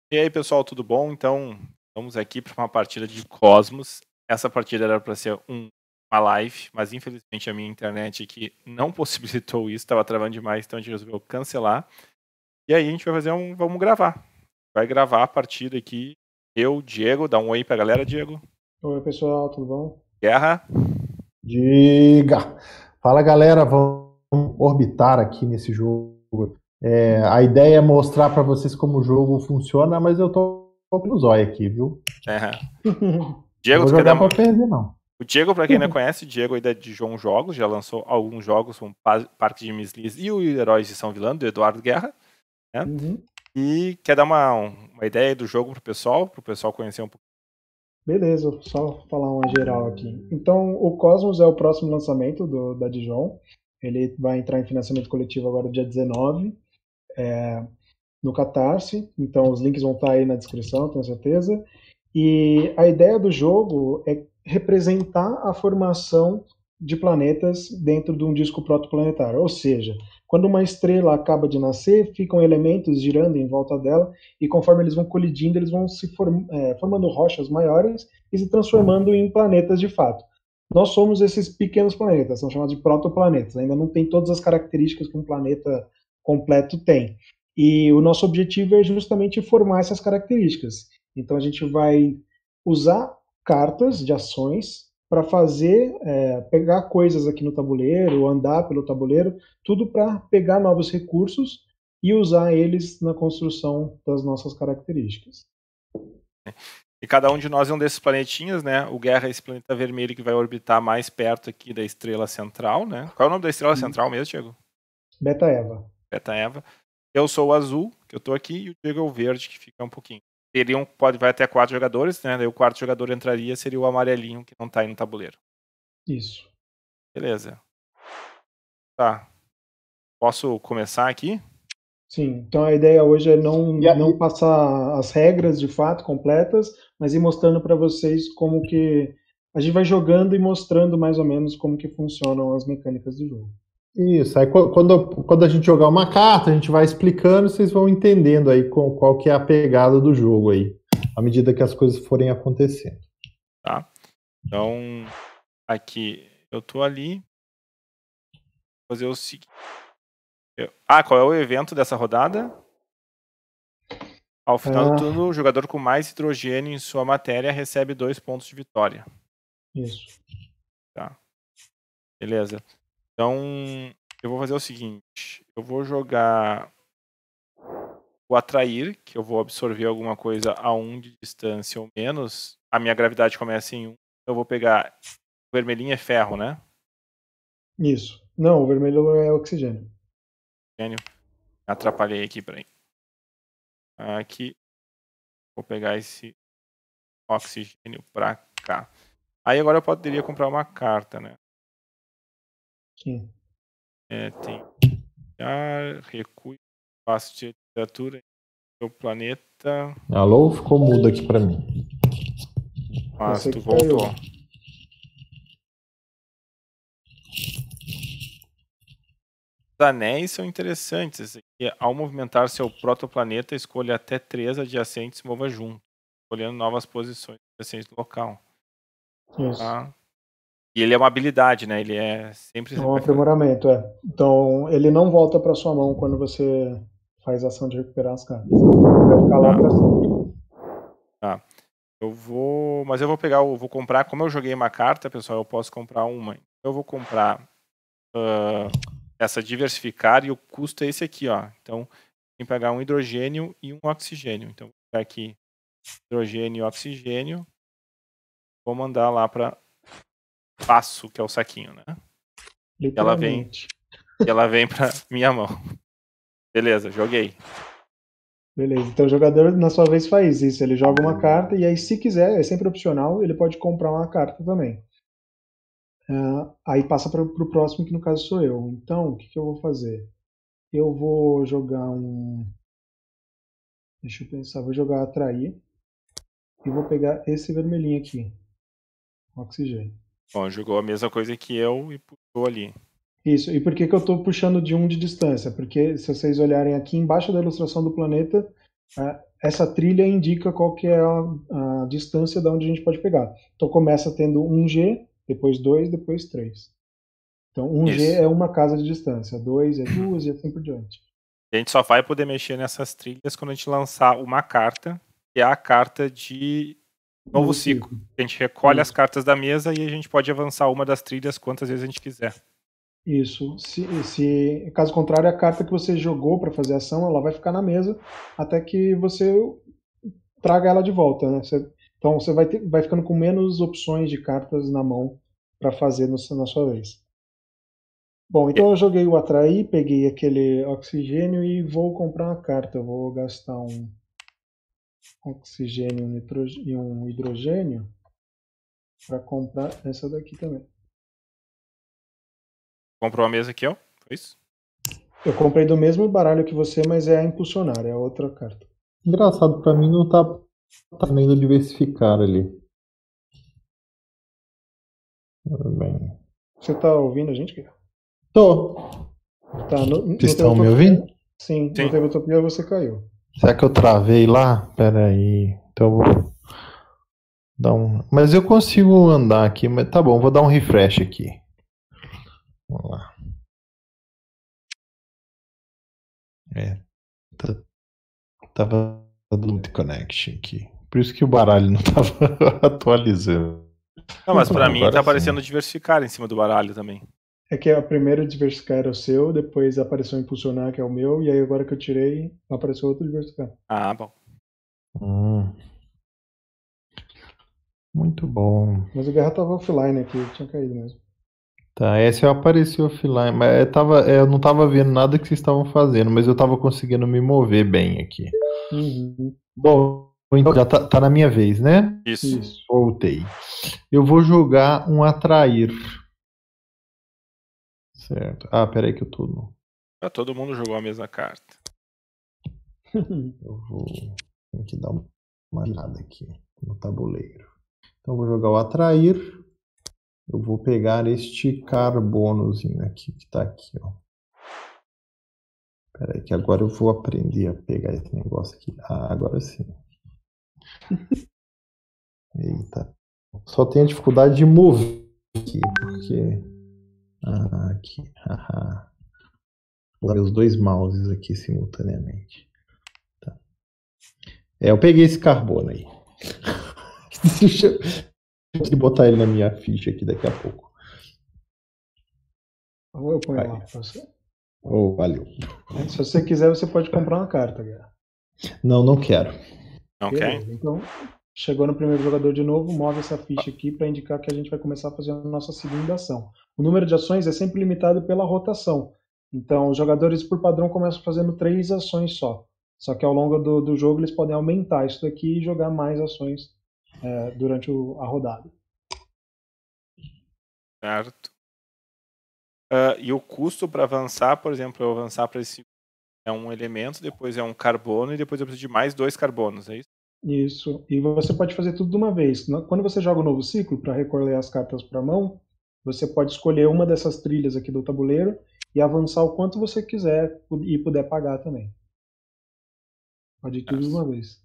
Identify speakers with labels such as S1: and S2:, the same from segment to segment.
S1: E aí, pessoal, tudo bom? Então, vamos aqui para uma partida de Cosmos. Essa partida era para ser uma live, mas infelizmente a minha internet aqui não possibilitou isso, estava travando demais, então a gente resolveu cancelar. E aí a gente vai fazer vamos gravar. Vai gravar a partida aqui. Eu, Diego, dá um oi pra galera, Diego.
S2: Oi, pessoal, tudo bom?
S1: Guerra.
S3: Diga! Fala, galera, vamos orbitar aqui nesse jogo. A ideia é mostrar para vocês como o jogo funciona, mas eu tô com o zóio aqui, viu?
S1: Diego,
S3: não vou jogar para perder, não.
S1: O Diego, para quem não conhece, o Diego é de João Jogos, já lançou alguns jogos, como Parque de Mislis e o Heróis de São Vilano, do Eduardo Guerra. Né? E quer dar uma ideia do jogo pro pessoal conhecer um pouco?
S2: Beleza, só falar uma geral aqui. Então, o Cosmos é o próximo lançamento da Dijon. Ele vai entrar em financiamento coletivo agora dia 19, no Catarse. Então, os links vão estar aí na descrição, tenho certeza. E a ideia do jogo é representar a formação de planetas dentro de um disco protoplanetário. Ou seja, quando uma estrela acaba de nascer, ficam elementos girando em volta dela, e conforme eles vão colidindo, eles vão se formando rochas maiores e se transformando em planetas de fato. Nós somos esses pequenos planetas, são chamados de protoplanetas. Ainda não tem todas as características que um planeta completo tem. E o nosso objetivo é justamente formar essas características. Então a gente vai usar cartas de ações para fazer, pegar coisas aqui no tabuleiro, andar pelo tabuleiro, tudo para pegar novos recursos e usar eles na construção das nossas características.
S1: E cada um de nós é um desses planetinhas, né? O Guerra é esse planeta vermelho que vai orbitar mais perto aqui da estrela central, né? Qual é o nome da estrela central mesmo, Diego?
S2: Beta Eva.
S1: Beta Eva. Eu sou o azul, que eu tô aqui, e o Diego é o verde, que fica um pouquinho. Vai até 4 jogadores, né? Daí o quarto jogador entraria, seria o amarelinho, que não tá aí no tabuleiro.
S2: Isso.
S1: Beleza. Tá. Posso começar aqui?
S2: Sim, então a ideia hoje é não passar as regras de fato completas, mas ir mostrando para vocês como que a gente vai jogando e mostrando mais ou menos como que funcionam as mecânicas do jogo.
S3: Isso, aí quando a gente jogar uma carta, a gente vai explicando, vocês vão entendendo aí qual que é a pegada do jogo aí, à medida que as coisas forem acontecendo.
S1: Tá. Então, aqui, eu tô ali. Vou fazer o seguinte. Qual é o evento dessa rodada? Ao final do turno, o jogador com mais hidrogênio em sua matéria recebe 2 pontos de vitória.
S2: Isso.
S1: Tá. Beleza. Então, eu vou fazer o seguinte. Eu vou jogar o atrair, que eu vou absorver alguma coisa a 1 de distância ou menos. A minha gravidade começa em 1. Eu vou pegar... O vermelhinho é ferro, né?
S2: Isso. Não, o vermelho é oxigênio.
S1: Atrapalhei aqui, peraí. Aqui. Vou pegar esse oxigênio pra cá. Aí agora eu poderia comprar uma carta, né?
S2: Sim.
S1: Tem ar, recuo, espaço de literatura, o planeta.
S3: Alô? Ficou mudo aqui pra mim.
S1: Mas tu voltou. Os anéis são interessantes. Ao movimentar seu protoplaneta, escolha até 3 adjacentes e mova junto, escolhendo novas posições adjacentes do local.
S2: Isso.
S1: Tá? E ele é uma habilidade, né? Ele é sempre...
S2: É um aprimoramento, Então, ele não volta para sua mão quando você faz a ação de recuperar as cartas. Vai ficar lá para sempre.
S1: Tá. Mas eu vou pegar, vou comprar, como eu joguei uma carta, pessoal, eu posso comprar uma. Eu vou comprar essa diversificar e o custo é esse aqui, ó. Então, tem que pegar um hidrogênio e um oxigênio. Então, vou pegar aqui hidrogênio e oxigênio. Vou mandar lá para passo, que é o saquinho, né?
S2: Literalmente.
S1: Ela vem para minha mão. Beleza, joguei.
S2: Beleza, então o jogador na sua vez faz isso, ele joga uma carta e aí se quiser, é sempre opcional, ele pode comprar uma carta também. Aí passa para o próximo, que no caso sou eu. Então, o que eu vou fazer? Eu vou jogar deixa eu pensar, vou jogar atrair e vou pegar esse vermelhinho aqui, oxigênio.
S1: Bom, jogou a mesma coisa que eu e puxou ali.
S2: Isso, e por que eu estou puxando de 1 de distância? Porque se vocês olharem aqui embaixo da ilustração do planeta, essa trilha indica qual que é a distância da onde a gente pode pegar. Então começa tendo 1G, depois 2, depois 3. Então 1G
S1: Isso.
S2: é uma casa de distância, 2 é 2 e assim por diante.
S1: A gente só vai poder mexer nessas trilhas quando a gente lançar uma carta, que é a carta de novo ciclo. A gente recolhe as
S2: Isso.
S1: cartas da mesa e a gente pode avançar uma das trilhas quantas vezes a gente quiser.
S2: Isso. Caso contrário, a carta que você jogou para fazer a ação, ela vai ficar na mesa até que você traga ela de volta, né? Então você vai ficando com menos opções de cartas na mão para fazer na sua vez. Bom, então eu joguei o Atrair, peguei aquele oxigênio e vou comprar uma carta. Eu vou gastar um oxigênio e um hidrogênio para comprar essa daqui também.
S1: Comprou a mesa aqui, ó. Foi isso?
S2: Eu comprei do mesmo baralho que você, mas é a impulsionar, é a outra carta.
S3: Engraçado, pra mim não tá indo diversificar ali. Tudo bem.
S2: Você tá ouvindo a gente, Guilherme?
S3: Tô.
S2: Tá,
S3: Vocês estão me ouvindo?
S2: Sim,
S1: Sim.
S2: no Tabletopia você caiu.
S3: Será que eu travei lá? Pera aí. Então eu vou dar um. Mas eu consigo andar aqui, mas tá bom, vou dar um refresh aqui. Vamos lá. Tava dando connection aqui. Por isso que o baralho não tava atualizando.
S1: Não, mas pra mim
S3: Agora
S1: tá
S3: sim.
S1: aparecendo diversificar em cima do baralho também.
S2: É que a primeira diversificar era o seu, depois apareceu impulsionar, que é o meu, e aí agora que eu tirei, apareceu outro diversificar.
S1: Ah, bom.
S3: Muito bom.
S2: Mas a guerra tava offline aqui, tinha caído mesmo.
S3: Tá, essa eu apareci offline, mas eu não tava vendo nada que vocês estavam fazendo, mas eu tava conseguindo me mover bem aqui.
S2: Uhum.
S3: Bom, então já tá na minha vez, né?
S1: Isso.
S3: Voltei. Eu vou jogar um atrair. Certo. Ah, peraí que eu tô no.
S1: Todo mundo jogou a mesma carta.
S3: Eu vou. Tem que dar uma olhada aqui no tabuleiro. Então eu vou jogar o atrair. Eu vou pegar este carbonozinho aqui que tá aqui, ó. Peraí que agora eu vou aprender a pegar esse negócio aqui. Ah, agora sim. Eita. Só tenho a dificuldade de mover aqui, porque. Ah, aqui. Haha. Vou usar os dois mouses aqui simultaneamente. Tá. Eu peguei esse carbono aí. Deixa eu botar ele na minha ficha aqui daqui a pouco.
S2: Ou eu ponho
S3: Vai.
S2: lá pra você.
S3: Oh, valeu.
S2: Se você quiser, você pode comprar uma carta, guerra.
S3: Não quero.
S1: Não quer?
S2: Beleza. Então, chegou no primeiro jogador de novo, move essa ficha aqui para indicar que a gente vai começar a fazer a nossa segunda ação. O número de ações é sempre limitado pela rotação. Então, os jogadores, por padrão, começam fazendo 3 ações só. Só que ao longo do jogo eles podem aumentar isso daqui e jogar mais ações durante a rodada.
S1: Certo. E o custo para avançar, por exemplo, eu avançar para esse é um elemento, depois é um carbono e depois eu preciso de mais 2 carbonos, é isso?
S2: Isso. E você pode fazer tudo de uma vez. Quando você joga o novo ciclo, para recolher as cartas para a mão, você pode escolher uma dessas trilhas aqui do tabuleiro e avançar o quanto você quiser e puder pagar também. Pode ir tudo de uma vez.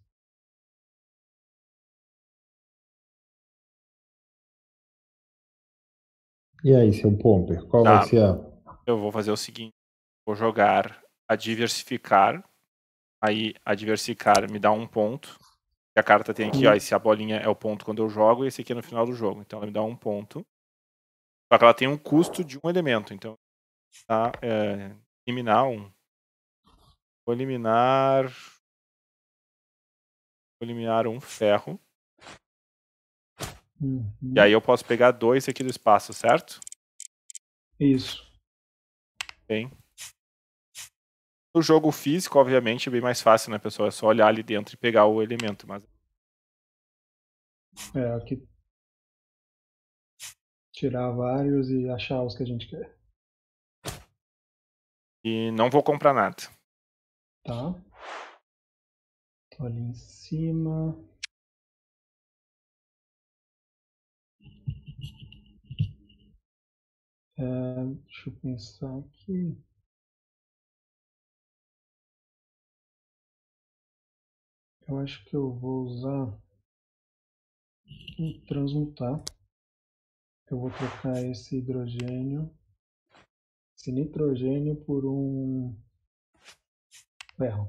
S3: E aí, seu Pomper, qual
S1: Tá.
S3: vai ser a.
S1: Eu vou fazer o seguinte, vou jogar a diversificar, aí a diversificar me dá um ponto, a carta tem aqui, ó, esse a bolinha é o ponto quando eu jogo e esse aqui é no final do jogo, então ela me dá um ponto, só que ela tem um custo de um elemento, então tá, eliminar um, vou eliminar um ferro, e aí eu posso pegar 2 aqui do espaço, certo?
S2: Isso.
S1: Bem. No jogo físico, obviamente, é bem mais fácil, né, pessoal? É só olhar ali dentro e pegar o elemento, mas
S2: Aqui tirar vários e achar os que a gente quer.
S1: e não vou comprar nada.
S2: Tá. Tô ali em cima. Deixa eu pensar aqui. Eu acho que eu vou usar um transmutar. Eu vou trocar esse hidrogênio, esse nitrogênio por um ferro.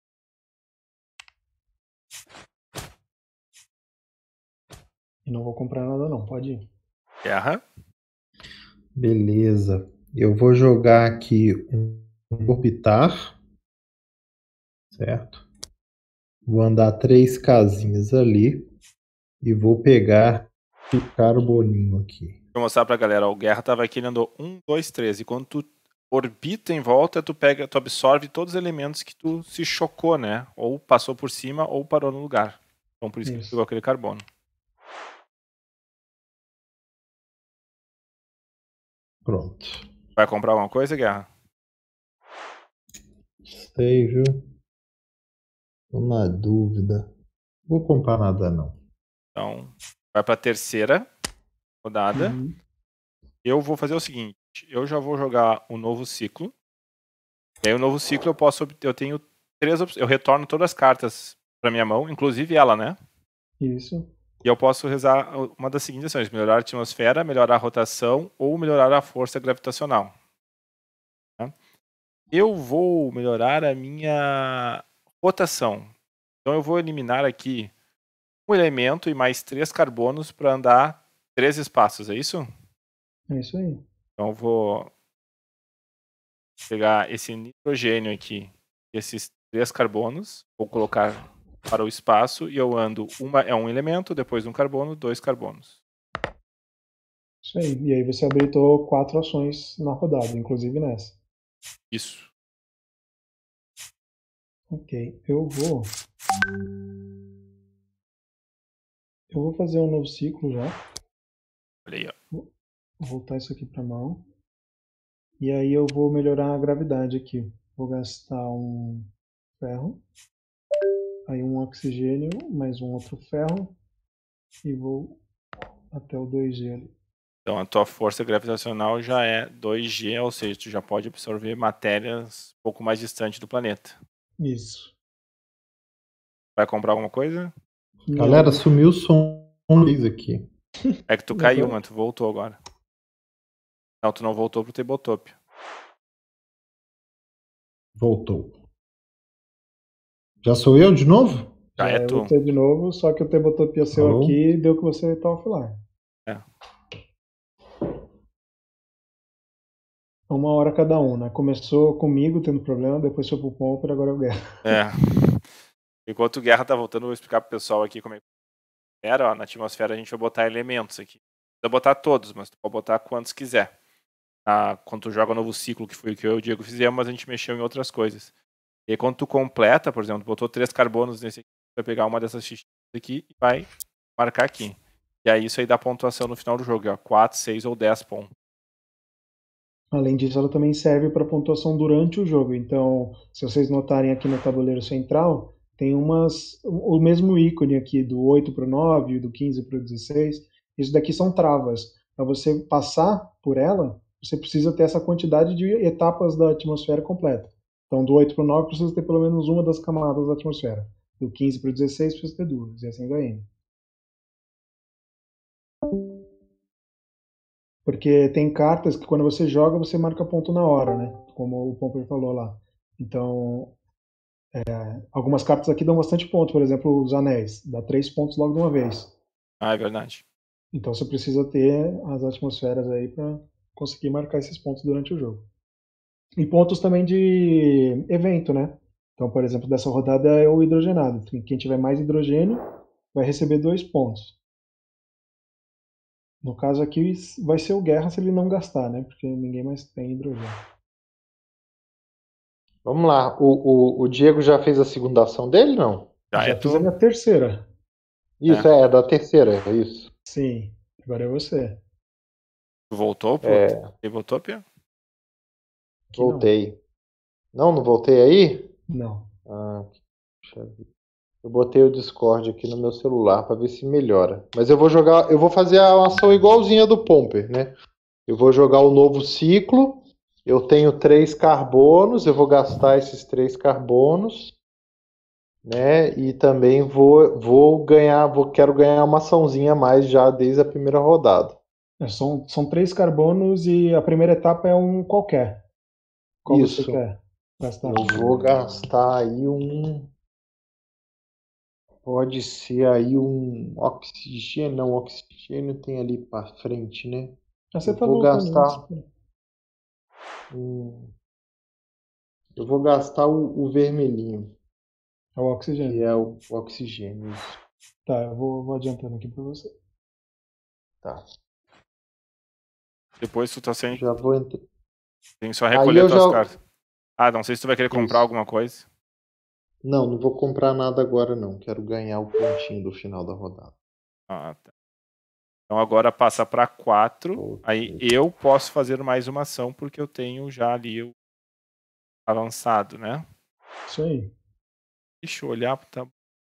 S2: E não vou comprar nada não, pode ir.
S1: Guerra.
S3: Beleza. Eu vou jogar aqui um orbitar, certo? Vou andar 3 casinhas ali e vou pegar o carboninho aqui.
S1: Vou mostrar pra galera, o Guerra tava aqui, ele andou 1, 2, 3. E quando tu orbita em volta, tu absorve todos os elementos que tu se chocou, né? Ou passou por cima, ou parou no lugar. Então por isso que tu pegou aquele carbono.
S3: Pronto.
S1: Vai comprar alguma coisa, Guerra?
S3: Sei, viu? Tô na dúvida. Vou comprar nada não.
S1: Então, vai pra terceira rodada.
S2: Uhum.
S1: Eu vou fazer o seguinte, eu já vou jogar o novo ciclo. E aí o novo ciclo eu tenho 3 opções. Eu retorno todas as cartas pra minha mão, inclusive ela, né?
S2: Isso.
S1: E eu posso rezar uma das seguintes ações: melhorar a atmosfera, melhorar a rotação ou melhorar a força gravitacional. Tá? Eu vou melhorar a minha rotação. Então eu vou eliminar aqui um elemento e mais 3 carbonos para andar 3 espaços, é isso?
S2: É isso aí.
S1: Então eu vou pegar esse nitrogênio aqui, esses 3 carbonos, vou colocar para o espaço e eu ando um elemento, depois um carbono, 2 carbonos.
S2: Isso aí. E aí você habilitou 4 ações na rodada, inclusive nessa.
S1: Isso.
S2: Ok. Eu vou fazer um novo ciclo já.
S1: Olha aí, ó.
S2: Vou voltar isso aqui para mão. E aí eu vou melhorar a gravidade aqui. Vou gastar um ferro. Aí um oxigênio, mais um outro ferro. E vou até o 2G ali.
S1: Então a tua força gravitacional já é 2G, ou seja, tu já pode absorver matérias um pouco mais distantes do planeta.
S2: Isso.
S1: Vai comprar alguma coisa?
S3: Galera, sumiu o som aqui.
S1: É que tu caiu, mano, tu voltou agora. Não, tu não voltou pro Tabletop.
S3: Voltou. Já sou eu de novo?
S1: Já é tu.
S2: Você de novo, só que o Tabletop seu
S3: Alô?
S2: aqui deu que você tá offline.
S1: É.
S2: Uma hora cada um, né? Começou comigo tendo problema, depois foi pro Pomper, agora é o Guerra.
S1: É. Enquanto o Guerra tá voltando, eu vou explicar pro pessoal aqui como é que era. Ó, na atmosfera a gente vai botar elementos aqui. Não precisa botar todos, mas tu pode botar quantos quiser. Quando tu joga o novo ciclo, que foi o que eu e o Diego fizemos, a gente mexeu em outras coisas. E aí, quando tu completa, por exemplo, botou 3 carbonos nesse aqui, tu vai pegar uma dessas fichinhas aqui e vai marcar aqui. E aí isso aí dá pontuação no final do jogo, ó, 4, 6 ou 10 pontos.
S2: Além disso, ela também serve para pontuação durante o jogo. Então, se vocês notarem aqui no tabuleiro central, tem o mesmo ícone aqui do 8 para o 9, do 15 para o 16. Isso daqui são travas. Para você passar por ela, você precisa ter essa quantidade de etapas da atmosfera completa. Então, do 8 para o 9 precisa ter pelo menos uma das camadas da atmosfera. Do 15 para o 16 precisa ter duas, e assim vai indo. Porque tem cartas que quando você joga, você marca ponto na hora, né? Como o Pomper falou lá. Então, algumas cartas aqui dão bastante ponto. Por exemplo, os anéis. Dá 3 pontos logo de uma vez.
S1: Ah, é verdade.
S2: Então você precisa ter as atmosferas aí para conseguir marcar esses pontos durante o jogo. E pontos também de evento, né? Então, por exemplo, dessa rodada é o hidrogenado. Quem tiver mais hidrogênio vai receber 2 pontos. No caso aqui vai ser o Guerra se ele não gastar, né? Porque ninguém mais tem hidrogênio.
S3: Vamos lá. O Diego já fez a segunda ação dele, não?
S2: Já fiz a minha terceira.
S3: Isso, é da terceira, é isso.
S2: Sim, agora é você.
S1: Tu voltou pro Tabletop?
S3: Voltei. Não voltei aí?
S2: Não.
S3: Puxa vida. Eu botei o Discord aqui no meu celular para ver se melhora. Mas eu vou fazer a ação igualzinha do Pomper, né? Eu vou jogar o novo ciclo. Eu tenho 3 carbonos, eu vou gastar esses 3 carbonos, né? E também quero ganhar uma açãozinha a mais já desde a primeira rodada.
S2: São 3 carbonos e a primeira etapa é um qualquer. Qual você
S3: Isso.
S2: quer gastar?
S3: Eu vou gastar aí um. Pode ser aí um oxigênio. Não, oxigênio tem ali para frente, né?
S2: Ah, você
S3: Eu
S2: tá
S3: vou
S2: voltando antes.
S3: gastar. Eu vou gastar o vermelhinho,
S2: É o
S3: que
S2: oxigênio.
S3: é o oxigênio. Isso.
S2: Tá, eu vou adiantando aqui pra você.
S3: Tá.
S1: Depois tu tá sem.
S3: Já vou entrar.
S1: Tem só
S3: Aí
S1: recolher
S3: eu
S1: tuas
S3: já.
S1: cartas. Ah, não sei se tu vai querer comprar
S3: Isso.
S1: alguma coisa.
S3: Não vou comprar nada agora não. Quero ganhar o pontinho do final da rodada.
S1: Ah, tá. Então agora passa pra 4.
S3: Ok.
S1: Aí eu posso fazer mais uma ação porque eu tenho já ali o avançado, né?
S2: Isso aí.
S1: Deixa eu olhar. Tá.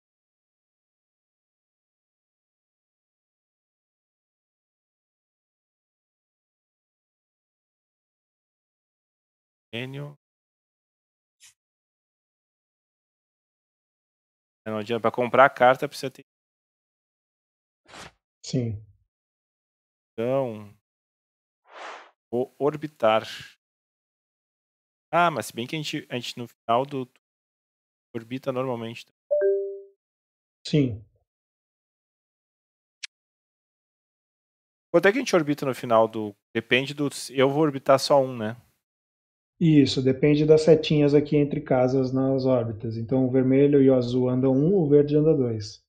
S1: Não adianta. Pra comprar a carta precisa ter.
S2: Sim.
S1: Então. Vou orbitar. Ah, mas se bem que a gente no final do orbita normalmente.
S2: Sim.
S1: Quanto é que a gente orbita no final do. Depende do. Eu vou orbitar só um, né?
S2: Isso, depende das setinhas aqui entre casas nas órbitas. Então o vermelho e o azul andam 1, o verde anda 2.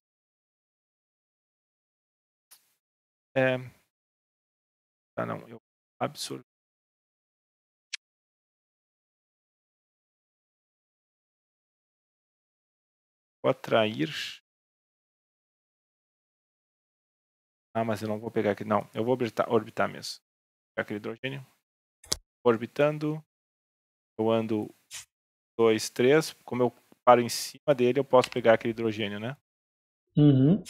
S1: É. Tá, não. Eu absorvo. Vou atrair. Ah, mas eu não vou pegar aqui. Não, eu vou orbitar mesmo. Vou pegar aquele hidrogênio. Orbitando. Eu ando 2, 3. Como eu paro em cima dele, eu posso pegar aquele hidrogênio, né?
S2: Uhum.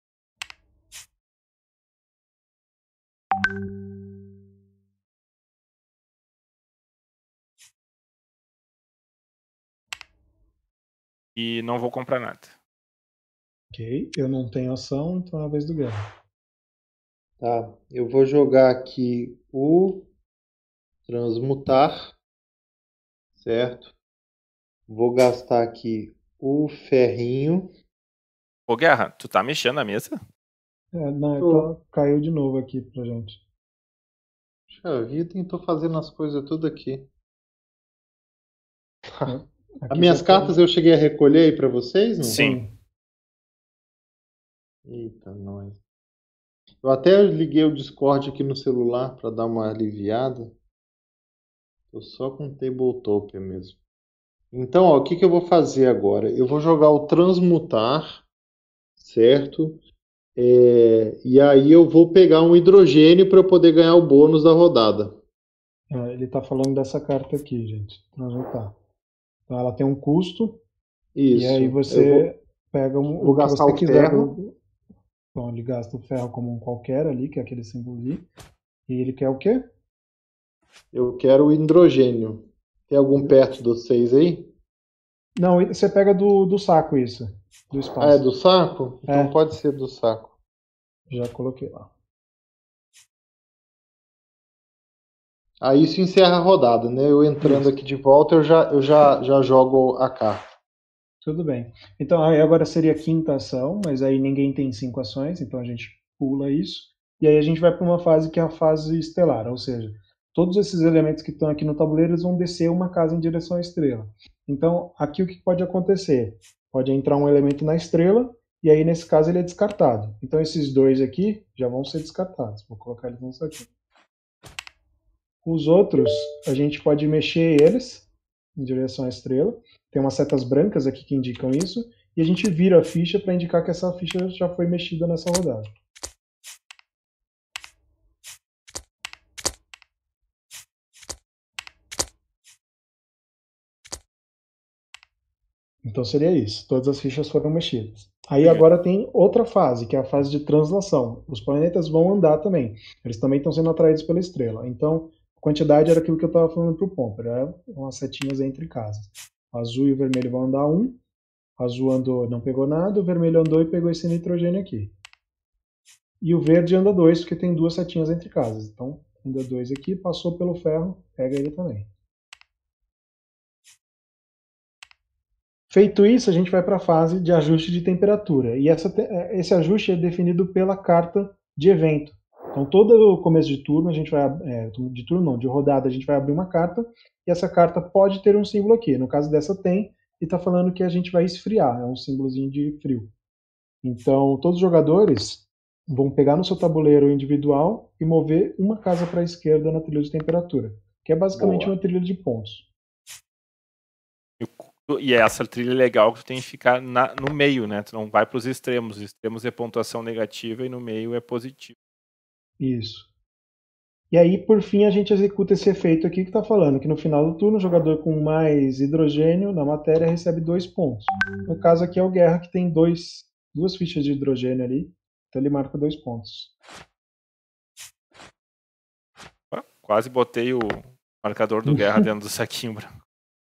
S1: E não vou comprar nada.
S2: Ok, eu não tenho ação, então é a vez do Guerra.
S3: Tá. Eu vou jogar aqui o transmutar, certo? Vou gastar aqui o ferrinho.
S1: Ô, Guerra, tu tá mexendo na mesa?
S2: Não,
S3: Tô.
S2: caiu de novo aqui pra gente.
S3: Puxa vida, tô fazendo as coisas tudo aqui. As
S2: Aqui
S3: minhas
S2: você
S3: cartas
S2: pode.
S3: eu cheguei a recolher aí pra vocês, não?
S1: Sim.
S2: Sim.
S3: Eita, nós. Eu até liguei o Discord aqui no celular para dar uma aliviada. Tô só com Tabletopia mesmo. Então, ó, o que eu vou fazer agora? Eu vou jogar o Transmutar, certo? E aí eu vou pegar um hidrogênio para eu poder ganhar o bônus da rodada.
S2: Ele tá falando dessa carta aqui, gente. Transmutar. Então ela tem um custo, e aí
S3: Isso. Eu
S2: você pega
S3: vou
S2: o que
S3: gastar
S2: você
S3: o
S2: quiser
S3: ferro.
S2: Então ele gasta o ferro como um qualquer ali, que é aquele símbolo ali. E ele quer o quê?
S3: Eu quero o hidrogênio. Tem algum perto dos 6 aí?
S2: Não, você pega do saco isso. Do
S3: Ah, é
S2: espaço.
S3: do saco? Então
S2: É,
S3: pode ser do saco.
S2: já coloquei lá.
S3: Aí isso encerra a rodada, né? Eu entrando
S2: Isso.
S3: aqui de volta, eu já jogo a carta.
S2: Tudo bem. Então, aí agora seria a quinta ação, mas aí ninguém tem 5 ações, então a gente pula isso. E aí a gente vai para uma fase que é a fase estelar, ou seja, todos esses elementos que estão aqui no tabuleiro eles vão descer uma casa em direção à estrela. Então, aqui o que pode acontecer? Pode entrar um elemento na estrela, e aí nesse caso ele é descartado. Então, esses dois aqui já vão ser descartados. Vou colocar eles nisso aqui. Os outros, a gente pode mexer eles em direção à estrela. Tem umas setas brancas aqui que indicam isso. E a gente vira a ficha para indicar que essa ficha já foi mexida nessa rodada. Então seria isso. Todas as fichas foram mexidas. Aí agora tem outra fase, que é a fase de translação. Os planetas vão andar também. Eles também estão sendo atraídos pela estrela. Então, a quantidade era aquilo que eu estava falando para o Pomper. Umas setinhas entre casas. O azul e o vermelho vão andar 1. O azul andou, não pegou nada, o vermelho andou e pegou esse nitrogênio aqui. E o verde anda 2, porque tem 2 setinhas entre casas. Então, anda 2 aqui, passou pelo ferro, pega ele também. Feito isso, a gente vai para a fase de ajuste de temperatura. E esse ajuste é definido pela carta de evento. Então, todo começo de turno, a gente vai. De turno não, de rodada, a gente vai abrir uma carta. E essa carta pode ter um símbolo aqui. No caso dessa, tem. E está falando que a gente vai esfriar. É um símbolozinho de frio. Então, todos os jogadores vão pegar no seu tabuleiro individual e mover uma casa para a esquerda na trilha de temperatura. Que é basicamente
S3: Boa.
S2: uma trilha de pontos.
S1: E essa trilha é legal que tu tem que ficar no meio, né? Tu não vai para os extremos. Os extremos é pontuação negativa e no meio é positivo.
S2: Isso. E aí, por fim, a gente executa esse efeito aqui que está falando, que no final do turno, o jogador com mais hidrogênio na matéria recebe 2 pontos. No caso aqui é o Guerra, que tem duas fichas de hidrogênio ali, então ele marca 2 pontos.
S1: Quase botei o marcador do Guerra dentro do saquinho branco.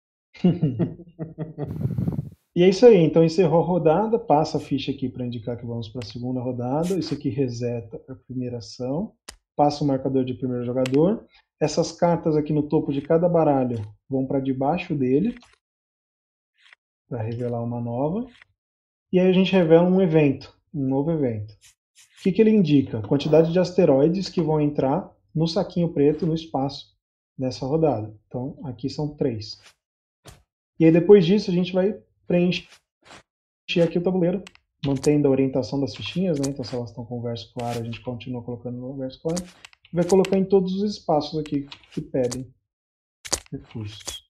S2: E é isso aí, então encerrou a rodada, passa a ficha aqui para indicar que vamos para a segunda rodada, isso aqui reseta a primeira ação, passa o marcador de primeiro jogador, essas cartas aqui no topo de cada baralho vão para debaixo dele, para revelar uma nova, e aí a gente revela um novo evento. O que ele indica? A quantidade de asteroides que vão entrar no saquinho preto, no espaço, nessa rodada. Então, aqui são 3. E aí depois disso a gente vai preencher aqui o tabuleiro, mantendo a orientação das fichinhas, né? Então se elas estão com o verso claro, a gente continua colocando no verso claro. E vai colocar em todos os espaços aqui que pedem recursos.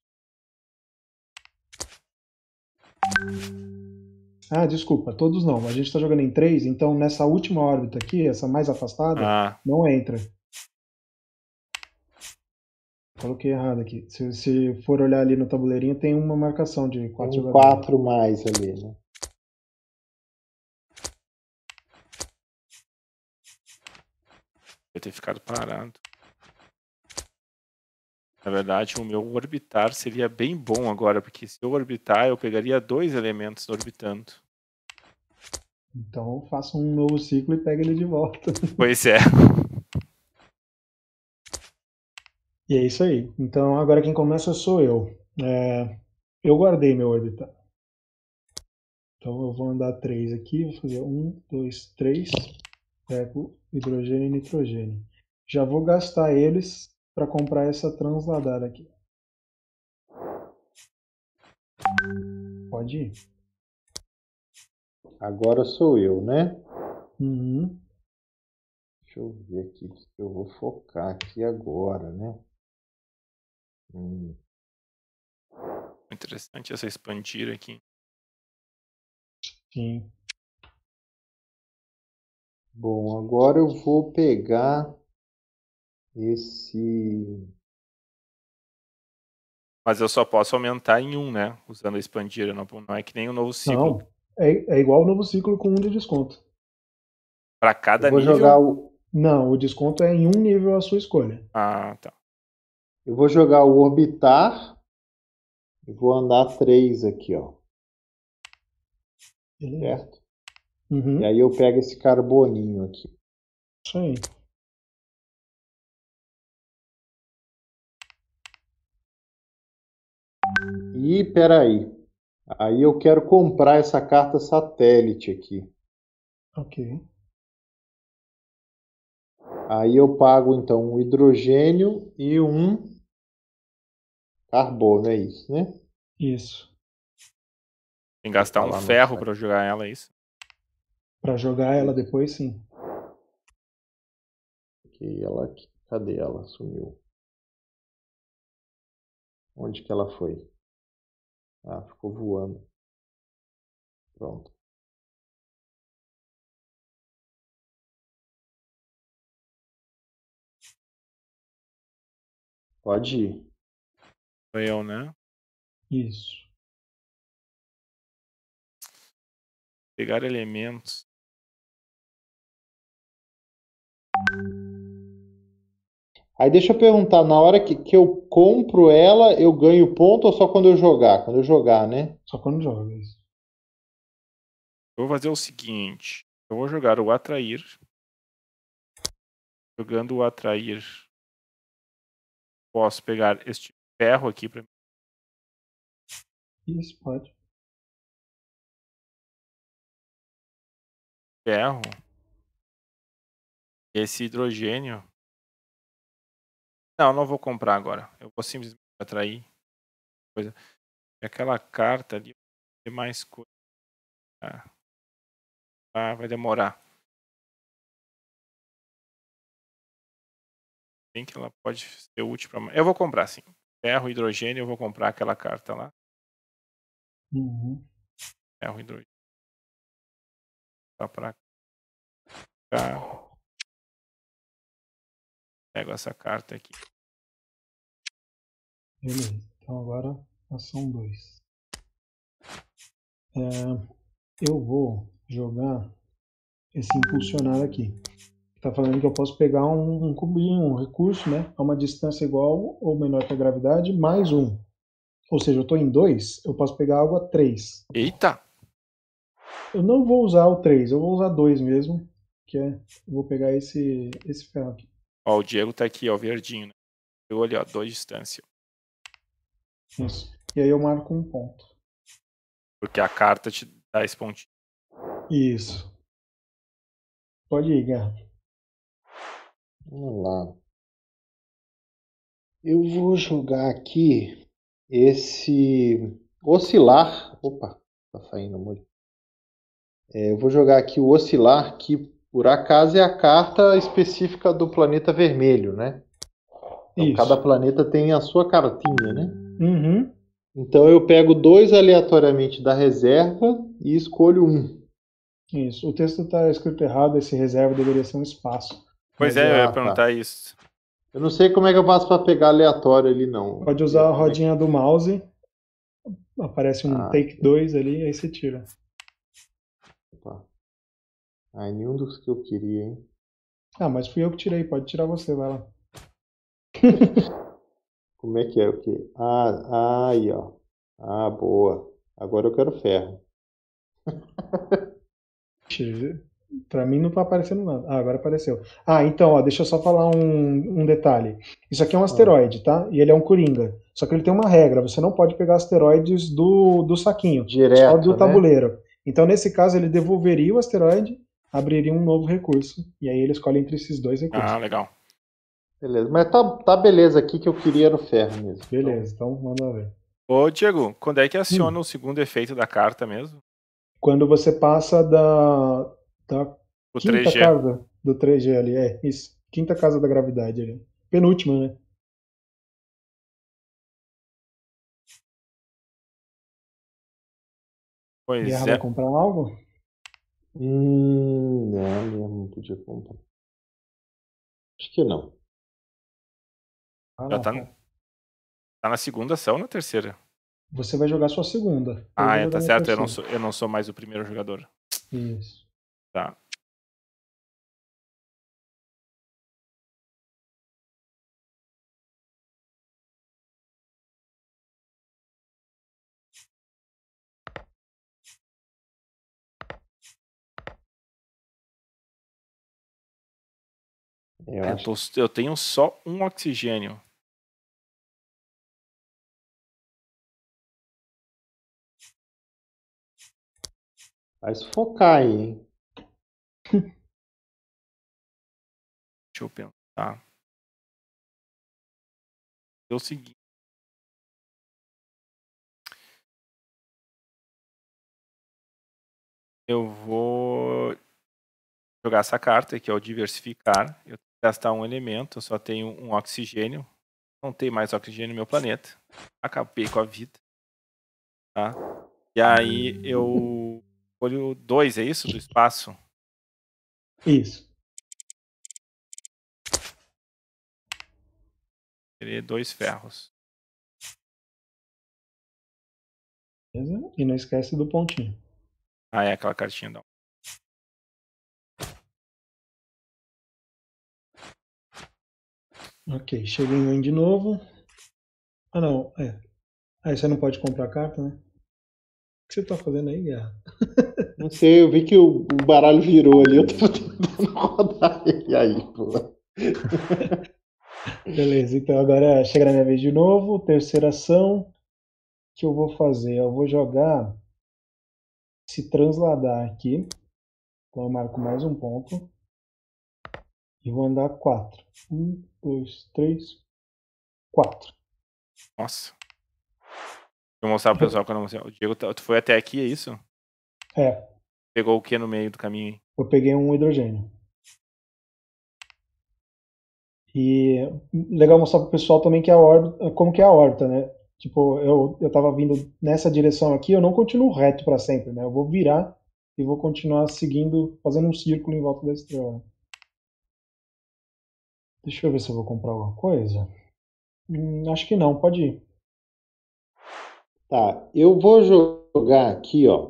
S2: Ah, desculpa, todos não. A gente está jogando em 3, então nessa última órbita aqui, essa mais afastada, não entra. Coloquei errado aqui. Se for olhar ali no tabuleirinho, tem uma marcação de 4 jogadores.
S3: 4 mais ali, né?
S1: Eu ter ficado parado. Na verdade, o meu orbitar seria bem bom agora, porque se eu orbitar, eu pegaria 2 elementos orbitando.
S2: Então faça um novo ciclo e pega ele de volta.
S1: Pois é.
S2: E é isso aí. Então agora quem começa sou eu. Eu guardei meu orbitar. Então eu vou andar 3 aqui, vou fazer 1, 2, 3. Pego hidrogênio e nitrogênio. Já vou gastar eles para comprar essa transladar aqui. Pode ir.
S3: Agora sou eu, né?
S2: Uhum.
S3: Deixa eu ver aqui. Eu vou focar aqui agora, né?
S1: Interessante essa expandir aqui.
S2: Sim.
S3: Bom, agora eu vou pegar esse...
S1: Mas eu só posso aumentar em 1, né? Usando a expandir. Não é que nem o novo ciclo.
S2: Não, é igual o novo ciclo com 1 de desconto.
S1: Para cada
S3: eu vou
S1: nível?
S3: Jogar o...
S2: Não, o desconto é em um nível a sua escolha.
S1: Ah, tá.
S3: Eu vou jogar o orbitar e vou andar 3 aqui, ó. Certo?
S2: Uhum.
S3: E aí eu pego esse carboninho aqui.
S2: Isso aí.
S3: E peraí. Aí eu quero comprar essa carta satélite aqui.
S2: Ok.
S3: Aí eu pago então um hidrogênio e um carbono, é isso, né?
S2: Isso.
S1: Tem que gastar
S3: Tá
S1: um
S3: lá no
S1: ferro
S3: site.
S1: para jogar ela, é isso?
S2: Para jogar ela depois, sim.
S3: Ok, ela aqui. Cadê ela? Sumiu. Onde que ela foi? Ah, ficou voando. Pronto. Pode ir.
S1: Foi eu, né?
S2: Isso.
S1: Pegar elementos.
S3: Aí deixa eu perguntar, na hora que eu compro ela, eu ganho ponto ou só quando eu jogar? Quando eu jogar, né?
S2: Só quando joga isso.
S1: Eu vou fazer o seguinte. Eu vou jogar o Atrair. Jogando o Atrair, posso pegar este ferro aqui para mim.
S2: Isso, pode.
S1: Ferro. Esse hidrogênio. Não vou comprar agora. Eu vou simplesmente atrair coisa. E aquela carta ali vai ter mais coisa. Vai demorar. Bem que ela pode ser útil para. Eu vou comprar, sim. Ferro, hidrogênio, eu vou comprar aquela carta lá. Ferro, hidrogênio. Tá pra cá. Pego essa carta aqui.
S2: Beleza. Então agora ação 2. Eu vou jogar esse impulsionar aqui. Tá falando que eu posso pegar um cubinho, um recurso, né? A uma distância igual ou menor que a gravidade, mais um. Ou seja, eu estou em 2, eu posso pegar algo a 3.
S1: Eita!
S2: Eu não vou usar o 3, eu vou usar 2 mesmo. Que é, eu vou pegar esse ferro aqui.
S1: Ó, o Diego tá aqui, ó, verdinho. Né? Eu olhei, ó, 2 de distância.
S2: Isso. E aí eu marco um ponto.
S1: Porque a carta te dá esse pontinho.
S2: Isso. Pode ir, Guerra.
S3: Vamos lá. Eu vou jogar aqui esse oscilar. Opa, tá saindo muito. Eu vou jogar aqui o oscilar, que por acaso é a carta específica do planeta vermelho, né? Então,
S2: Isso.
S3: cada planeta tem a sua cartinha, né?
S2: Uhum.
S3: Então eu pego 2 aleatoriamente da reserva e escolho um.
S2: Isso. O texto está escrito errado, esse reserva deveria ser um espaço.
S1: Pois eu ia perguntar isso.
S3: Eu não sei como é que eu faço para pegar aleatório ali, não.
S2: Pode usar a rodinha do mouse. Aparece um take 2 ali, aí você tira.
S3: Opa. Nenhum dos que eu queria, hein?
S2: Mas fui eu que tirei, pode tirar você, vai lá.
S3: Como é que é o quê? Aí, ó. Boa. Agora eu quero ferro.
S2: Pra mim não tá aparecendo nada. Agora apareceu. Então, ó, deixa eu só falar um detalhe. Isso aqui é um asteroide, tá? E ele é um coringa. Só que ele tem uma regra, você não pode pegar asteroides do saquinho.
S3: Direto,
S2: só do
S3: né?
S2: tabuleiro. Então, nesse caso, ele devolveria o asteroide, abriria um novo recurso. E aí ele escolhe entre esses 2 recursos.
S1: Legal.
S3: Beleza, mas tá beleza aqui que eu queria era o ferro mesmo.
S2: Beleza, então manda ver.
S1: Ô, Diego, quando é que aciona o segundo efeito da carta mesmo?
S2: Quando você passa da
S1: O
S2: quinta
S1: 3G.
S2: casa do 3G ali, isso. Quinta casa da gravidade ali. Penúltima, né?
S1: Pois
S2: Guerra
S1: é.
S2: vai comprar algo?
S3: Não podia comprar. Acho que não.
S1: Já tá na segunda ação ou na terceira?
S2: Você vai jogar sua segunda.
S1: Tá certo. Eu não sou mais o primeiro jogador.
S2: Isso.
S1: Tá. Eu tenho só um oxigênio.
S3: Vai sufocar aí, hein?
S1: Deixa eu pensar. É o seguinte. Eu vou jogar essa carta, que é o diversificar. Eu tenho que gastar um elemento, eu só tenho um oxigênio. Não tem mais oxigênio no meu planeta. Acabei com a vida. Tá? E aí eu escolho 2, é isso? Do espaço?
S2: Isso.
S1: Teria 2 ferros.
S2: Beleza? E não esquece do pontinho.
S1: É aquela cartinha não.
S2: Ok, cheguei em um de novo. Não, Aí você não pode comprar a carta, né? que você tá fazendo aí, Guerra?
S3: Não sei, eu vi que o baralho virou ali, eu tava tentando rodar ele aí, pô.
S2: Beleza, então agora chega na minha vez de novo. Terceira ação que eu vou fazer. Eu vou jogar se transladar aqui. Então eu marco mais um ponto. E vou andar 4. 1, 2, 3, 4.
S1: Nossa. Vou mostrar pro pessoal quando eu... O Diego, tu foi até aqui, é isso?
S2: É,
S1: Pegou o que no meio do caminho aí?
S2: eu peguei um hidrogênio. E legal mostrar pro pessoal também que a órbita, como que é a órbita, né? Tipo, eu tava vindo nessa direção aqui, eu não continuo reto para sempre, né? Eu vou virar e vou continuar seguindo, fazendo um círculo em volta da estrela. Deixa eu ver se eu vou comprar alguma coisa. Acho que não, pode ir.
S3: Tá, eu vou jogar aqui, ó,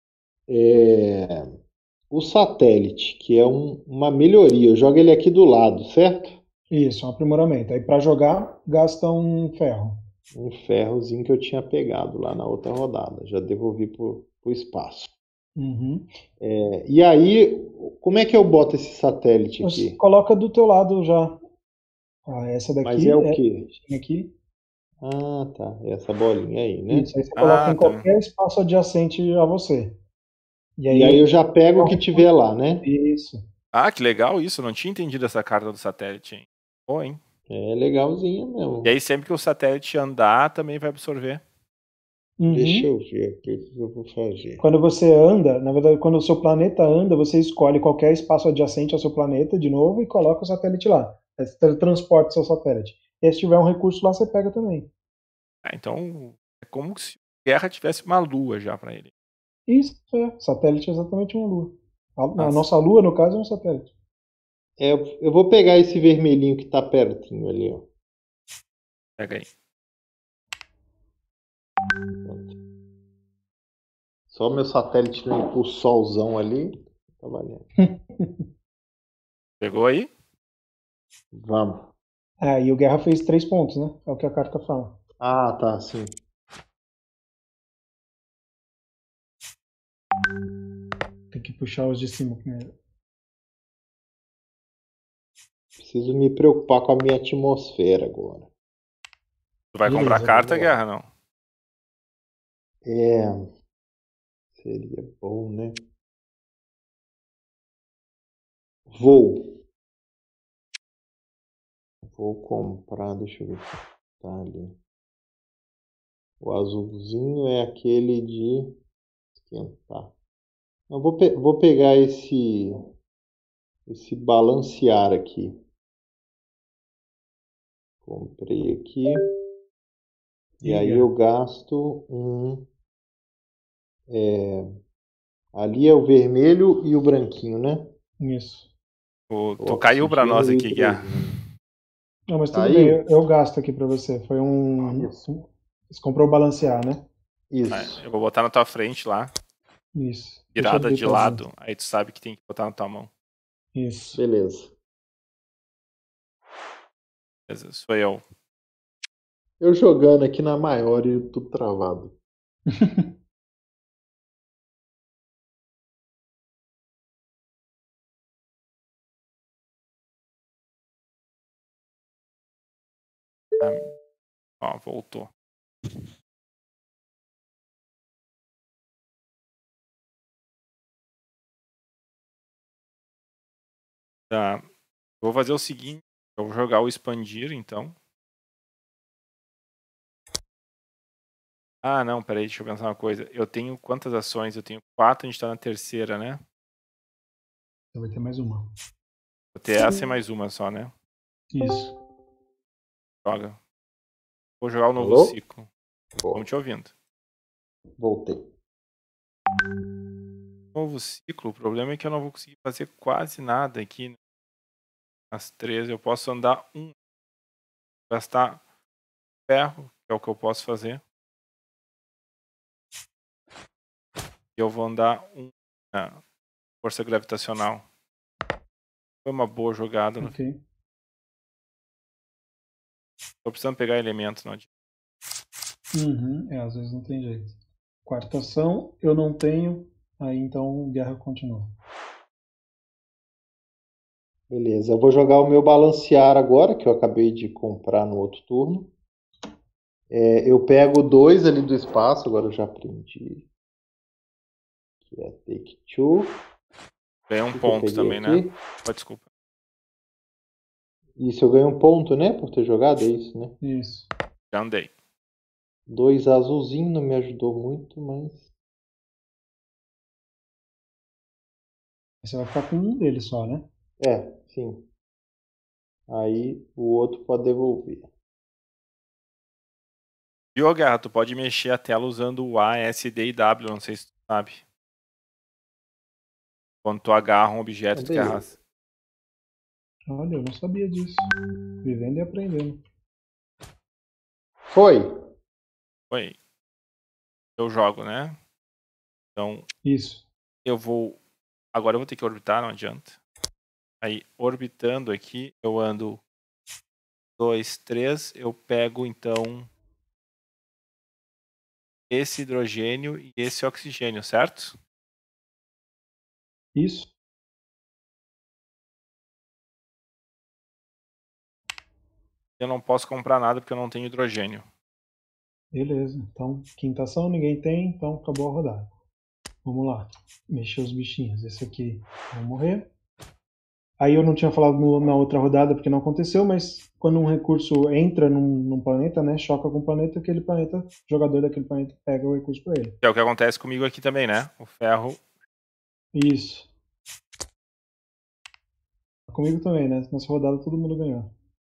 S3: o satélite, que é uma melhoria. Eu jogo ele aqui do lado, certo?
S2: Isso, um aprimoramento. Aí para jogar, gasta um ferro.
S3: Um ferrozinho que eu tinha pegado lá na outra rodada. Já devolvi pro espaço.
S2: Uhum.
S3: E aí, como é que eu boto esse satélite
S2: Você
S3: aqui?
S2: coloca do teu lado já. Essa
S3: Mas
S2: daqui
S3: é o
S2: é
S3: quê?
S2: aqui.
S3: Ah, tá. Essa bolinha aí, né?
S2: Isso, aí você coloca
S1: Ah,
S2: em
S1: tá.
S2: qualquer espaço adjacente a você. E
S3: E
S2: aí
S3: aí
S2: ele
S3: eu já pego o que tiver lá, né?
S2: Isso.
S1: Ah, que legal isso. Eu não tinha entendido essa carta do satélite, hein? Boa, hein?
S3: É legalzinha
S1: E
S3: mesmo.
S1: aí sempre que o satélite andar, também vai absorver.
S3: Deixa
S2: Uhum.
S3: eu ver aqui o que eu vou fazer.
S2: Quando você anda, na verdade, quando o seu planeta anda, você escolhe qualquer espaço adjacente ao seu planeta de novo e coloca o satélite lá. Aí você teletransporta o seu satélite. E aí, se tiver um recurso lá, você pega também.
S1: Ah, então é como se a Guerra tivesse uma lua já pra ele.
S2: Isso, satélite é exatamente uma lua. A
S1: Nossa,
S2: nossa lua, no caso, é um satélite.
S3: Eu vou pegar esse vermelhinho que tá pertinho ali, ó.
S1: pega aí.
S3: Só meu satélite não ir pro solzão ali. Tá valendo.
S1: Pegou aí?
S3: Vamos.
S2: E o Guerra fez 3 pontos, né? É o que a carta fala.
S3: Ah, tá, sim.
S2: Tem que puxar os de cima primeiro.
S3: Preciso me preocupar com a minha atmosfera agora.
S1: Tu vai comprar
S2: Beleza,
S1: carta,
S3: vamos lá.
S1: Guerra, não?
S3: Seria bom, né? Vou. Vou comprar, deixa eu ver se tá ali. O azulzinho é aquele de esquentar. Eu vou pegar esse balancear aqui. Comprei aqui. E aí eu gasto ali é o vermelho e o branquinho, né?
S2: Isso.
S1: Tu caiu pra
S3: Oxigênio
S1: nós
S3: e
S1: aqui, Guerra.
S3: hidrogênio.
S2: Não, mas tudo bem,
S3: Caiu?
S2: eu gasto aqui pra você. Foi
S3: Isso.
S2: Você comprou o balancear, né?
S3: Isso.
S1: Eu vou botar na tua frente lá,
S2: Isso. Deixa
S1: virada
S2: ele
S1: de
S2: deitadinho.
S1: lado. Aí tu sabe que tem que botar na tua mão.
S2: Isso.
S3: Beleza.
S1: Beleza, sou eu.
S3: Eu jogando aqui na maior e tudo travado.
S1: Ó, voltou. Tá. Vou fazer o seguinte. Eu vou jogar o expandir, então. Ah, não, peraí, deixa eu pensar uma coisa. Eu tenho quantas ações? Eu tenho 4, a gente tá na terceira, né?
S2: Então vai ter mais uma.
S1: Vou ter essa e mais uma só, né?
S2: Isso.
S1: Joga. Vou jogar o novo
S3: Alô?
S1: ciclo.
S3: Boa.
S1: Estamos te ouvindo.
S3: Voltei.
S1: Novo ciclo, o problema é que eu não vou conseguir fazer quase nada aqui. As 13, eu posso andar gastar ferro, que é o que eu posso fazer. E eu vou andar força gravitacional. Foi uma boa jogada.
S2: Ok.
S1: Tô precisando pegar elementos, não adianta.
S2: Às vezes não tem jeito. Quarta ação, eu não tenho, aí então guerra continua.
S3: Beleza, eu vou jogar o meu balancear agora, que eu acabei de comprar no outro turno. Eu pego 2 ali do espaço, agora eu já aprendi. Que é Take Two.
S1: Ganha
S3: O
S1: um
S3: que eu
S1: ponto
S3: peguei
S1: também,
S3: aqui?
S1: né? Desculpa.
S3: Isso, eu ganho um ponto, né? Por ter jogado, é isso, né?
S2: Isso.
S1: Já andei.
S3: 2 azulzinho não me ajudou muito, mas...
S2: Você vai ficar com um deles só, né?
S3: Sim. Aí o outro pode devolver.
S1: Viu, Guerra? Tu pode mexer a tela usando o A, S, D e W, não sei se tu sabe. Quando tu agarra um objeto, tu quer
S3: Beleza.
S1: arrastar.
S2: Olha, eu não sabia disso. Vivendo e aprendendo.
S3: Foi.
S1: Oi. Eu jogo, né? Então,
S2: Isso.
S1: eu vou... Agora eu vou ter que orbitar, não adianta. Aí, orbitando aqui, eu ando 2, 3. Eu pego, então, esse hidrogênio e esse oxigênio, certo?
S2: Isso.
S1: Eu não posso comprar nada porque eu não tenho hidrogênio.
S2: Beleza. Então, quinta ação, ninguém tem, então acabou a rodada. Vamos lá. Mexer os bichinhos. Esse aqui vai morrer. Aí eu não tinha falado na outra rodada porque não aconteceu, mas quando um recurso entra num planeta, né, choca com o planeta, aquele planeta, o jogador daquele planeta pega o recurso para ele.
S1: Que é o que acontece comigo aqui também, né? O ferro...
S2: Isso. Comigo também, né? Nessa rodada todo mundo ganhou.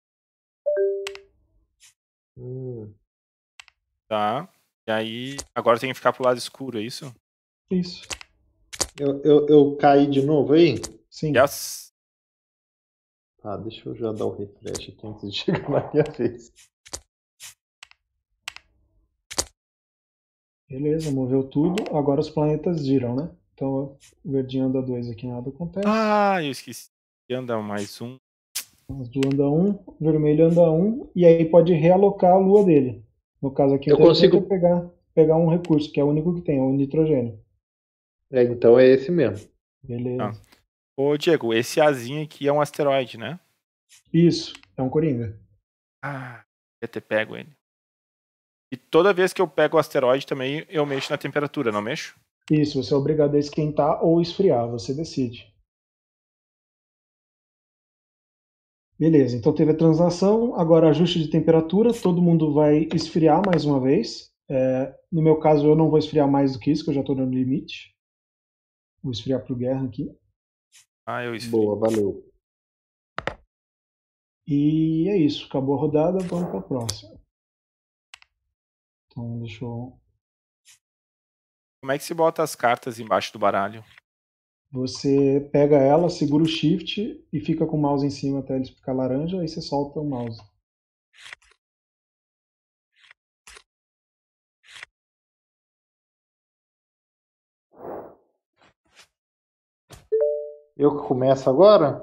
S1: Tá. E aí, agora tem que ficar pro lado escuro, é isso?
S2: Isso.
S3: Eu caí de novo aí?
S2: Sim.
S1: Yes.
S3: Tá, deixa eu já dar o refresh aqui antes de chegar na minha vez.
S2: Beleza, moveu tudo. Agora os planetas giram, né? Então o verdinho anda 2 aqui, nada acontece.
S1: Ah, eu esqueci. Anda mais um.
S2: O azul anda 1, o vermelho anda 1, e aí pode realocar a lua dele. No caso aqui, o
S3: Eu
S2: interessante
S3: consigo...
S2: é pegar um recurso, que é o único que tem, é o nitrogênio.
S3: então é esse mesmo.
S2: Beleza.
S1: Ah. Ô, Diego, esse Azinho aqui é um asteroide, né?
S2: Isso, é um coringa.
S1: Ah, ia ter pego ele. E toda vez que eu pego o asteroide também, eu mexo na temperatura, não mexo?
S2: Isso, você é obrigado a esquentar ou esfriar, você decide. Beleza, então teve a translação, agora ajuste de temperatura, todo mundo vai esfriar mais uma vez. No meu caso, eu não vou esfriar mais do que isso, que eu já estou no limite. Vou esfriar para o Guerra aqui.
S1: Ah, eu esfrio.
S3: Boa, valeu.
S2: E é isso, acabou a rodada, vamos para a próxima. Então, deixa eu...
S1: Como é que se bota as cartas embaixo do baralho?
S2: Você pega ela, segura o Shift e fica com o mouse em cima até ele ficar laranja, aí você solta o mouse.
S3: Eu que começo agora?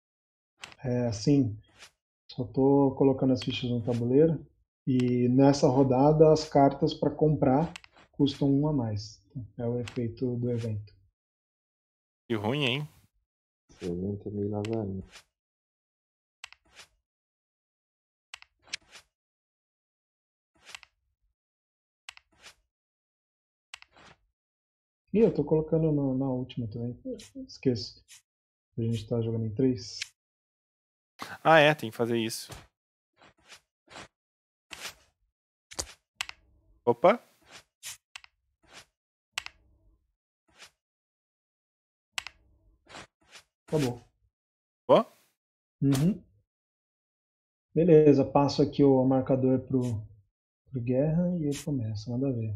S2: Sim, só estou colocando as fichas no tabuleiro. E nessa rodada, as cartas para comprar custam 1 a mais. É o efeito do evento.
S1: Que ruim, hein?
S3: Esse evento é meio lazarinho.
S2: E eu estou colocando na última também. Esqueço. A gente está jogando em 3.
S1: Ah, é, tem que fazer isso. Opa.
S2: Acabou.
S1: Ó.
S2: Uhum. Beleza, passo aqui o marcador pro Guerra e ele começa, nada a ver.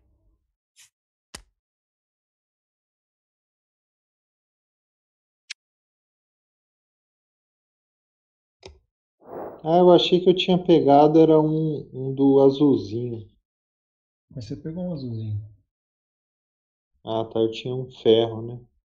S3: Ah, eu achei que eu tinha pegado, era um do azulzinho.
S2: Mas você pegou um azulzinho.
S3: Ah, tá, eu tinha um ferro, né?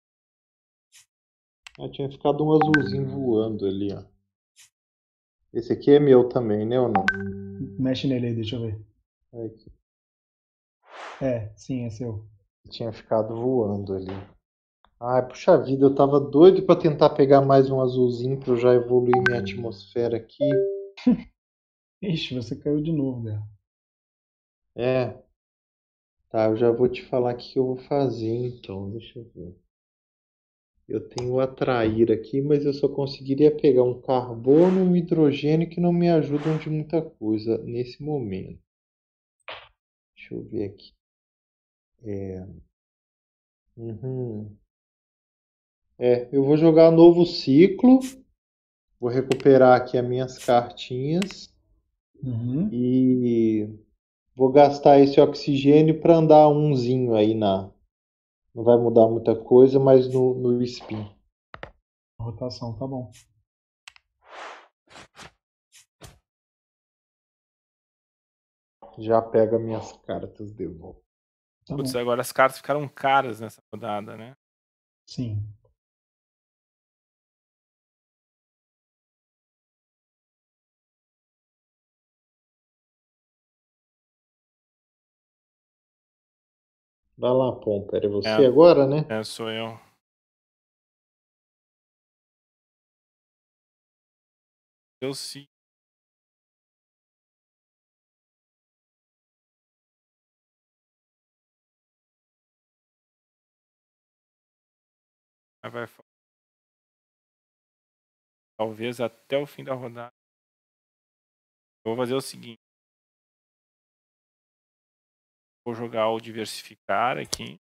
S3: Ah, tinha ficado um azulzinho voando ali, ó. Esse aqui é meu também, né, ou não?
S2: Mexe nele aí, deixa eu ver.
S3: Aqui.
S2: Sim, é seu.
S3: Tinha ficado voando ali. Ai, puxa vida, eu tava doido pra tentar pegar mais um azulzinho pra eu já evoluir minha atmosfera aqui.
S2: Ixi, você caiu de novo, né?
S3: É, tá, eu já vou te falar o que eu vou fazer então, deixa eu ver. Eu tenho o atrair aqui, mas eu só conseguiria pegar um carbono e um hidrogênio que não me ajudam de muita coisa nesse momento. Deixa eu ver aqui. Uhum. Eu vou jogar novo ciclo. Vou recuperar aqui as minhas cartinhas.
S2: Uhum.
S3: E vou gastar esse oxigênio para andar umzinho aí na. Não vai mudar muita coisa, mas no spin.
S2: A rotação, tá bom.
S3: Já pega minhas cartas de volta.
S2: Tá
S1: Putz,
S2: bom.
S1: agora as cartas ficaram caras nessa rodada, né?
S2: Sim.
S3: Vai lá, Pomper. É você
S1: É,
S3: agora, né?
S1: sou eu. Eu sim. Mas talvez até o fim da rodada. Eu vou fazer o seguinte. Vou jogar o diversificar aqui.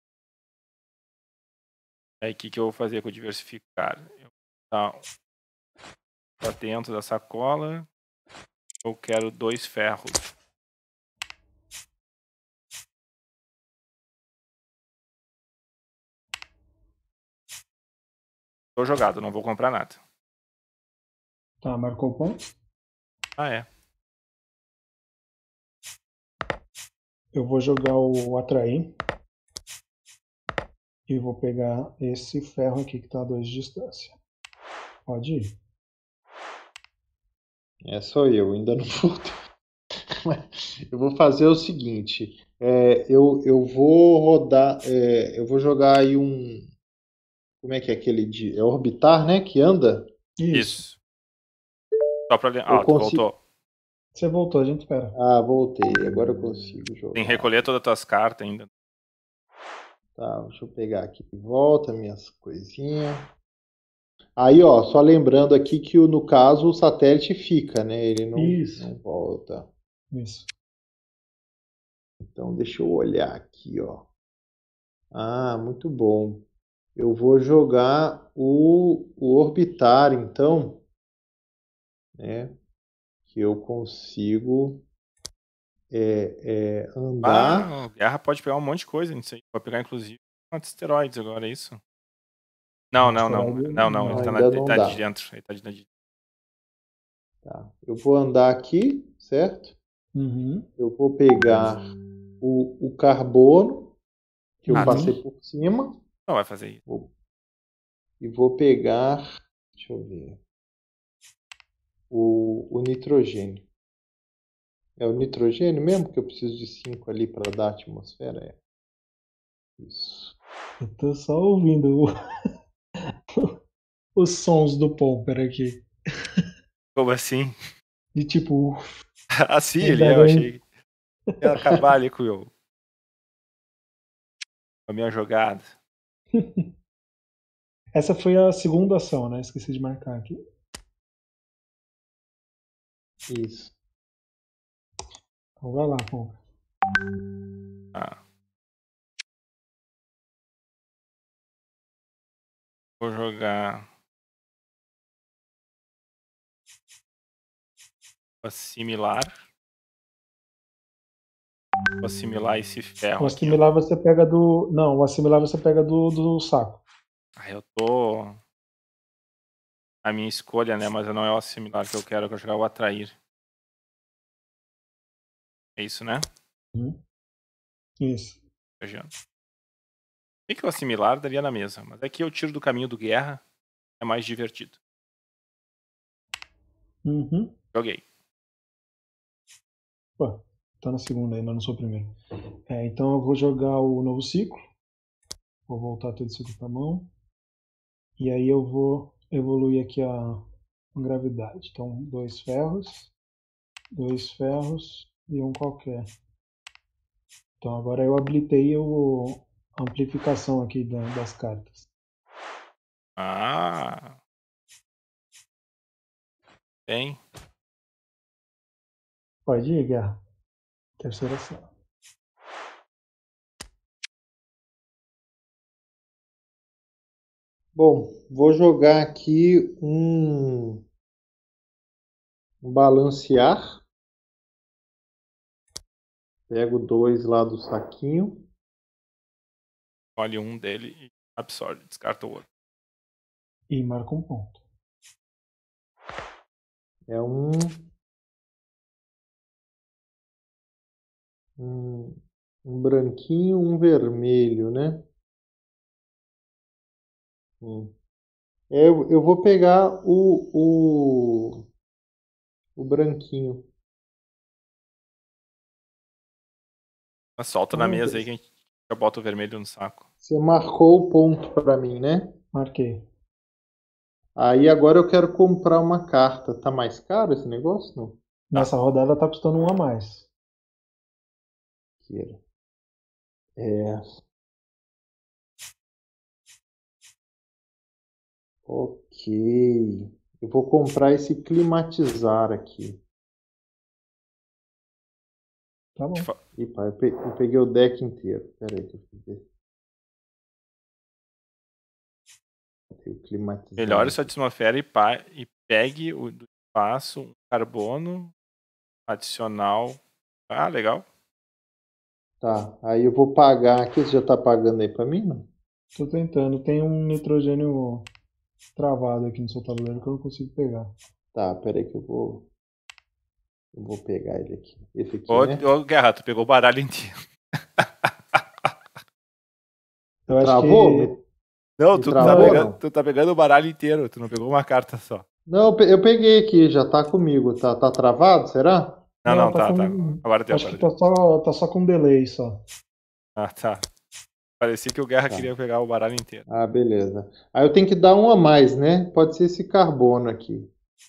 S1: Aí o que eu vou fazer com o diversificar? Eu vou botar pra dentro da sacola. Eu quero 2 ferros. Tô jogado, não vou comprar nada.
S2: Tá, marcou o ponto?
S1: Ah, é.
S2: Eu vou jogar o atrair. E vou pegar esse ferro aqui que tá a 2 de distância. Pode ir.
S3: Sou eu, ainda não voltei. Eu vou fazer o seguinte. Eu vou rodar. Eu vou jogar aí um. Como é que é aquele de. É orbitar, né? Que anda?
S2: Isso.
S1: Isso. Só pra ler.
S3: Eu
S1: Tu
S3: consigo.
S1: voltou.
S2: Você voltou, a gente espera.
S3: Ah, voltei. Agora eu consigo
S1: Tem que
S3: jogar.
S1: recolher todas as tuas cartas ainda.
S3: Tá, deixa eu pegar aqui de volta minhas coisinhas. Aí, ó, só lembrando aqui que no caso o satélite fica, né? Ele
S2: Isso.
S3: não volta.
S2: Isso.
S3: Então, deixa eu olhar aqui, ó. Ah, muito bom. Eu vou jogar o orbitar, então, né? Que eu consigo andar.
S1: Ah, Guerra pode pegar um monte de coisa nisso aí. Pode pegar, inclusive, um asteroides agora, é isso? Não, não, não.
S2: Asteroide,
S1: Não, não.
S3: Não,
S1: Ele
S3: ainda
S1: ele
S3: não
S1: tá de
S3: dá.
S1: dentro. Ele tá de dentro.
S3: Tá. Eu vou andar aqui, certo?
S2: Uhum.
S3: Eu vou pegar o carbono que eu
S1: Ah, tá.
S3: passei
S2: Uhum.
S3: por cima.
S1: Não vai fazer isso.
S3: E vou pegar, deixa eu ver, o nitrogênio. É o nitrogênio mesmo que eu preciso de 5 ali para dar a atmosfera? Isso.
S2: Eu tô só ouvindo os sons do Pomper aqui.
S1: Como assim?
S2: De tipo,
S1: Assim ele
S2: ainda
S1: é, eu
S2: bem.
S1: achei que ia acabar ali com a minha jogada.
S2: Essa foi a segunda ação, né? Esqueci de marcar aqui.
S3: Isso.
S2: Então vai lá, Pomper.
S1: Ah, vou jogar. Assimilar. Vou assimilar esse
S2: O
S1: ferro aqui, ó.
S2: assimilar você pega do. Não, o assimilar você pega do saco.
S1: Ah, eu tô. A minha escolha, né? Mas não é o assimilar que eu quero jogar o atrair. É isso, né?
S2: Uhum. Isso.
S1: Viajando. Bem que o assimilar daria na mesa, mas aqui eu tiro do caminho do guerra. É mais divertido.
S2: Uhum.
S1: Joguei.
S2: Pô, Tá na segunda ainda, não sou o primeiro. Então eu vou jogar o novo ciclo. Vou voltar todo o ciclo pra mão. E aí eu vou evoluir aqui a gravidade. Então, 2 ferros e um qualquer. Então agora eu habilitei a amplificação aqui das cartas.
S1: Ah. Tem.
S2: Pode ir, Guerra. Terceira sala.
S3: Bom, vou jogar aqui um balancear. Pego 2 lá do saquinho.
S1: Olha um dele e absorve, descarta o outro.
S2: E marca um ponto.
S3: É um branquinho, um vermelho, né? Eu vou pegar o branquinho.
S1: Mas solta na mesa aí que a gente já bota o vermelho no saco.
S3: Você marcou o ponto para mim, né?
S2: Marquei.
S3: Aí agora eu quero comprar uma carta. Tá mais caro esse negócio? Não.
S2: Nessa rodada tá custando um a mais.
S3: Ok. Eu vou comprar esse climatizar aqui.
S2: Tá bom.
S3: Ih, pai, eu peguei o deck inteiro. Pera aí que eu fiz ver. O climatizar.
S1: Melhore sua atmosfera e pegue o do espaço um carbono adicional. Ah, legal.
S3: Tá, aí eu vou pagar aqui. Você já tá pagando aí pra mim, não?
S2: Tô tentando. Tem um nitrogênio travado aqui no seu tabuleiro que eu não consigo pegar.
S3: Tá, pera aí que eu vou pegar ele aqui. Esse aqui,
S1: Ô,
S3: né?
S1: Guerra, tu pegou o baralho inteiro.
S2: Eu acho
S3: Travou?
S2: que...
S1: Não,
S3: Me
S1: tu
S3: travou, não?
S1: tá pegando o baralho inteiro, tu não pegou uma carta só.
S3: Não, eu peguei aqui, já tá comigo. Tá travado, será?
S1: Não,
S2: Não,
S1: não,
S2: tá
S1: tá.
S2: com...
S1: Agora deu,
S2: Acho que
S1: agora deu.
S2: tá só com delay só.
S1: Ah, tá. Parecia que o Guerra
S3: Tá.
S1: queria pegar o baralho inteiro.
S3: Ah, beleza. Aí eu tenho que dar um a mais, né? Pode ser esse carbono aqui.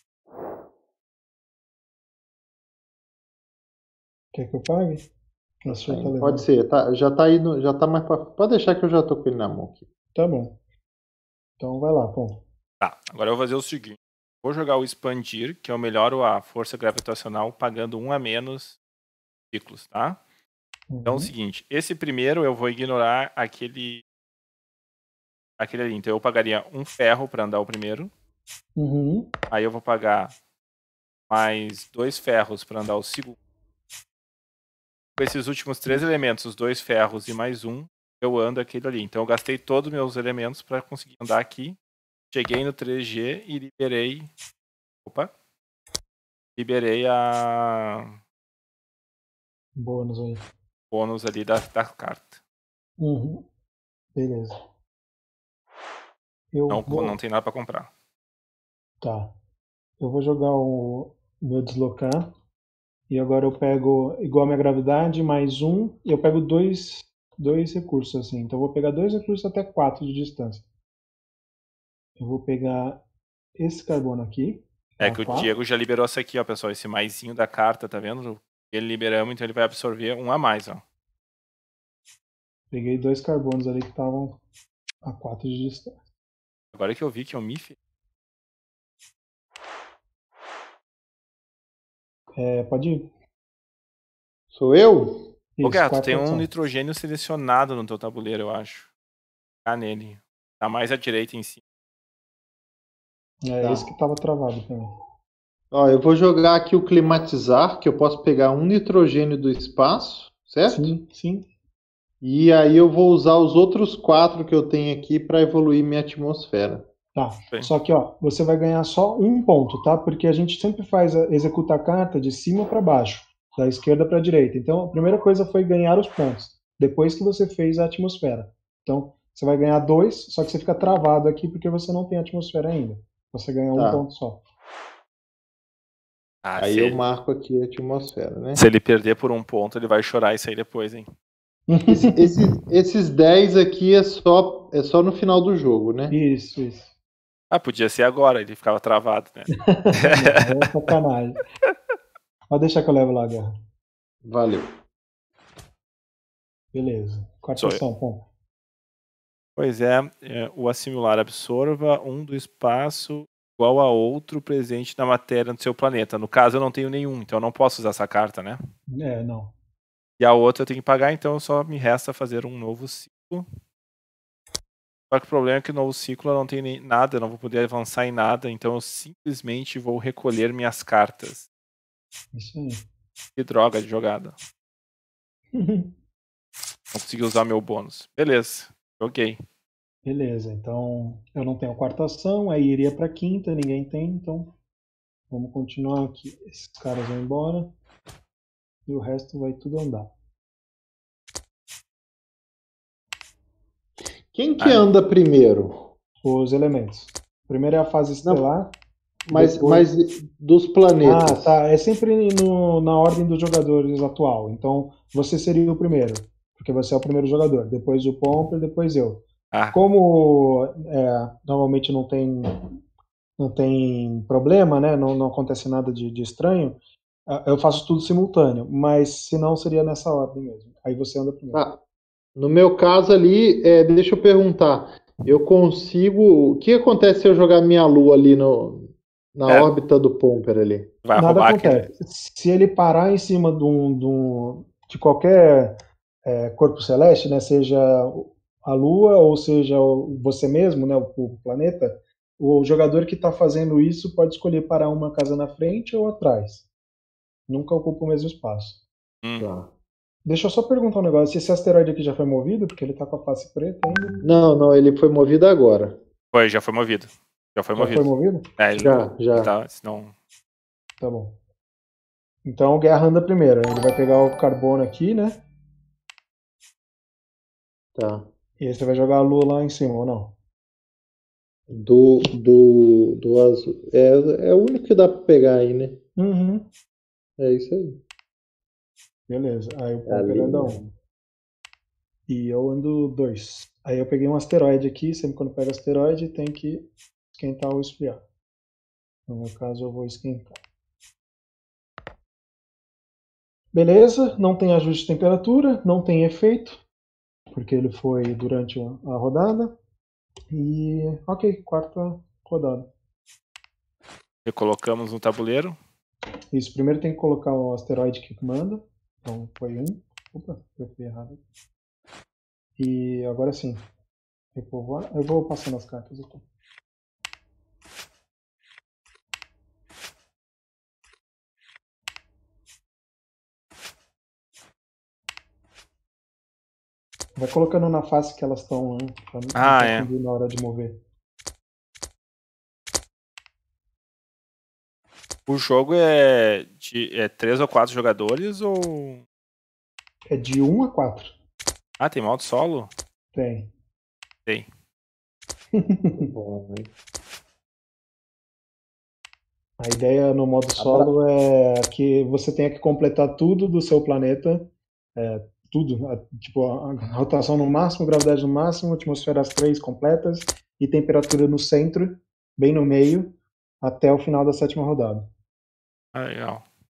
S2: Quer que eu pague? O senhor tá
S3: Pode
S2: levando.
S3: ser, já tá indo, já tá mais pra... Pode deixar que eu já tô com ele na mão aqui.
S2: Tá bom. Então vai lá, pô.
S1: Tá, agora eu vou fazer o seguinte. Vou jogar o expandir, que eu melhoro a força gravitacional pagando um a menos ciclos, tá? Então é o seguinte, esse primeiro eu vou ignorar aquele ali. Então eu pagaria um ferro para andar o primeiro.
S2: Uhum.
S1: Aí eu vou pagar mais 2 ferros para andar o segundo. Com esses últimos 3 elementos, os 2 ferros e mais um, eu ando aquele ali. Então eu gastei todos os meus elementos para conseguir andar aqui. Cheguei no 3G e liberei... Opa! Liberei a...
S2: Bônus aí.
S1: bônus ali da carta.
S2: Uhum. Beleza.
S1: Não tem nada para comprar.
S2: Tá. Eu vou jogar o meu deslocar. E agora eu pego igual a minha gravidade, mais um. E eu pego dois recursos assim. Então eu vou pegar 2 recursos até 4 de distância. Eu vou pegar esse carbono aqui.
S1: É
S2: Tá,
S1: que o
S2: 4.
S1: Diego já liberou essa aqui, ó, pessoal. Esse maisinho da carta, tá vendo? Ele liberamos, então ele vai absorver um a mais, ó.
S2: Peguei 2 carbonos ali que estavam a 4 de distância.
S1: Agora que eu vi que eu me...
S2: Pode ir.
S3: Sou eu?
S1: Ô, Guerra, tu
S2: 4
S1: tem um
S2: ação.
S1: nitrogênio selecionado no teu tabuleiro, eu acho. Tá nele. Tá mais à direita em cima.
S2: É
S3: Tá.
S2: esse que estava travado também.
S3: Ó, eu vou jogar aqui o climatizar, que eu posso pegar um nitrogênio do espaço, certo?
S2: Sim, sim.
S3: E aí eu vou usar os outros 4 que eu tenho aqui para evoluir minha atmosfera.
S2: Tá.
S1: Bem.
S2: Só que ó, você vai ganhar só um ponto, tá? Porque a gente sempre executa a carta de cima para baixo, da esquerda para a direita. Então a primeira coisa foi ganhar os pontos, depois que você fez a atmosfera. Então você vai ganhar 2, só que você fica travado aqui porque você não tem atmosfera ainda. Você ganha um
S3: Tá.
S2: ponto só.
S3: Aí eu marco aqui a atmosfera, né?
S1: Se ele perder por um ponto, ele vai chorar e sair depois, hein?
S3: Esses 10 aqui é só no final do jogo, né?
S2: Isso.
S1: Ah, podia ser agora, ele ficava travado, né?
S2: Não, é sacanagem. Pode deixar que eu levo lá a guerra.
S3: Valeu.
S2: Beleza. Quarta ação, ponto.
S1: Pois é, o assimilar absorva um do espaço igual a outro presente na matéria do seu planeta. No caso, eu não tenho nenhum, então eu não posso usar essa carta, né?
S2: Não.
S1: E a outra eu tenho que pagar, então só me resta fazer um novo ciclo. Só que o problema é que no novo ciclo eu não tenho nem nada, eu não vou poder avançar em nada, então eu simplesmente vou recolher minhas cartas.
S2: Isso aí.
S1: Que droga de jogada. Não consegui usar meu bônus. Beleza, joguei.
S2: Beleza, então eu não tenho quarta ação, aí iria pra quinta, ninguém tem, então vamos continuar aqui. Esses caras vão embora e o resto vai tudo andar.
S3: Quem que anda primeiro?
S2: Os elementos. Primeiro é a fase estelar.
S3: Mas dos planetas.
S2: Tá. É sempre na ordem dos jogadores atual. Então você seria o primeiro, porque você é o primeiro jogador. Depois o Pomper, depois eu. Como normalmente não tem problema, né? Não acontece nada de estranho. Eu faço tudo simultâneo, mas se não seria nessa ordem mesmo. Aí você anda primeiro.
S3: No meu caso ali, deixa eu perguntar. Eu consigo. O que acontece se eu jogar minha lua ali na órbita do Pomper ali?
S2: Nada acontece. Se ele parar em cima de qualquer corpo celeste, né, seja a Lua ou seja você mesmo, né, o planeta, o jogador que está fazendo isso pode escolher parar uma casa na frente ou atrás. Nunca ocupa o mesmo espaço.
S3: Tá.
S2: Deixa eu só perguntar um negócio. Esse asteroide aqui já foi movido? Porque ele está com a face preta ainda.
S3: Não, ele foi movido agora.
S1: Já foi movido. Já foi
S2: movido?
S3: Já.
S1: Tá, senão...
S2: Tá bom. Então o Guerra anda primeiro. Ele vai pegar o carbono aqui, né?
S3: Tá.
S2: E aí você vai jogar a lua lá em cima, ou não?
S3: Do azul. É o único que dá pra pegar aí, né?
S2: Uhum.
S3: É isso aí.
S2: Beleza. Aí o Pomper anda 1. E eu ando 2. Aí eu peguei um asteroide aqui. Sempre quando pega asteroide tem que esquentar ou esfriar. No meu caso eu vou esquentar. Beleza. Não tem ajuste de temperatura. Não tem efeito. Porque ele foi durante a rodada. E ok, quarta rodada.
S1: Recolocamos no tabuleiro.
S2: Isso, primeiro tem que colocar o asteroide que manda. Então foi 1. Opa, eu fui errado. E agora sim. Repovoar. Eu vou passando as cartas aqui. Vai colocando na face que elas estão, né? Pra não confundir na hora de mover.
S1: O jogo é de 3 ou 4 jogadores ou...
S2: É de 1 a 4.
S1: Ah, tem modo solo?
S2: Tem.
S3: Bom, hein?
S2: A ideia no modo solo é que você tenha que completar tudo do seu planeta. Tudo. Tipo, a rotação no máximo, gravidade no máximo, atmosfera as 3 completas e temperatura no centro, bem no meio, até o final da 7ª rodada.
S1: Ah, legal.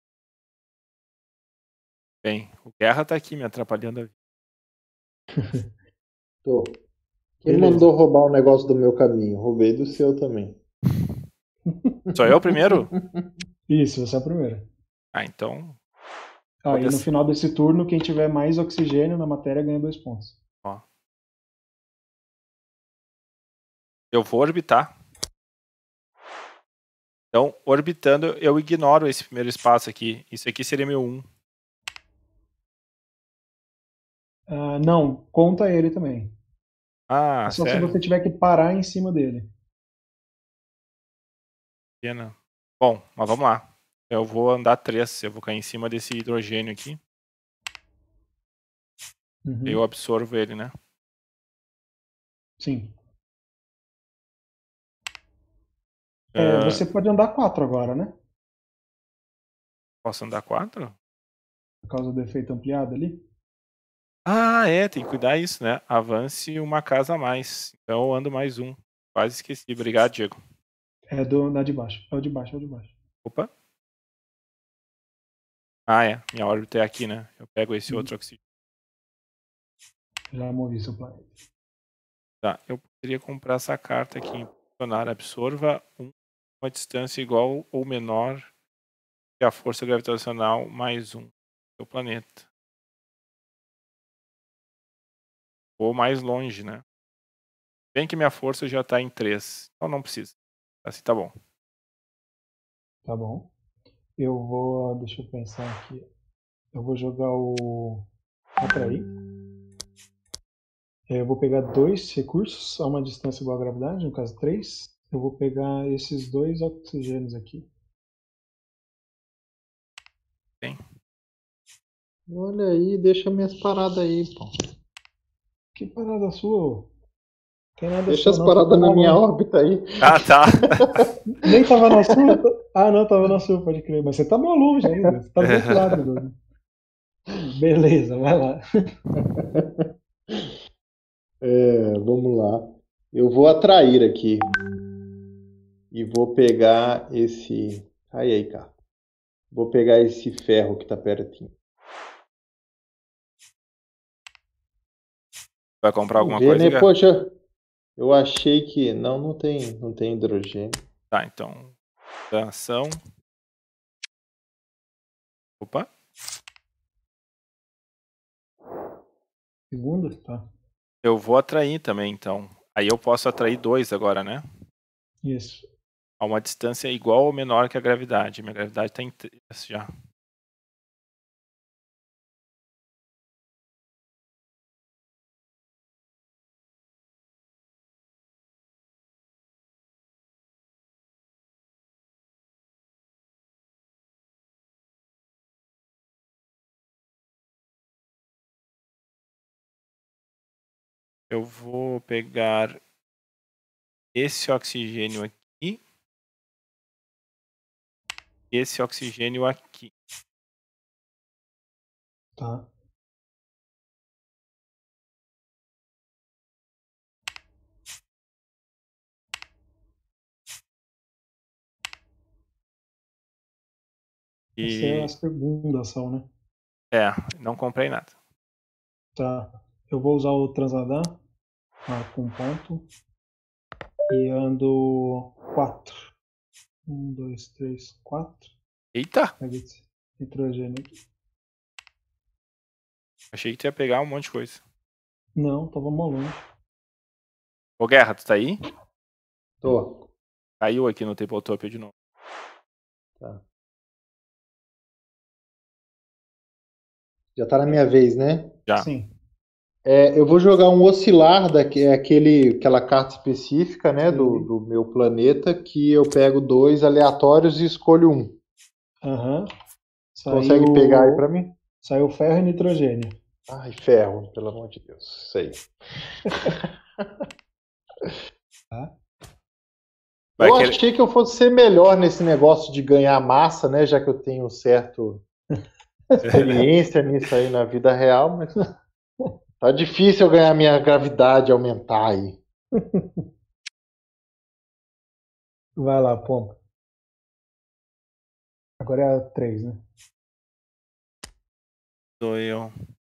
S1: Bem, o Guerra tá aqui me atrapalhando a vida.
S3: Tô. Quem mandou roubar o negócio do meu caminho? Roubei do seu também.
S1: Sou eu primeiro?
S2: Isso, você é o primeiro.
S1: Então...
S2: E no final desse turno, quem tiver mais oxigênio na matéria ganha 2 pontos.
S1: Ó. Eu vou orbitar. Então, orbitando, eu ignoro esse primeiro espaço aqui. Isso aqui seria meu 1.
S2: Não, conta ele também.
S1: Ah,
S2: é só
S1: sério?
S2: se você tiver que parar em cima dele.
S1: Pena. Bom, mas vamos lá. Eu vou andar 3. Eu vou cair em cima desse hidrogênio aqui.
S2: Uhum.
S1: Eu absorvo ele, né?
S2: Sim. Você pode andar 4 agora, né?
S1: Posso andar 4?
S2: Por causa do efeito ampliado ali?
S1: Ah, tem que cuidar isso, né? Avance uma casa a mais. Então eu ando mais um. Quase esqueci. Obrigado, Diego.
S2: É na de baixo. É o de baixo, é o de baixo.
S1: Opa. Minha órbita é aqui, né? Eu pego esse outro oxigênio.
S2: Já movi seu planeta.
S1: Tá, eu poderia comprar essa carta aqui. Impulsionar. Absorva uma distância igual ou menor que a força gravitacional mais um do seu planeta. Ou mais longe, né? Bem que minha força já tá em 3. Então não precisa. Assim tá bom.
S2: Tá bom. Eu vou. Deixa eu pensar aqui. Eu vou jogar o. Atrair. Eu vou pegar 2 recursos a uma distância igual à gravidade, no caso 3. Eu vou pegar esses 2 oxigênios aqui.
S1: Bem.
S3: Olha aí, deixa minhas paradas aí, pô.
S2: Que parada sua? Tem nada
S3: Deixa
S2: sua,
S3: as
S2: não.
S3: paradas na minha órbita aí.
S1: Ah, tá.
S2: Nem tava na sua? Ah, não, tava na sua, pode crer. Mas você tá mal longe ainda. Você tá do outro lado. Bruno. Beleza, vai lá.
S3: Vamos lá. Eu vou atrair aqui. E vou pegar esse... Aí, cara. Vou pegar esse ferro que tá pertinho.
S1: Vai comprar alguma
S3: Vamos ver,
S1: coisa,
S3: né?
S1: Gá?
S3: Poxa, eu achei que... Não tem hidrogênio.
S1: Tá, então. Ação. Opa.
S2: Segunda? Tá.
S1: Eu vou atrair também, então. Aí eu posso atrair 2 agora, né?
S2: Isso.
S1: A uma distância igual ou menor que a gravidade. Minha gravidade tá em 3 já. Eu vou pegar esse oxigênio aqui. E esse oxigênio aqui.
S2: Tá. Essa é a
S1: E.
S2: segunda ação, né?
S1: Não comprei nada.
S2: Tá. Eu vou usar o transladar. Marco um ponto. E ando 4. 1, 2, 3, 4.
S1: Eita!
S2: Pega esse nitrogênio aqui.
S1: Achei que tu ia pegar um monte de coisa.
S2: Não, tava mal longe.
S1: Ô, Guerra, tu tá aí?
S3: Tô.
S1: Caiu aqui no Tabletop de novo.
S3: Tá. Já tá na minha vez, né?
S1: Já.
S2: Sim.
S3: Eu vou jogar um oscilar, aquela carta específica, né, do meu planeta, que eu pego 2 aleatórios e escolho um.
S2: Aham.
S3: Consegue pegar aí pra mim?
S2: Saiu ferro e nitrogênio.
S3: Ai, ferro, pelo amor de Deus. Isso aí.
S2: Tá?
S3: Eu achei que eu fosse ser melhor nesse negócio de ganhar massa, né, já que eu tenho certa experiência nisso aí na vida real, mas tá difícil eu ganhar minha gravidade aumentar aí.
S2: Vai lá, pompa. Agora é a 3, né?
S1: Sou eu.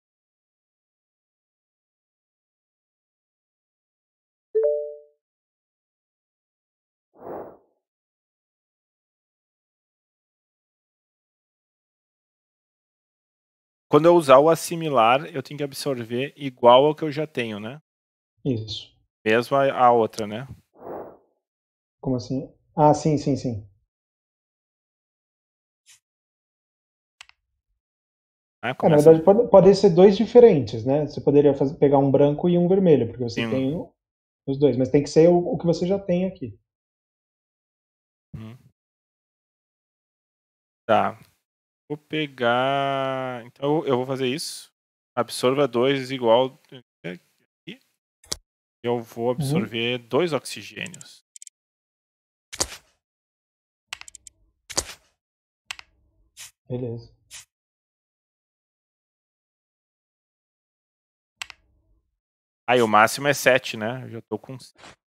S1: Quando eu usar o assimilar, eu tenho que absorver igual ao que eu já tenho, né?
S2: Isso.
S1: Mesmo a outra, né?
S2: Como assim? Ah, sim, sim, sim.
S1: Ah,
S2: Na
S1: começa...
S2: verdade, podem ser 2 diferentes, né? Você poderia pegar um branco e um vermelho, porque você
S1: Sim.
S2: tem os 2, mas tem que ser o que você já tem aqui.
S1: Tá. Vou pegar... Então eu vou fazer isso. Absorva 2 igual... Aqui. Eu vou absorver 2 oxigênios.
S2: Beleza.
S1: Aí o máximo é 7, né? Eu já tô com...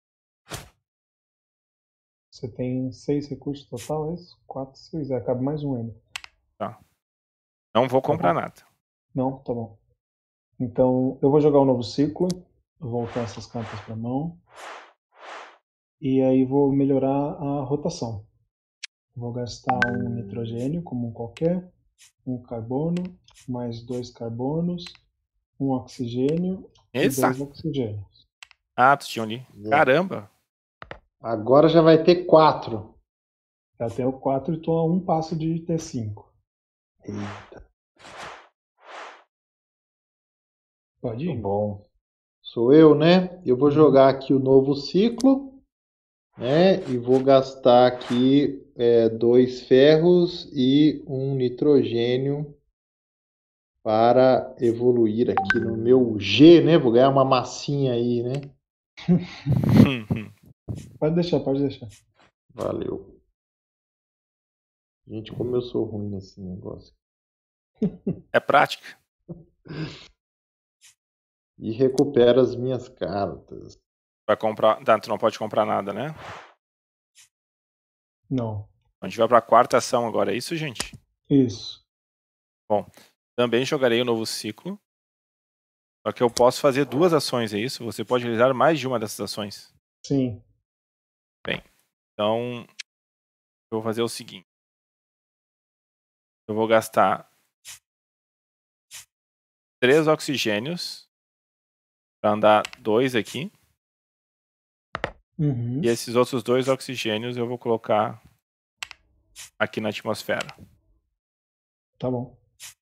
S2: Você tem 6 recursos total, é isso? 4, 6. Cabe mais um ainda.
S1: Tá. Não vou comprar nada.
S2: Não? Tá bom. Então, eu vou jogar um novo ciclo. Vou voltar essas cartas pra mão. E aí vou melhorar a rotação. Vou gastar um nitrogênio, como um qualquer. Um carbono, mais 2 carbonos. Um oxigênio e 2 oxigênios.
S1: Ah, tu tinha ali. Caramba!
S3: Agora já vai ter 4.
S2: Já tenho 4 e estou a um passo de ter 5.
S3: Eita.
S2: Pode ir.
S3: Tá bom. Sou eu, né? Eu vou jogar aqui o novo ciclo, né? E vou gastar aqui 2 ferros e um nitrogênio para evoluir aqui no meu G, né? Vou ganhar uma massinha aí, né?
S2: Pode deixar, pode deixar.
S3: Valeu. Gente, como eu sou ruim nesse negócio.
S1: É prática.
S3: E recupero as minhas cartas.
S1: Vai comprar... Tá, tu não pode comprar nada, né?
S2: Não.
S1: A gente vai pra quarta ação agora, é isso, gente?
S2: Isso.
S1: Bom, também jogarei o novo ciclo. Só que eu posso fazer 2 ações, é isso? Você pode realizar mais de uma dessas ações.
S2: Sim.
S1: Bem, então eu vou fazer o seguinte. Eu vou gastar 3 oxigênios para andar 2 aqui.
S2: Uhum.
S1: E esses outros 2 oxigênios eu vou colocar aqui na atmosfera.
S2: Tá bom.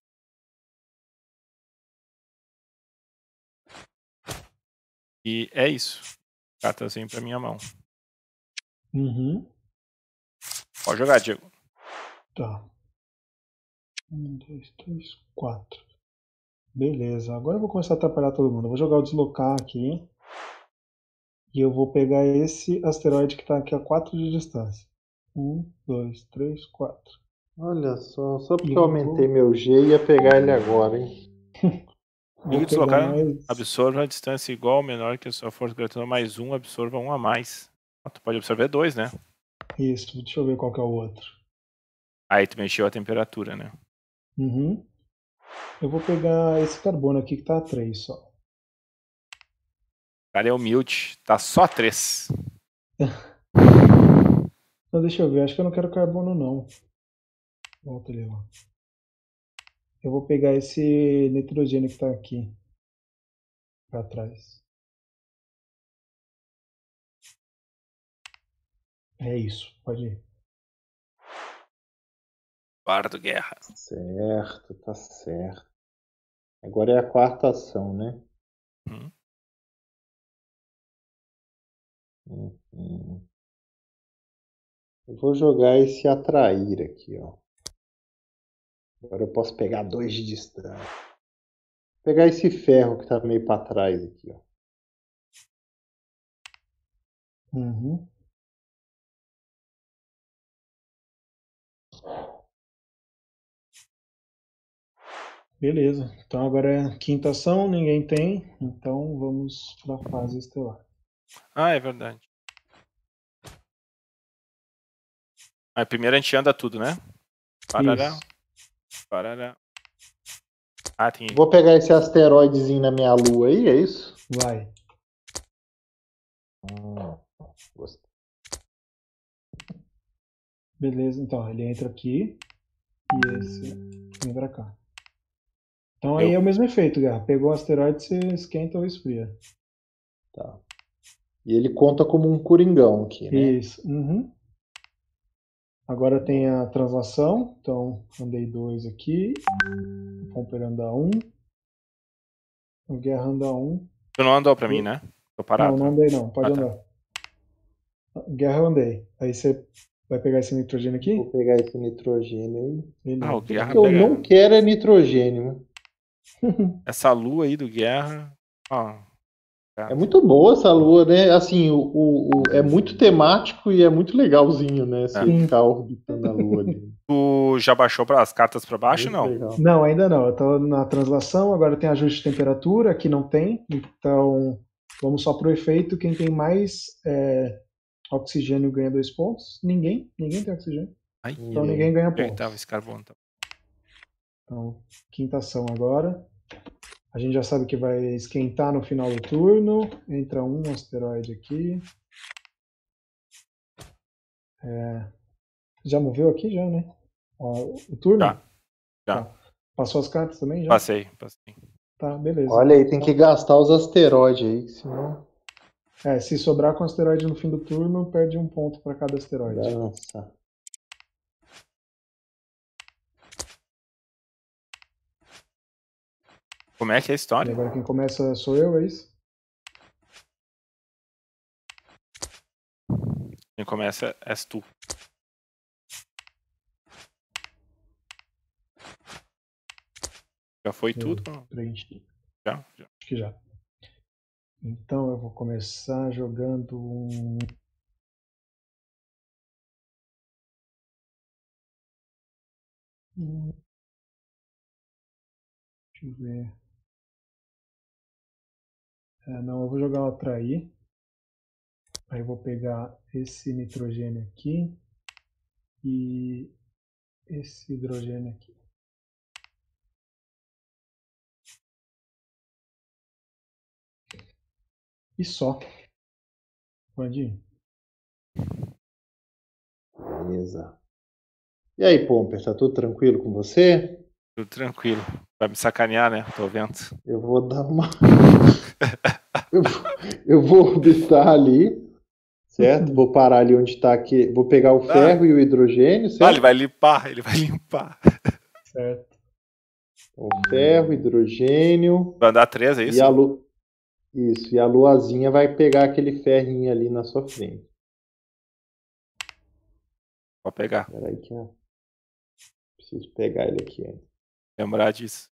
S1: E é isso. Cartas vêm para minha mão.
S2: Uhum.
S1: Pode jogar, Diego.
S2: Tá. 1, 2, 3, 4. Beleza. Agora eu vou começar a atrapalhar todo mundo. Eu vou jogar o deslocar aqui. E eu vou pegar esse asteroide que está aqui a 4 de distância. 1, 2, 3, 4.
S3: Olha só porque eu aumentei meu G e ia pegar ele agora, hein?
S1: Vou deslocar, absorva a distância igual ou menor que a sua força gravitacional mais 1, absorva 1 a mais. Tu pode absorver 2, né?
S2: Isso, deixa eu ver qual que é o outro.
S1: Aí tu mexeu a temperatura, né?
S2: Uhum. Eu vou pegar esse carbono aqui que tá a 3 só.
S1: O cara é humilde, tá só 3.
S2: Não, deixa eu ver, acho que eu não quero carbono não. Volta ali, ó. Eu vou pegar esse nitrogênio que tá aqui. Pra trás. É isso, pode ir.
S1: Bardo Guerra.
S3: Certo, tá certo. Agora é a quarta ação, né? Eu vou jogar esse atrair aqui, ó. Agora eu posso pegar 2 de distância. Vou pegar esse ferro que tá meio para trás aqui, ó.
S2: Uhum. Beleza, então agora é quinta ação, ninguém tem, então vamos para a fase estelar.
S1: Ah, é verdade. Aí primeiro a gente anda tudo, né? Parará.
S2: Isso.
S1: Parará. Ah, tem...
S3: Vou pegar esse asteroidezinho na minha lua aí, é isso?
S2: Vai.
S3: Gostei.
S2: Beleza, então ele entra aqui e esse vem pra cá. Então aí é o mesmo efeito, Guerra. Pegou o asteroide, você esquenta ou esfria.
S3: Tá. E ele conta como um coringão aqui, né?
S2: Isso. Uhum. Agora tem a translação. Então andei 2 aqui. O Pomper anda 1. O Guerra anda 1.
S1: Tu não andou pra mim, né? Tô parado.
S2: Não andei não. Pode andar. Guerra eu andei. Aí você vai pegar esse nitrogênio aqui?
S3: Vou pegar esse nitrogênio aí.
S1: O Guerra
S3: eu não quero é nitrogênio.
S1: Essa lua aí do Guerra...
S3: É muito boa essa lua, né? Assim, é muito temático e é muito legalzinho, né? Você ficar orbitando a lua ali.
S1: Tu já baixou as cartas para baixo, não?
S3: Legal.
S2: Não, ainda não. Eu tô na translação, agora tem ajuste de temperatura, aqui não tem. Então, vamos só pro efeito. Quem tem mais oxigênio ganha 2 pontos. Ninguém tem oxigênio.
S1: Ai,
S2: Então ninguém ganha
S1: onde é que tava
S2: pontos.
S1: esse carbono? Tá?
S2: Então, quinta ação agora. A gente já sabe que vai esquentar no final do turno. Entra um asteroide aqui. Já moveu aqui já, né? Ó, o turno?
S1: Já.
S2: Tá. Passou as cartas também já?
S1: Passei.
S2: Tá, beleza.
S3: Olha aí, tem que gastar os asteroides aí, senão
S2: Se sobrar com asteroide no fim do turno, perde 1 ponto para cada asteroide.
S3: dança.
S1: Como é que é a
S2: E
S1: história?
S2: agora quem começa sou eu, é isso?
S1: Quem começa és tu. Já foi tudo?
S2: Preenchi.
S1: Já.
S2: Acho que já. Então eu vou começar jogando um. Deixa eu ver. Não, eu vou jogar um atrair. Aí eu vou pegar esse nitrogênio aqui e esse hidrogênio aqui. E só. Pode ir.
S3: Beleza. E aí, Pomper, tá tudo tranquilo com você?
S1: Tudo tranquilo. Vai me sacanear, né? Tô vendo.
S3: Eu vou dar uma. eu vou orbitar ali, certo? Vou parar ali onde está aqui. Vou pegar o ferro e o hidrogênio, certo?
S1: Ele vai limpar.
S2: Certo.
S3: O ferro, hidrogênio.
S1: Vai andar 3, é isso?
S3: E a Isso, e a luazinha vai pegar aquele ferrinho ali na sua frente.
S1: Vou pegar.
S3: Peraí que eu preciso pegar ele aqui antes.
S1: Lembrar disso.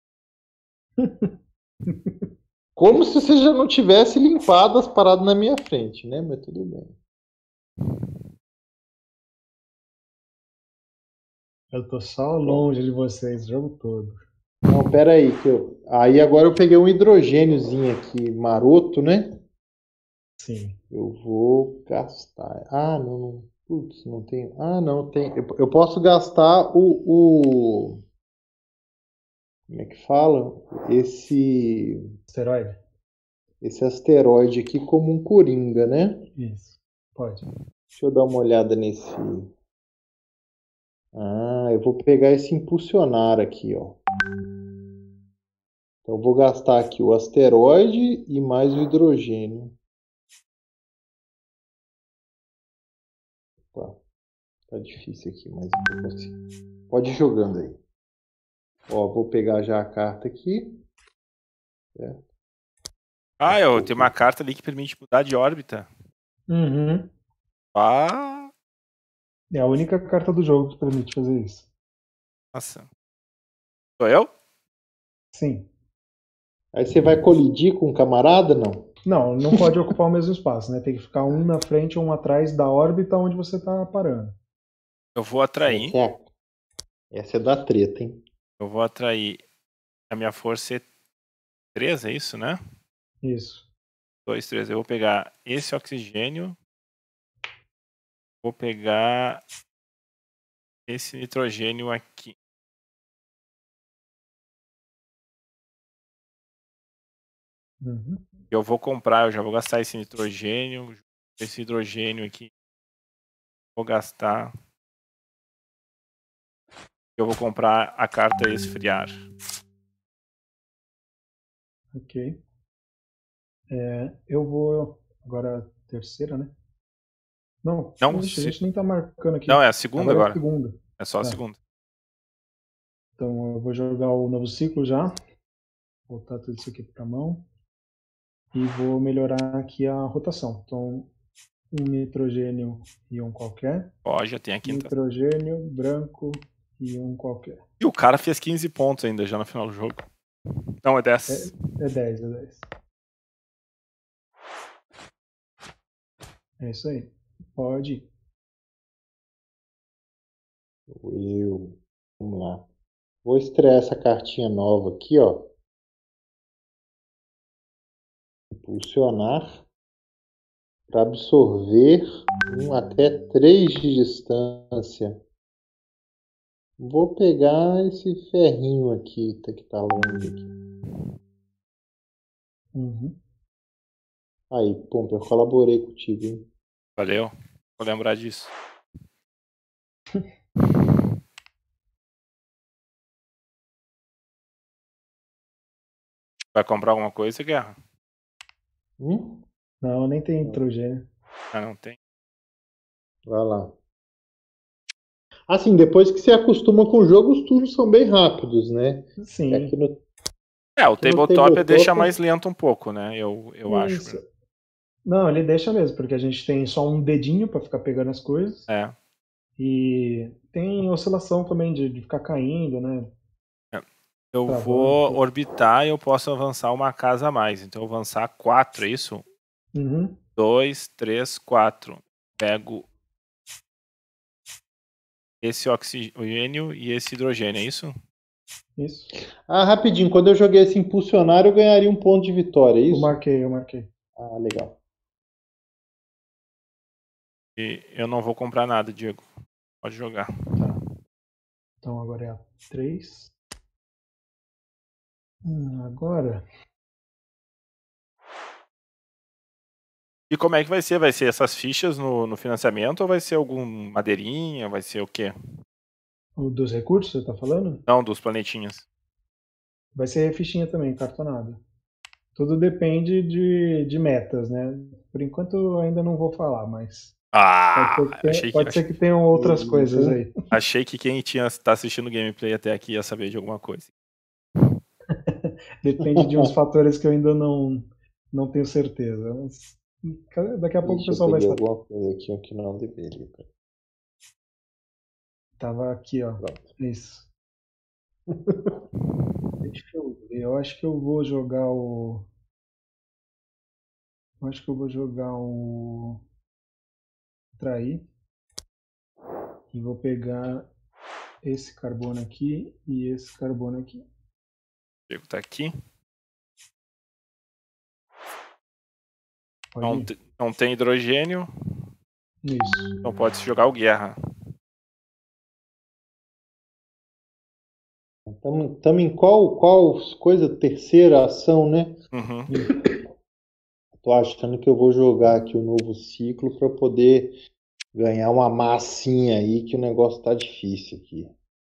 S3: Como se você já não tivesse limpado as paradas na minha frente, né? Mas tudo bem.
S2: Eu tô só longe de vocês o jogo todo.
S3: Não, pera aí, Aí agora eu peguei um hidrogêniozinho aqui, maroto, né?
S2: Sim.
S3: Eu vou gastar. Ah, não. Putz, não tem. Ah, não, tem. Eu posso gastar o. Como é que fala?
S2: Asteroide?
S3: Esse asteroide aqui como um coringa, né?
S2: Isso. Pode.
S3: Deixa eu dar uma olhada nesse. Ah, eu vou pegar esse impulsionar aqui, ó. Então eu vou gastar aqui o asteroide e mais o hidrogênio. Tá difícil aqui, mas eu consigo. Pode ir jogando aí. Ó, vou pegar já a carta aqui. Certo?
S1: Eu tenho uma carta ali que permite mudar de órbita.
S2: Uhum.
S1: Ah,
S2: É a única carta do jogo que permite fazer isso.
S1: nossa. Sou eu?
S2: Sim.
S3: Aí você vai colidir com um camarada, não?
S2: Não pode ocupar o mesmo espaço, né? Tem que ficar um na frente, um atrás da órbita onde você tá parando.
S1: Eu vou atrair.
S3: Essa é da treta, hein?
S1: Eu vou atrair. A minha força é 3, é isso, né?
S2: Isso.
S1: 2, 3. Eu vou pegar esse oxigênio. Vou pegar esse nitrogênio aqui.
S2: Uhum.
S1: Eu vou comprar, eu já vou gastar esse nitrogênio. Esse hidrogênio aqui. Vou gastar. Eu vou comprar a carta esfriar.
S2: Ok. Eu vou. Agora a terceira, né? Não,
S1: Não,
S2: a gente nem tá marcando aqui.
S1: Não, é a segunda agora.
S2: É a segunda.
S1: É só a segunda.
S2: Então eu vou jogar o novo ciclo já. Voltar tudo isso aqui para a mão. E vou melhorar aqui a rotação. Então, um nitrogênio e um qualquer.
S1: Ó, já tem a quinta.
S2: Nitrogênio, branco e um qualquer.
S1: E o cara fez 15 pontos ainda já no final do jogo. Não, é 10.
S2: É 10, é 10. É isso aí. Pode ir.
S3: Vamos lá. Vou estrear essa cartinha nova aqui, ó. Impulsionar para absorver até 3 de distância. Vou pegar esse ferrinho aqui, que tá longe aqui.
S2: Uhum.
S3: Aí, Pompa, eu colaborei contigo, hein?
S1: Valeu. Vou lembrar disso. Vai comprar alguma coisa, Guerra?
S2: Não, nem tem nitrogênio.
S1: Ah, não tem.
S3: Vai lá. Assim, depois que você acostuma com o jogo, os turnos são bem rápidos, né?
S2: Sim.
S3: Aqui no,
S1: O
S3: aqui no
S1: tabletop deixa
S3: tabletop-
S1: mais lento um pouco, né? Eu acho.
S2: Isso. Não, ele deixa mesmo, porque a gente tem só um dedinho pra ficar pegando as coisas.
S1: É.
S2: E tem oscilação também de ficar caindo, né?
S1: Eu
S2: Travando.
S1: vou orbitar e eu posso avançar uma casa a mais. Então eu vou avançar 4, é isso?
S2: Uhum.
S1: 2, 3, 4. Pego esse oxigênio e esse hidrogênio, é isso?
S2: Isso.
S3: Ah, rapidinho, quando eu joguei esse impulsionar, eu ganharia um ponto de vitória, é
S2: Eu
S3: isso?
S2: marquei.
S3: Ah, legal.
S1: E eu não vou comprar nada, Diego. Pode jogar.
S2: Tá. Então agora é a 3. Agora.
S1: E como é que vai ser? Vai ser essas fichas no financiamento ou vai ser algum madeirinha? Vai ser o quê?
S2: O dos recursos, você tá falando?
S1: Não, dos planetinhas.
S2: Vai ser fichinha também, cartonada. Tudo depende de metas, né? Por enquanto eu ainda não vou falar, mas pode ser que tenham outras coisas aí.
S1: Achei que quem tá assistindo o gameplay até aqui ia saber de alguma coisa.
S2: Depende de uns fatores que eu ainda não tenho certeza. Mas daqui a pouco o pessoal vai
S3: Deixa eu
S2: saber.
S3: pegar alguma coisa aqui o que não deveria.
S2: Tava aqui, ó.
S3: Pronto.
S2: Isso. Deixa eu ver. Eu acho que eu vou jogar o. Eu acho que eu vou jogar o. Trair. E vou pegar esse carbono aqui e esse carbono aqui.
S1: O Diego tá aqui. Não tem hidrogênio.
S2: Isso.
S1: Então pode se jogar o guerra.
S3: Estamos em qual coisa? Terceira ação, né?
S1: Uhum.
S3: Tô achando que eu vou jogar aqui o novo ciclo para poder ganhar uma massinha aí, que o negócio tá difícil aqui.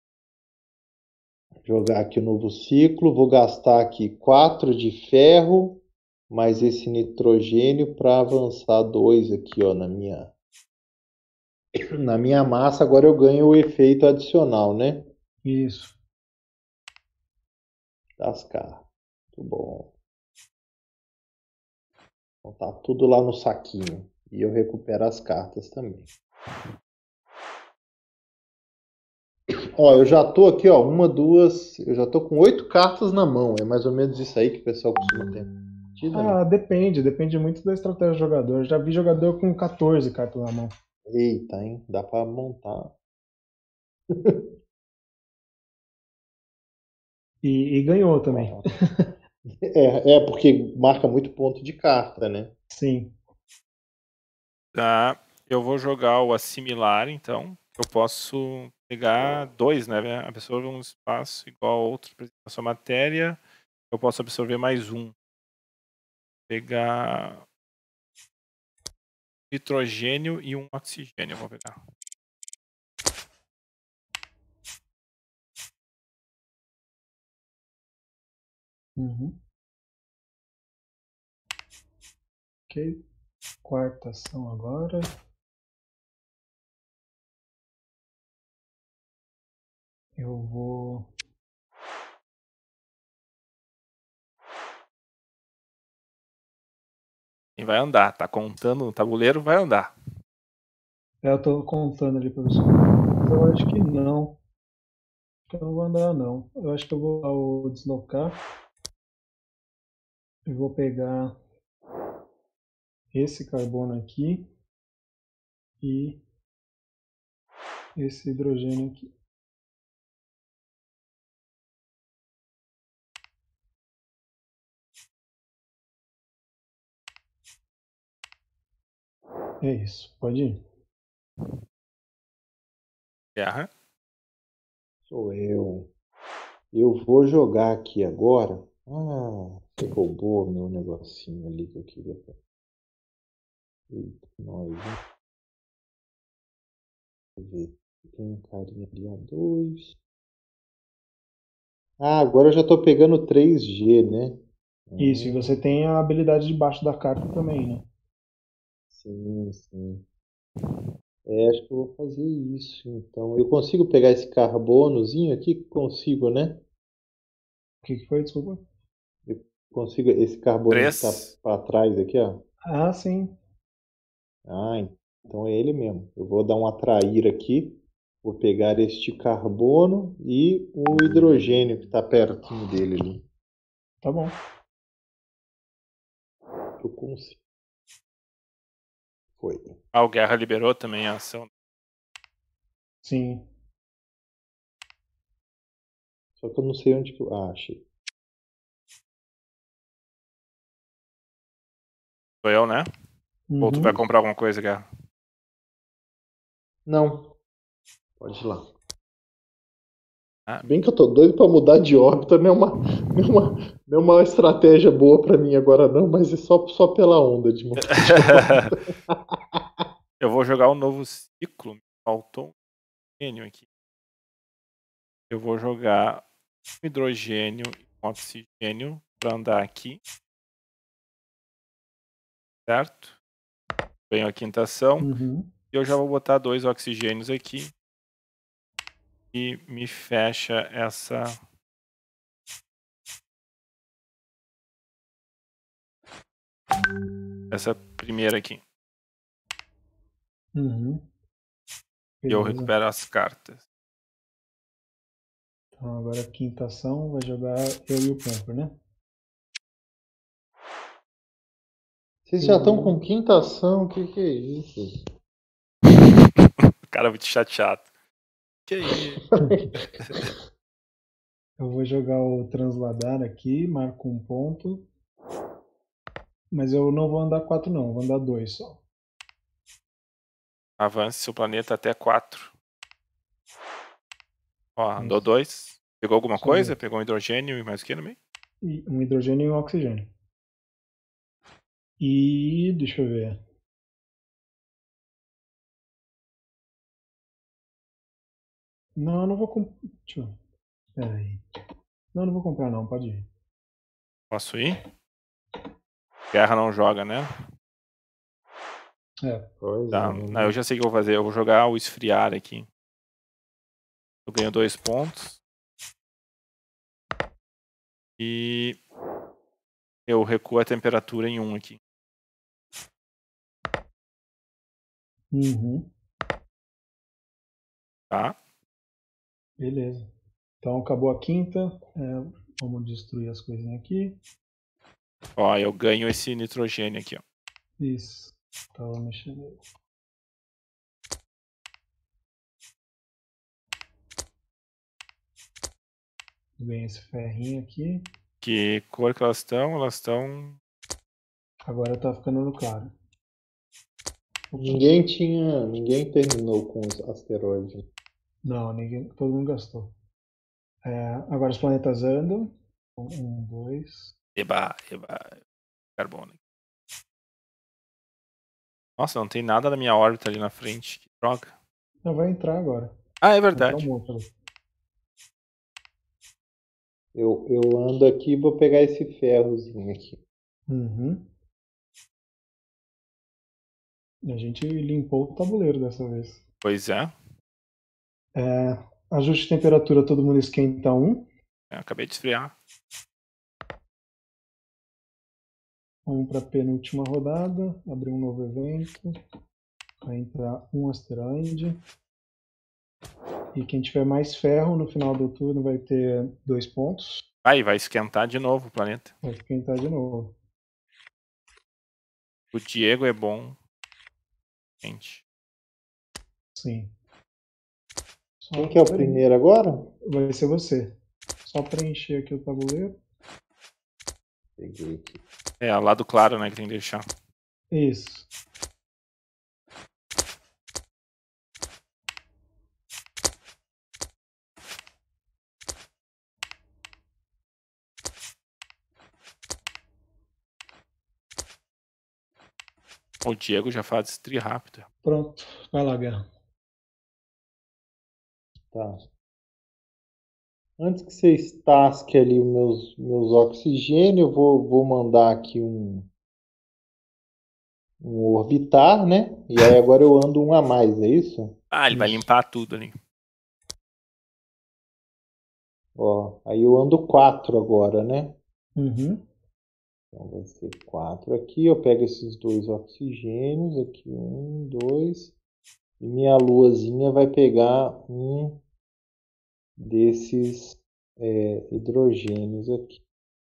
S3: Jogar aqui o novo ciclo, vou gastar aqui 4 de ferro, mais esse nitrogênio para avançar 2 aqui, ó, na minha massa. Agora eu ganho o efeito adicional, né?
S2: Isso.
S3: Das cartas. Muito bom. Então tá tudo lá no saquinho. E eu recupero as cartas também. Ó, eu já tô aqui, ó, uma, duas, eu já tô com 8 cartas na mão. É mais ou menos isso aí que o pessoal costuma ter.
S2: Depende muito da estratégia do jogador. Já vi jogador com 14 cartas na mão.
S3: Eita, hein? Dá pra montar.
S2: E ganhou também.
S3: Porque marca muito ponto de carta, né?
S2: Sim.
S1: Tá. Eu vou jogar o assimilar, então. Eu posso pegar 2, né? Absorver um espaço igual a outro na sua matéria. Eu posso absorver mais 1. Pegar nitrogênio e um oxigênio. Eu vou pegar.
S2: Uhum. Ok. Quarta ação agora. Eu vou.
S1: E vai andar. Tá contando no tabuleiro, vai andar.
S2: Eu tô contando ali pra você. Mas eu acho que não. Acho que eu não vou andar, não. Eu acho que eu vou dar o deslocar. Eu vou pegar esse carbono aqui e esse hidrogênio aqui. É isso, pode ir.
S1: Guerra.
S3: Sou eu. Eu vou jogar aqui agora. Ah, você roubou meu negocinho ali que eu queria fazer. Eita, nós, hein? Deixa eu ver. Tem um carinha ali, ó, 2. Ah, agora eu já tô pegando 3G, né?
S2: Isso, e você tem a habilidade debaixo da carta também, né?
S3: Sim, sim. Acho que eu vou fazer isso, então. Eu consigo pegar esse carbonozinho aqui? Consigo, né?
S2: O que foi, desculpa?
S3: Eu consigo esse carbono que tá
S1: 3.
S3: para trás aqui, ó.
S2: Ah, sim.
S3: Ah, então é ele mesmo. Eu vou dar um atrair aqui. Vou pegar este carbono e o hidrogênio que está pertinho dele ali.
S2: Tá bom.
S3: Eu consigo. Foi.
S1: Ah, o Guerra liberou também a ação.
S2: Sim.
S3: Só que eu não sei onde que eu. Ah, achei.
S1: Sou eu, né? Ou tu vai
S2: Uhum.
S1: comprar alguma coisa, Guerra?
S3: Não. Pode ir lá.
S1: Ah,
S3: Se bem que eu tô doido para mudar de órbita, não é uma estratégia boa para mim agora não, mas é só pela onda de mudar de órbita.
S1: Eu vou jogar um novo ciclo. Me faltou um hidrogênio aqui. Eu vou jogar um hidrogênio e um oxigênio para andar aqui. Certo? Venho a quinta ação.
S2: Uhum.
S1: E eu já vou botar 2 oxigênios aqui. E me fecha essa primeira aqui.
S2: Uhum.
S1: E eu
S2: Beleza.
S1: recupero as cartas.
S2: Então agora a quinta ação vai jogar eu e o Pumper, né?
S3: Vocês já estão com quinta ação, o que é isso?
S1: O cara é muito chateado. Que isso?
S2: Eu vou jogar o transladar aqui, marco um ponto. Mas eu não vou andar 4 não, vou andar 2 só.
S1: Avance seu planeta até 4. Ó, andou 2. Pegou alguma
S2: Só
S1: coisa?
S2: dois.
S1: Pegou um hidrogênio e mais o que no meio?
S2: E um hidrogênio e um oxigênio. E deixa eu ver. Não, eu não vou comprar. Deixa eu. Pera aí. Não vou comprar não, pode ir.
S1: Posso ir? Guerra não joga, né?
S2: É.
S3: Pois
S1: Tá. Não, eu já sei o que eu vou fazer. Eu vou jogar o esfriar aqui. Eu ganho 2 pontos. E eu recuo a temperatura em 1 aqui.
S2: Uhum.
S1: Tá?
S2: Beleza. Então acabou a quinta. Vamos destruir as coisinhas aqui.
S1: Ó, eu ganho esse nitrogênio aqui, ó.
S2: Isso. Tava mexendo. Ganhei esse ferrinho aqui.
S1: Que cor que elas estão? Elas estão...
S2: Agora tá ficando no claro.
S3: Ninguém terminou com os asteroides.
S2: Não, ninguém, todo mundo gastou. Agora os planetas andam. 1, 2.
S1: Eba. Carbono. Nossa, não tem nada na minha órbita ali na frente. Que droga.
S2: Não, vai entrar agora.
S1: Ah, é
S2: Vai entrar um
S1: verdade.
S2: monte ali.
S3: Eu ando aqui e vou pegar esse ferrozinho aqui.
S2: Uhum. A gente limpou o tabuleiro dessa vez.
S1: Pois é.
S2: Ajuste de temperatura, todo mundo esquenta 1.
S1: Eu acabei de esfriar.
S2: Vamos para a penúltima rodada. Abrir um novo evento. Vai entrar um asteroide. E quem tiver mais ferro no final do turno vai ter 2 pontos.
S1: Aí, vai esquentar de novo o planeta.
S2: Vai esquentar de novo.
S1: O Diego é bom. Gente.
S2: Sim.
S3: Quem que é o primeiro agora?
S2: Vai ser você. Só preencher aqui o tabuleiro.
S3: Peguei aqui.
S1: É, lado claro, né, que tem que deixar.
S2: Isso.
S1: O Diego já faz tri rápido.
S2: Pronto. Vai lá, Guerra.
S3: Tá. Antes que vocês tasquem ali os meus oxigênios, eu vou mandar aqui um orbitar, né? E aí agora eu ando um a mais, é isso?
S1: Ah, ele vai
S2: Isso.
S1: limpar tudo ali.
S3: Ó, aí eu ando 4 agora, né?
S2: Uhum.
S3: Então vai ser 4 aqui. Eu pego esses 2 oxigênios, aqui 1, 2. E minha luazinha vai pegar um desses hidrogênios aqui.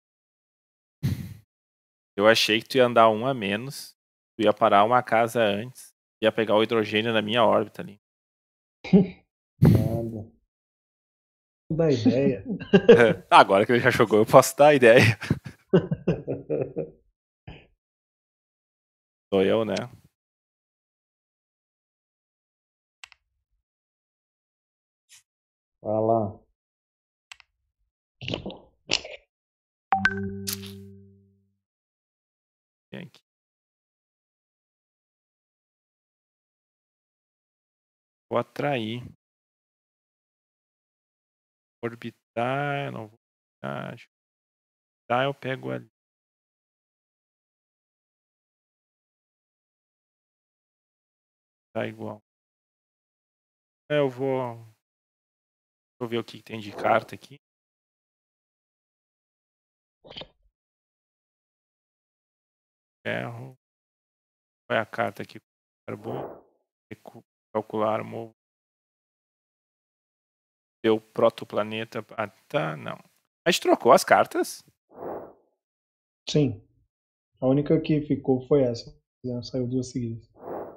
S1: Eu achei que tu ia andar um a menos, tu ia parar uma casa antes, ia pegar o hidrogênio na minha órbita ali.
S3: Nada.
S2: Dá ideia.
S1: Agora que ele já jogou, eu posso dar a ideia. Sou eu, né?
S3: Vai lá.
S1: Vem aqui. Vou atrair. Orbitar, eu não vou. Tá, eu pego ali. Tá igual. Eu vou. Deixa eu ver o que tem de carta aqui. Ferro. Qual é a carta aqui? Carbono. Calcular o meu protoplaneta. Ah, tá, não. A gente trocou as cartas?
S2: Sim. A única que ficou foi essa. Né? Saiu 2 seguidas.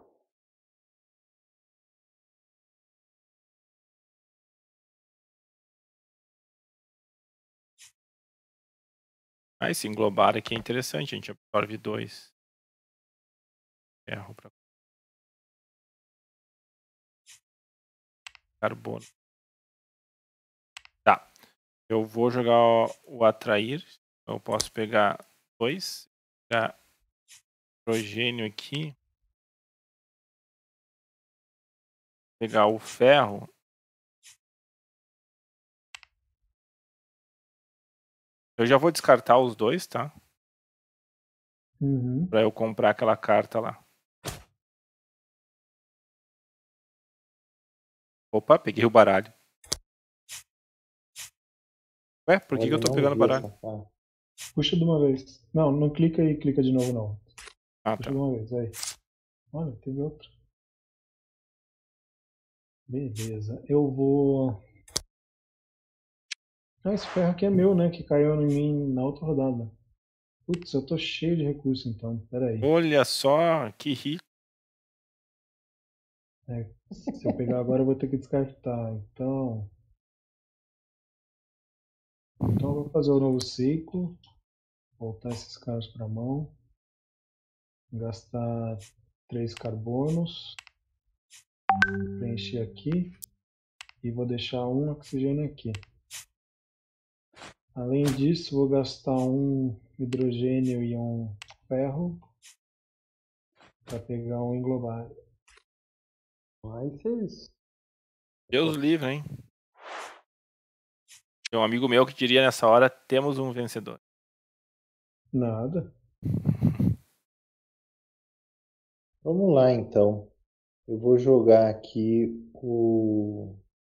S1: Ah, esse englobar aqui é interessante. A gente absorve 2. Ferro para carbono. Tá. Eu vou jogar o atrair. Eu posso pegar 2. Pegar hidrogênio aqui. Pegar o ferro. Eu já vou descartar os 2, tá?
S2: Uhum.
S1: Pra eu comprar aquela carta lá. Opa, peguei o baralho. Ué, por que eu tô pegando o baralho?
S2: Puxa de uma vez. Não, não clica e clica de novo, não.
S1: Ah,
S2: Puxa
S1: tá.
S2: de uma vez, aí. Olha, teve outra. Beleza. Eu vou. Ah, esse ferro aqui é meu, né? Que caiu em mim na outra rodada. Putz, eu tô cheio de recursos então. Pera aí.
S1: Olha só, que rico.
S2: Se eu pegar agora, eu vou ter que descartar. Então eu vou fazer o novo ciclo. Voltar esses caras para a mão. Gastar 3 carbonos. Preencher aqui. E vou deixar um oxigênio aqui. Além disso, vou gastar um hidrogênio e um ferro para pegar um englobar.
S3: Mas é isso.
S1: Deus livre, hein? Tem um amigo meu que diria nessa hora, temos um vencedor.
S2: Nada.
S3: Vamos lá, então. Eu vou jogar aqui o...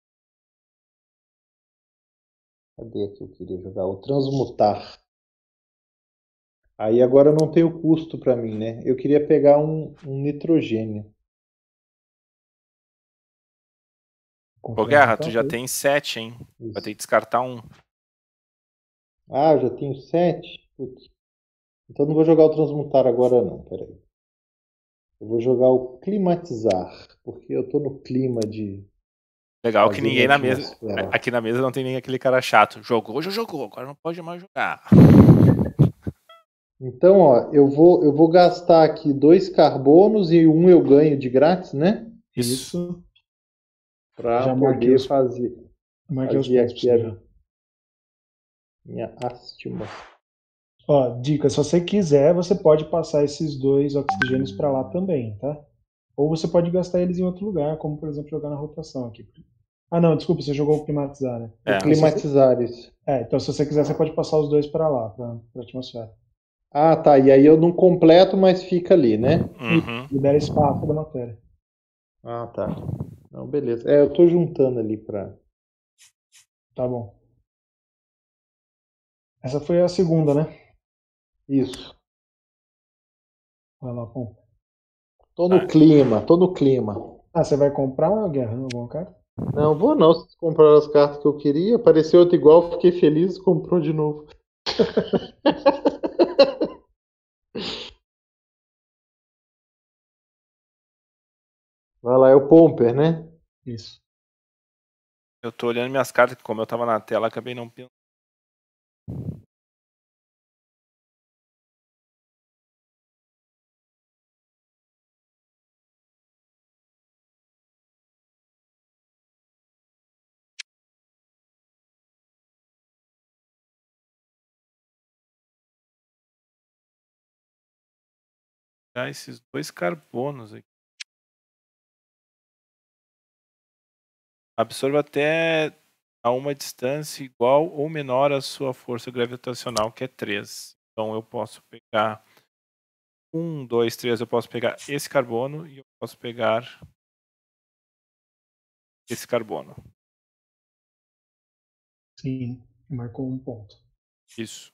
S3: Cadê que eu queria jogar? O transmutar. Aí agora não tem o custo para mim, né? Eu queria pegar um nitrogênio.
S1: Ô, Guerra, tu já tem 7, hein?
S3: Isso.
S1: Vai ter que descartar um.
S3: Ah, eu já tenho 7? Putz. Então não vou jogar o transmutar agora não, peraí. Eu vou jogar o climatizar, porque eu tô no clima de
S1: Legal que
S3: Fazer
S1: ninguém na mesa.
S3: atmosfera.
S1: Aqui na mesa não tem nem aquele cara chato. Jogou, já jogou, agora não pode mais jogar.
S3: Então, ó, eu vou gastar aqui 2 carbonos e um eu ganho de grátis, né?
S2: Isso.
S3: Para
S2: Já marquei
S3: poder
S2: os
S3: fazer
S2: pontos pra
S3: aqui
S2: você já.
S3: a minha ástima.
S2: Ó, dica, se você quiser, você pode passar esses 2 oxigênios para lá também, tá? Ou você pode gastar eles em outro lugar, como por exemplo jogar na rotação aqui. Ah, não, desculpa, você jogou o climatizar, né?
S1: É.
S3: Climatizar isso.
S2: Então se você quiser, você pode passar os 2 para lá, para a atmosfera.
S3: Ah, tá. E aí eu não completo, mas fica ali, né?
S1: Uhum.
S2: Libera espaço da matéria.
S3: Ah, tá. Não, beleza. Eu tô juntando ali pra.
S2: Tá bom. Essa foi a segunda, né?
S3: Isso.
S2: Vai lá, pô.
S3: Tô no clima, tô no clima.
S2: Ah, você vai comprar uma guerra, alguma carta?
S3: Não, vou não. Vocês compraram as cartas que eu queria. Apareceu outro igual, fiquei feliz, comprou de novo. Vai lá, é o Pomper, né?
S2: Isso.
S1: Eu tô olhando minhas cartas, que como eu tava na tela, acabei não pensando. Esses 2 carbonos aqui. Absorva até a uma distância igual ou menor à sua força gravitacional, que é 3. Então eu posso pegar 1, 2, 3, eu posso pegar esse carbono e eu posso pegar esse carbono.
S2: Sim, marcou um ponto.
S1: Isso.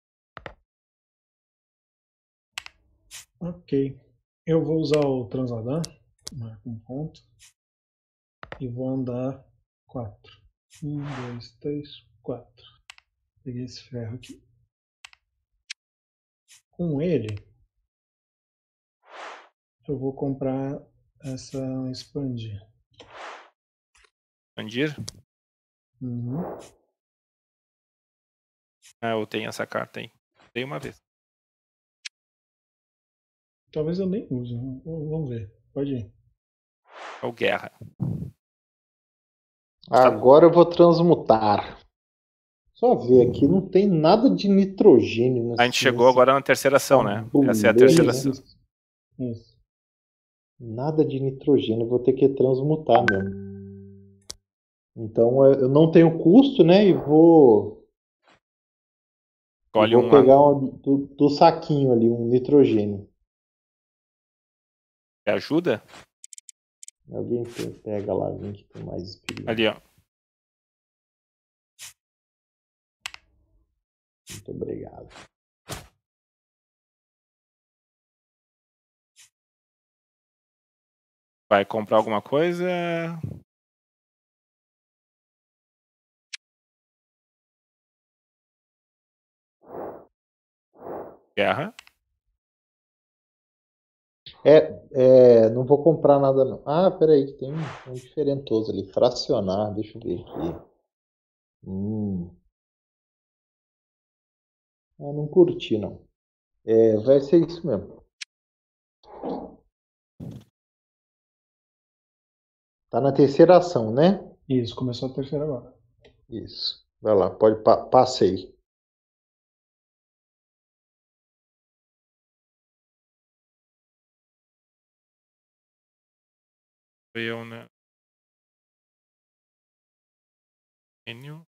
S2: Ok. Eu vou usar o Transladan, marco um ponto. E vou andar 4. 1, 2, 3, 4. Peguei esse ferro aqui. Com ele, eu vou comprar essa expandir.
S1: Expandir?
S2: Uhum.
S1: Ah, eu tenho essa carta aí. Dei uma vez.
S2: Talvez eu nem use. Vamos ver. Pode ir.
S1: É o guerra.
S3: Agora eu vou transmutar. Só ver aqui, não tem nada de nitrogênio
S1: A gente chegou agora na terceira ação, né? Essa é a terceira ação.
S2: Isso.
S3: Nada de nitrogênio, eu vou ter que transmutar mesmo. Então eu não tenho custo, né? E vou
S1: Escolhe um lá.
S3: pegar do saquinho ali, um nitrogênio.
S1: Quer ajuda?
S3: Alguém pega lá, alguém que tem mais experiência.
S1: Ali, ó.
S3: Muito obrigado.
S1: Vai comprar alguma coisa? Guerra.
S3: Não vou comprar nada não. Ah, peraí, que tem um diferentoso ali. Fracionar, deixa eu ver aqui. Não curti não. Vai ser isso mesmo. Tá na terceira ação, né?
S2: Isso, começou a terceira agora.
S3: Isso. Vai lá, pode passei.
S1: Foi eu, né? Gênio.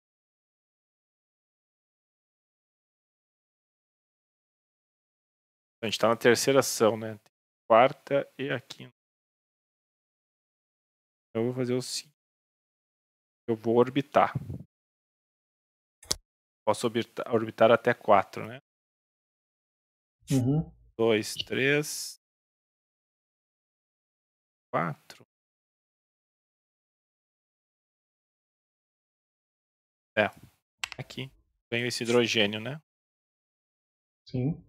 S1: A gente tá na terceira ação, né? Quarta e a quinta. Eu vou fazer o seguinte. Eu vou orbitar. Posso orbitar até 4, né?
S2: Uhum.
S1: 2, 3, 4. Aqui. Ganho esse hidrogênio, né?
S2: Sim.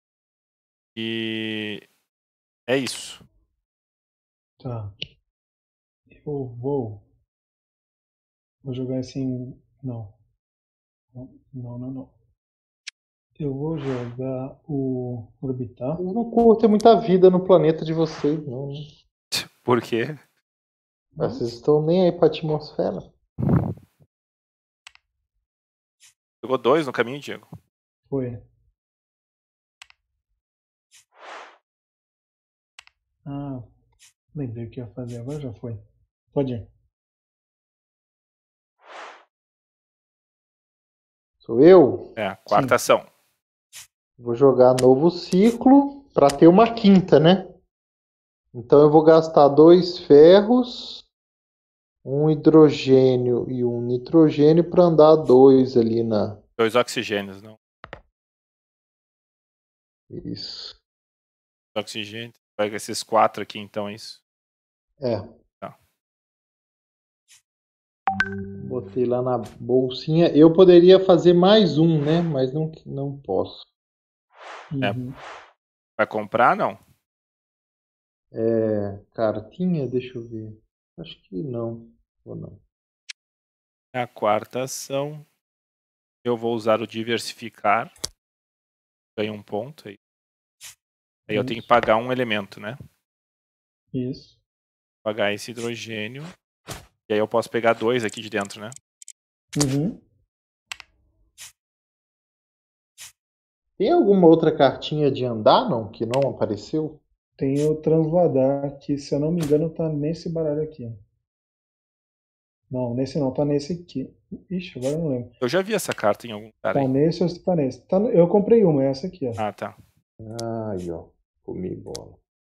S1: E é isso.
S2: Tá. eu vou jogar assim. Não. Não. Eu vou jogar o Orbitar.
S3: Eu não curto ter muita vida no planeta de vocês, não. Né?
S1: Por quê?
S3: Vocês estão nem aí pra atmosfera.
S1: Pegou 2 no caminho, Diego?
S2: Foi. Ah, lembrei o que ia fazer, agora já foi. Pode ir.
S3: Sou eu?
S1: É, quarta ação.
S3: Vou jogar novo ciclo pra ter uma quinta, né? Então eu vou gastar 2 ferros, um hidrogênio e um nitrogênio para andar 2 ali na.
S1: 2 oxigênios, não.
S3: Isso.
S1: Oxigênio. Pega esses 4 aqui, então, é isso.
S3: É.
S1: Tá.
S3: Botei lá na bolsinha. Eu poderia fazer mais um, né? Mas não posso.
S2: Uhum.
S1: Vai comprar, não?
S3: Cartinha, deixa eu ver. Acho que não. Ou não.
S1: A quarta ação. Eu vou usar o diversificar. Ganho um ponto aí. Aí eu tenho que pagar um elemento, né?
S2: Isso.
S1: Pagar esse hidrogênio. E aí eu posso pegar 2 aqui de dentro, né?
S2: Uhum.
S3: Tem alguma outra cartinha de andar, não? Que não apareceu?
S2: Tem o Transladar, que se eu não me engano tá nesse baralho aqui. Não, nesse não, tá nesse aqui. Ixi, agora eu não lembro.
S1: Eu já vi essa carta em algum lugar
S2: Tá
S1: aí.
S2: nesse ou tá nesse? Eu comprei uma, é essa aqui, ó.
S1: Ah, tá.
S3: Aí, ó. Comi bola.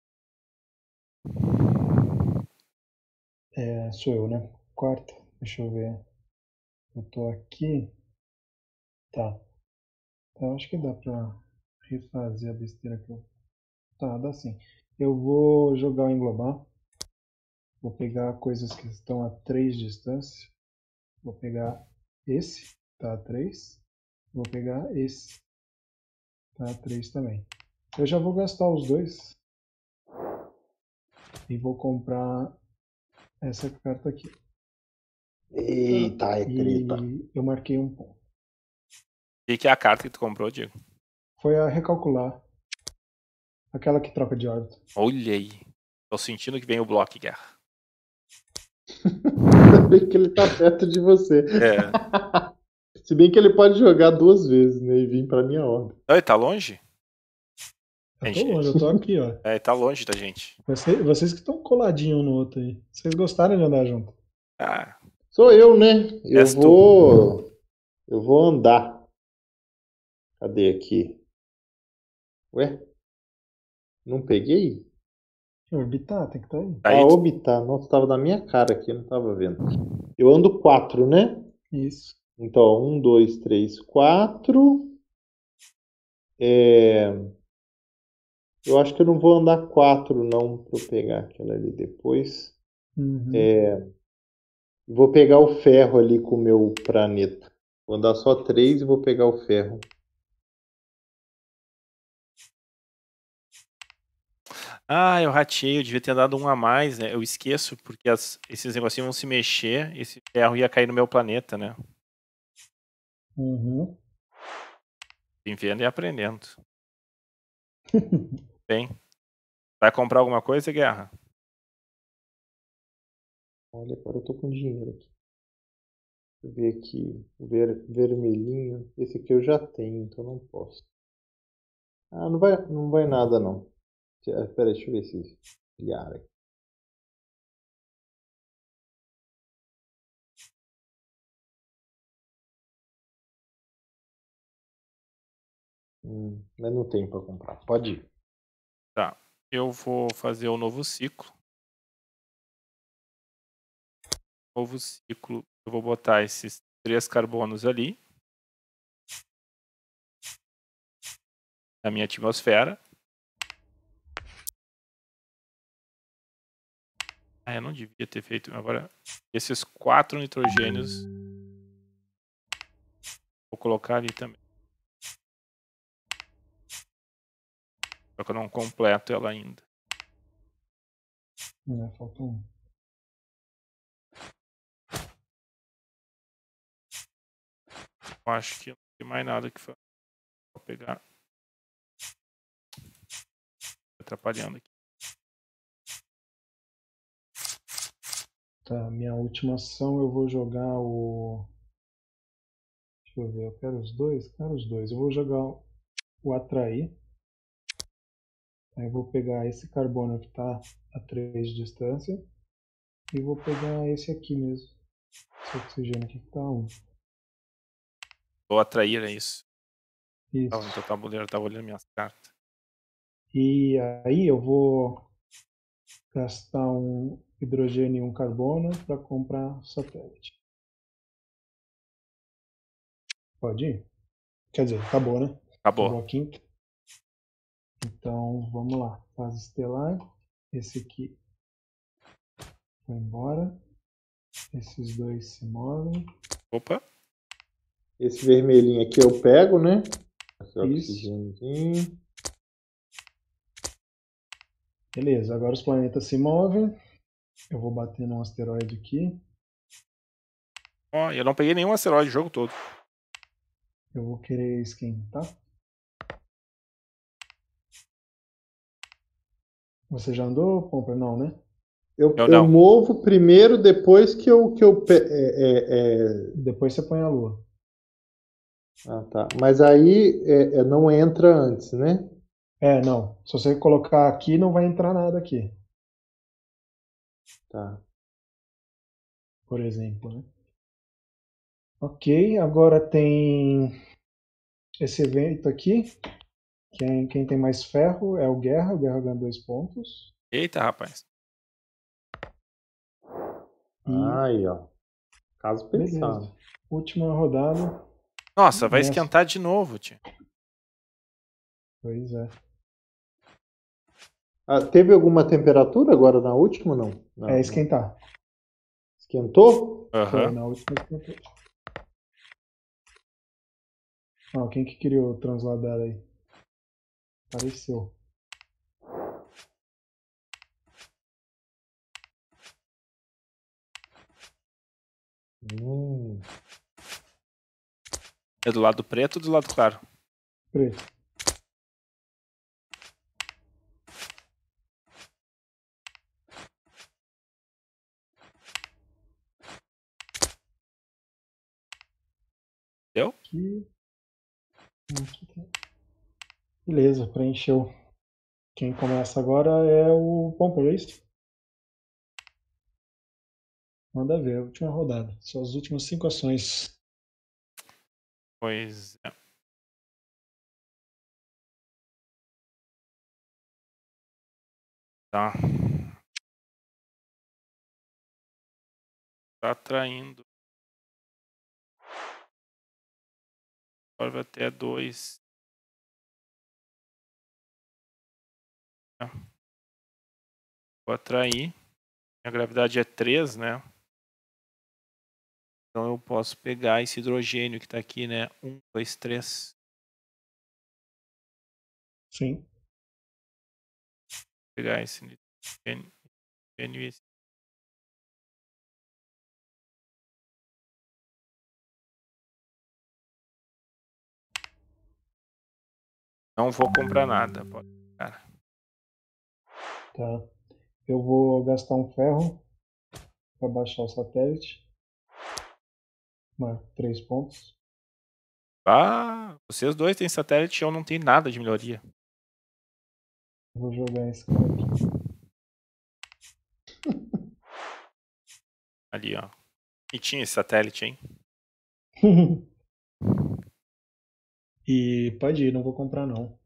S2: Sou eu, né? Quarta. Deixa eu ver. Eu tô aqui. Tá. Então acho que dá pra refazer a besteira que eu. Tá, dá sim. Eu vou jogar o englobar. Vou pegar coisas que estão a 3 de distância. Vou pegar esse, tá a 3. Vou pegar esse, tá a 3 também. Eu já vou gastar os dois. E vou comprar essa carta aqui.
S3: Eita, é treta.
S2: E eu marquei um ponto.
S1: E que é a carta que tu comprou, Diego?
S2: Foi a recalcular. Aquela que troca de órbita.
S1: Olha aí. Tô sentindo que vem o bloco, guerra.
S3: Ainda bem que ele tá perto de você.
S1: É.
S3: Se bem que ele pode jogar 2 vezes, né? E vir pra minha ordem.
S1: Ele tá longe?
S2: Eu tô longe, eu tô aqui, ó.
S1: É, tá longe da gente.
S2: Vocês que estão coladinhos um no outro aí. Vocês gostaram de andar junto.
S1: Ah,
S3: Sou eu, né?
S1: És
S3: Eu vou andar. Cadê aqui? Ué? Não peguei?
S2: Orbitar, tem que estar aí.
S1: aí,
S3: Orbitar. Nossa, tava na minha cara aqui, eu não tava vendo. Eu ando 4, né?
S2: Isso.
S3: Então, 1, 2, 3, 4. Eu acho que eu não vou andar 4, não, pra eu pegar aquela ali depois.
S2: Uhum.
S3: Vou pegar o ferro ali com o meu planeta. Vou andar só 3 e vou pegar o ferro.
S1: Ah, eu ratei, eu devia ter dado um a mais, né? Eu esqueço, porque esses negocinhos vão se mexer, esse ferro ia cair no meu planeta, né?
S2: Uhum.
S1: Vendo e aprendendo. Bem. Vai comprar alguma coisa, Guerra?
S3: Olha, agora eu tô com dinheiro aqui. Deixa eu ver aqui. Vermelhinho. Esse aqui eu já tenho, então não posso. Ah, não vai nada, não. Espera aí, deixa eu ver se criar aqui. Mas não tem para comprar. Pode ir.
S1: Tá. Eu vou fazer o novo ciclo. Novo ciclo. Eu vou botar esses 3 carbonos ali. Na minha atmosfera. Ah, eu não devia ter feito. Agora, esses 4 nitrogênios. Vou colocar ali também. Só que eu não completo ela ainda.
S2: Faltou um.
S1: Eu acho que não tem mais nada que vou pegar. Atrapalhando aqui.
S2: Tá, minha última ação eu vou jogar o. Deixa eu ver, eu quero os dois? Quero os dois. Eu vou jogar o atrair. Aí eu vou pegar esse carbono que está a 3 de distância. E vou pegar esse aqui mesmo. Esse oxigênio aqui que tá 1.
S1: Vou atrair, é isso.
S2: Isso.
S1: Então o tabuleiro tava olhando minhas cartas.
S2: E aí eu vou gastar um hidrogênio e um carbono para comprar satélite. Pode ir? Quer dizer, acabou, né?
S1: Acabou.
S2: A quinta. Então, vamos lá. Fase estelar. Esse aqui foi embora. Esses dois se movem.
S1: Opa.
S3: Esse vermelhinho aqui eu pego, né? Esse
S2: Isso.
S3: oxigêniozinho.
S2: Beleza, agora os planetas se movem. Eu vou bater num asteroide aqui.
S1: Ó, eu não peguei nenhum asteroide o jogo todo.
S2: Eu vou querer esquentar. Você já andou, Pomper? Não, né?
S3: Eu
S1: não.
S3: movo primeiro, depois que eu
S2: Depois você põe a lua.
S3: Ah, tá. Mas aí não entra antes, né?
S2: Não. Se você colocar aqui, não vai entrar nada aqui.
S3: Tá.
S2: Por exemplo, né? Ok, agora tem esse evento aqui. Quem tem mais ferro é o Guerra. O Guerra ganha 2 pontos.
S1: Eita, rapaz.
S3: Aí, ó. Caso pensado.
S2: Beleza. Última rodada.
S1: Nossa, vai
S2: Nessa.
S1: esquentar de novo, tio.
S2: Pois é.
S3: Teve alguma temperatura agora na última, não? Não,
S2: É esquentar.
S3: Esquentou?
S1: Aham.
S2: Na última esquentou. Quem que criou o transladar aí? Apareceu.
S1: É do lado preto ou do lado claro?
S2: Preto.
S1: Deu?
S2: Aqui. Beleza, preencheu. Quem começa agora é o Pomper, é isso? Manda ver, a última rodada. São as últimas 5 ações.
S1: Pois é. Tá. Tá atraindo. Agora vai até 2. Vou atrair. A gravidade é 3, né? Então eu posso pegar esse hidrogênio que tá aqui, né? 1, 2, 3.
S2: Sim.
S1: Pegar esse hidrogênio e esse. Não vou comprar nada. Pode ficar.
S2: Tá. Eu vou gastar um ferro para baixar o satélite. Marco 3 pontos.
S1: Vocês dois têm satélite e eu não tenho nada de melhoria.
S2: Vou jogar esse cara aqui.
S1: Ali, ó. E tinha esse satélite, hein?
S2: E pode ir, não vou comprar não.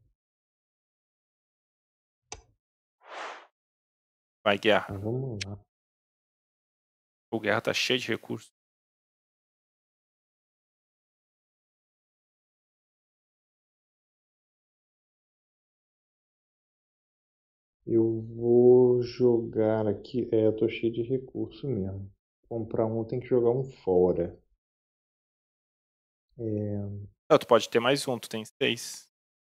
S1: Vai, Guerra.
S3: Vamos lá.
S1: O Guerra tá cheio de recursos.
S3: Eu vou jogar aqui. Eu tô cheio de recurso mesmo. Comprar um, tem que jogar um fora.
S1: Não, tu pode ter mais um, tu tem 6.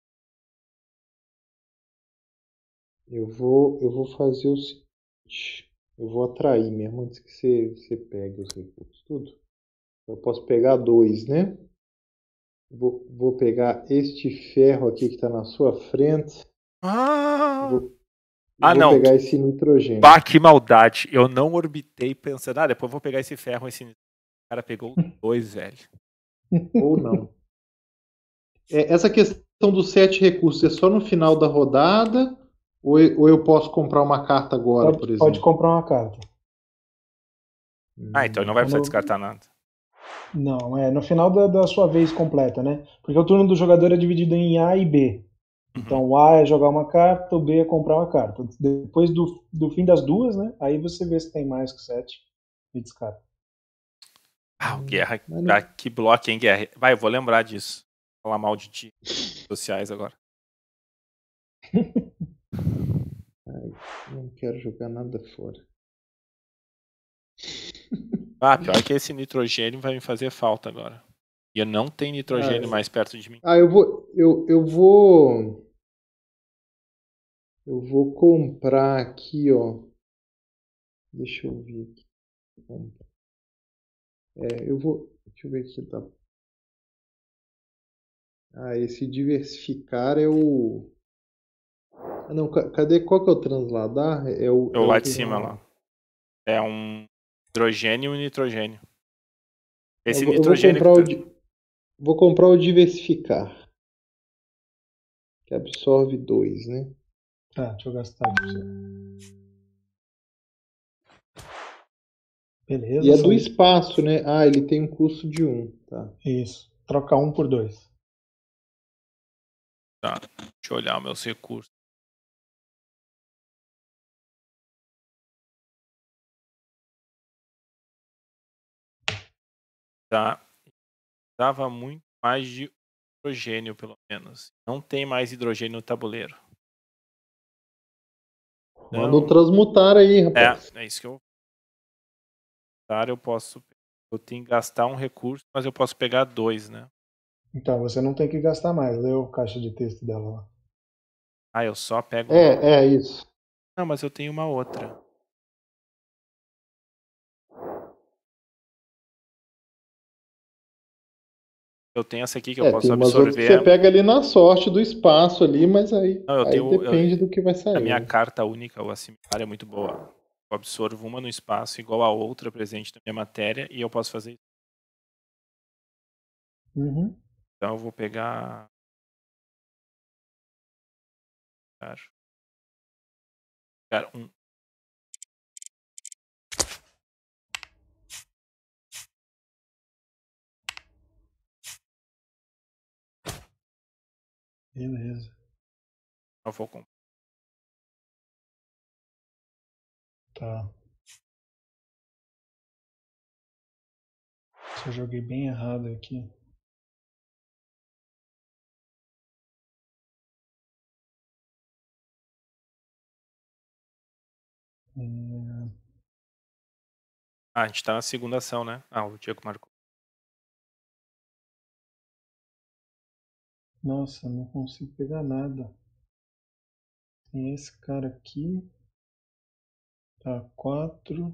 S3: Eu vou fazer o seguinte. Eu vou atrair mesmo antes que você pegue os recursos. Tudo. Eu posso pegar 2, né? Vou pegar este ferro aqui que está na sua frente. Vou
S1: Não.
S3: pegar esse nitrogênio.
S1: Bah, que maldade. Eu não orbitei pensando, depois eu vou pegar esse ferro, esse nitrogênio. O cara pegou 2, velho.
S3: Ou não. Essa questão dos 7 recursos é só no final da rodada? Ou eu posso comprar uma carta agora, por exemplo?
S2: Pode comprar uma carta.
S1: Então ele não vai precisar descartar nada.
S2: Não, no final da sua vez completa, né? Porque o turno do jogador é dividido em A e B. Então o A é jogar uma carta, o B é comprar uma carta. Depois do fim das duas, né? Aí você vê se tem mais que 7 e descarta.
S1: O Guerra. Que bloco, hein, Guerra? Vai, eu vou lembrar disso. Vou falar mal de ti. Sociais agora.
S3: Não quero jogar nada fora.
S1: Pior que esse nitrogênio vai me fazer falta agora. E eu não tenho nitrogênio mais perto de mim.
S3: Eu vou comprar aqui, ó. Deixa eu ver aqui. Deixa eu ver aqui, tá? Esse diversificar é o... não, cadê? Qual que é o transladar? É o
S1: lá de cima, lá. É um hidrogênio e nitrogênio. Esse nitrogênio...
S3: Vou comprar o diversificar. Que absorve 2, né?
S2: Deixa eu gastar aqui pra você. Beleza.
S3: E é do espaço, né? Ele tem um custo de 1. Tá.
S2: Isso. Troca 1 por 2.
S1: Tá. Deixa eu olhar meus recursos. Tá. Dava muito mais de hidrogênio, pelo menos. Não tem mais hidrogênio no tabuleiro.
S3: Manda um transmutar aí, rapaz.
S1: É isso que eu... Eu posso... Eu tenho que gastar um recurso, mas eu posso pegar 2, né?
S2: Então, você não tem que gastar mais. Lê a caixa de texto dela lá.
S1: Eu só pego...
S3: Isso.
S1: Não, mas eu tenho uma outra. Eu tenho essa aqui que eu posso absorver.
S3: Que você pega ali na sorte do espaço ali, mas aí, depende do que vai sair.
S1: A minha carta única, o assimilar, é muito boa. Eu absorvo uma no espaço igual a outra presente na minha matéria e eu posso fazer isso. Então eu vou pegar... Cara, um...
S2: Beleza.
S1: Eu vou comprar.
S2: Tá. Eu joguei bem errado aqui.
S1: A gente tá na segunda ação, né? O Diego marcou.
S2: Nossa, não consigo pegar nada. Tem esse cara aqui. Tá, 4.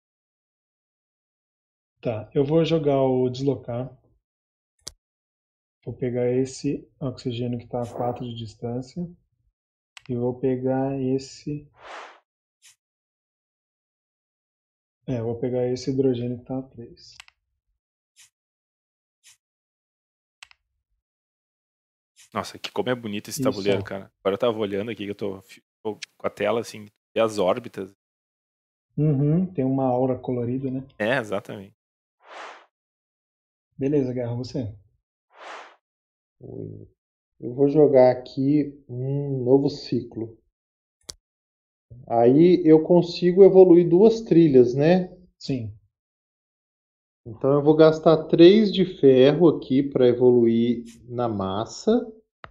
S2: Tá, eu vou jogar o deslocar. Vou pegar esse oxigênio que está a 4 de distância. E vou pegar esse... vou pegar esse hidrogênio que está a 3.
S1: Nossa, como é bonito esse tabuleiro, cara. Agora eu tava olhando aqui, que eu tô com a tela, assim, e as órbitas.
S2: Tem uma aura colorida, né?
S1: Exatamente.
S2: Beleza, Guerra, você.
S3: Eu vou jogar aqui um novo ciclo. Aí eu consigo evoluir 2 trilhas, né?
S2: Sim.
S3: Então eu vou gastar 3 de ferro aqui para evoluir na massa,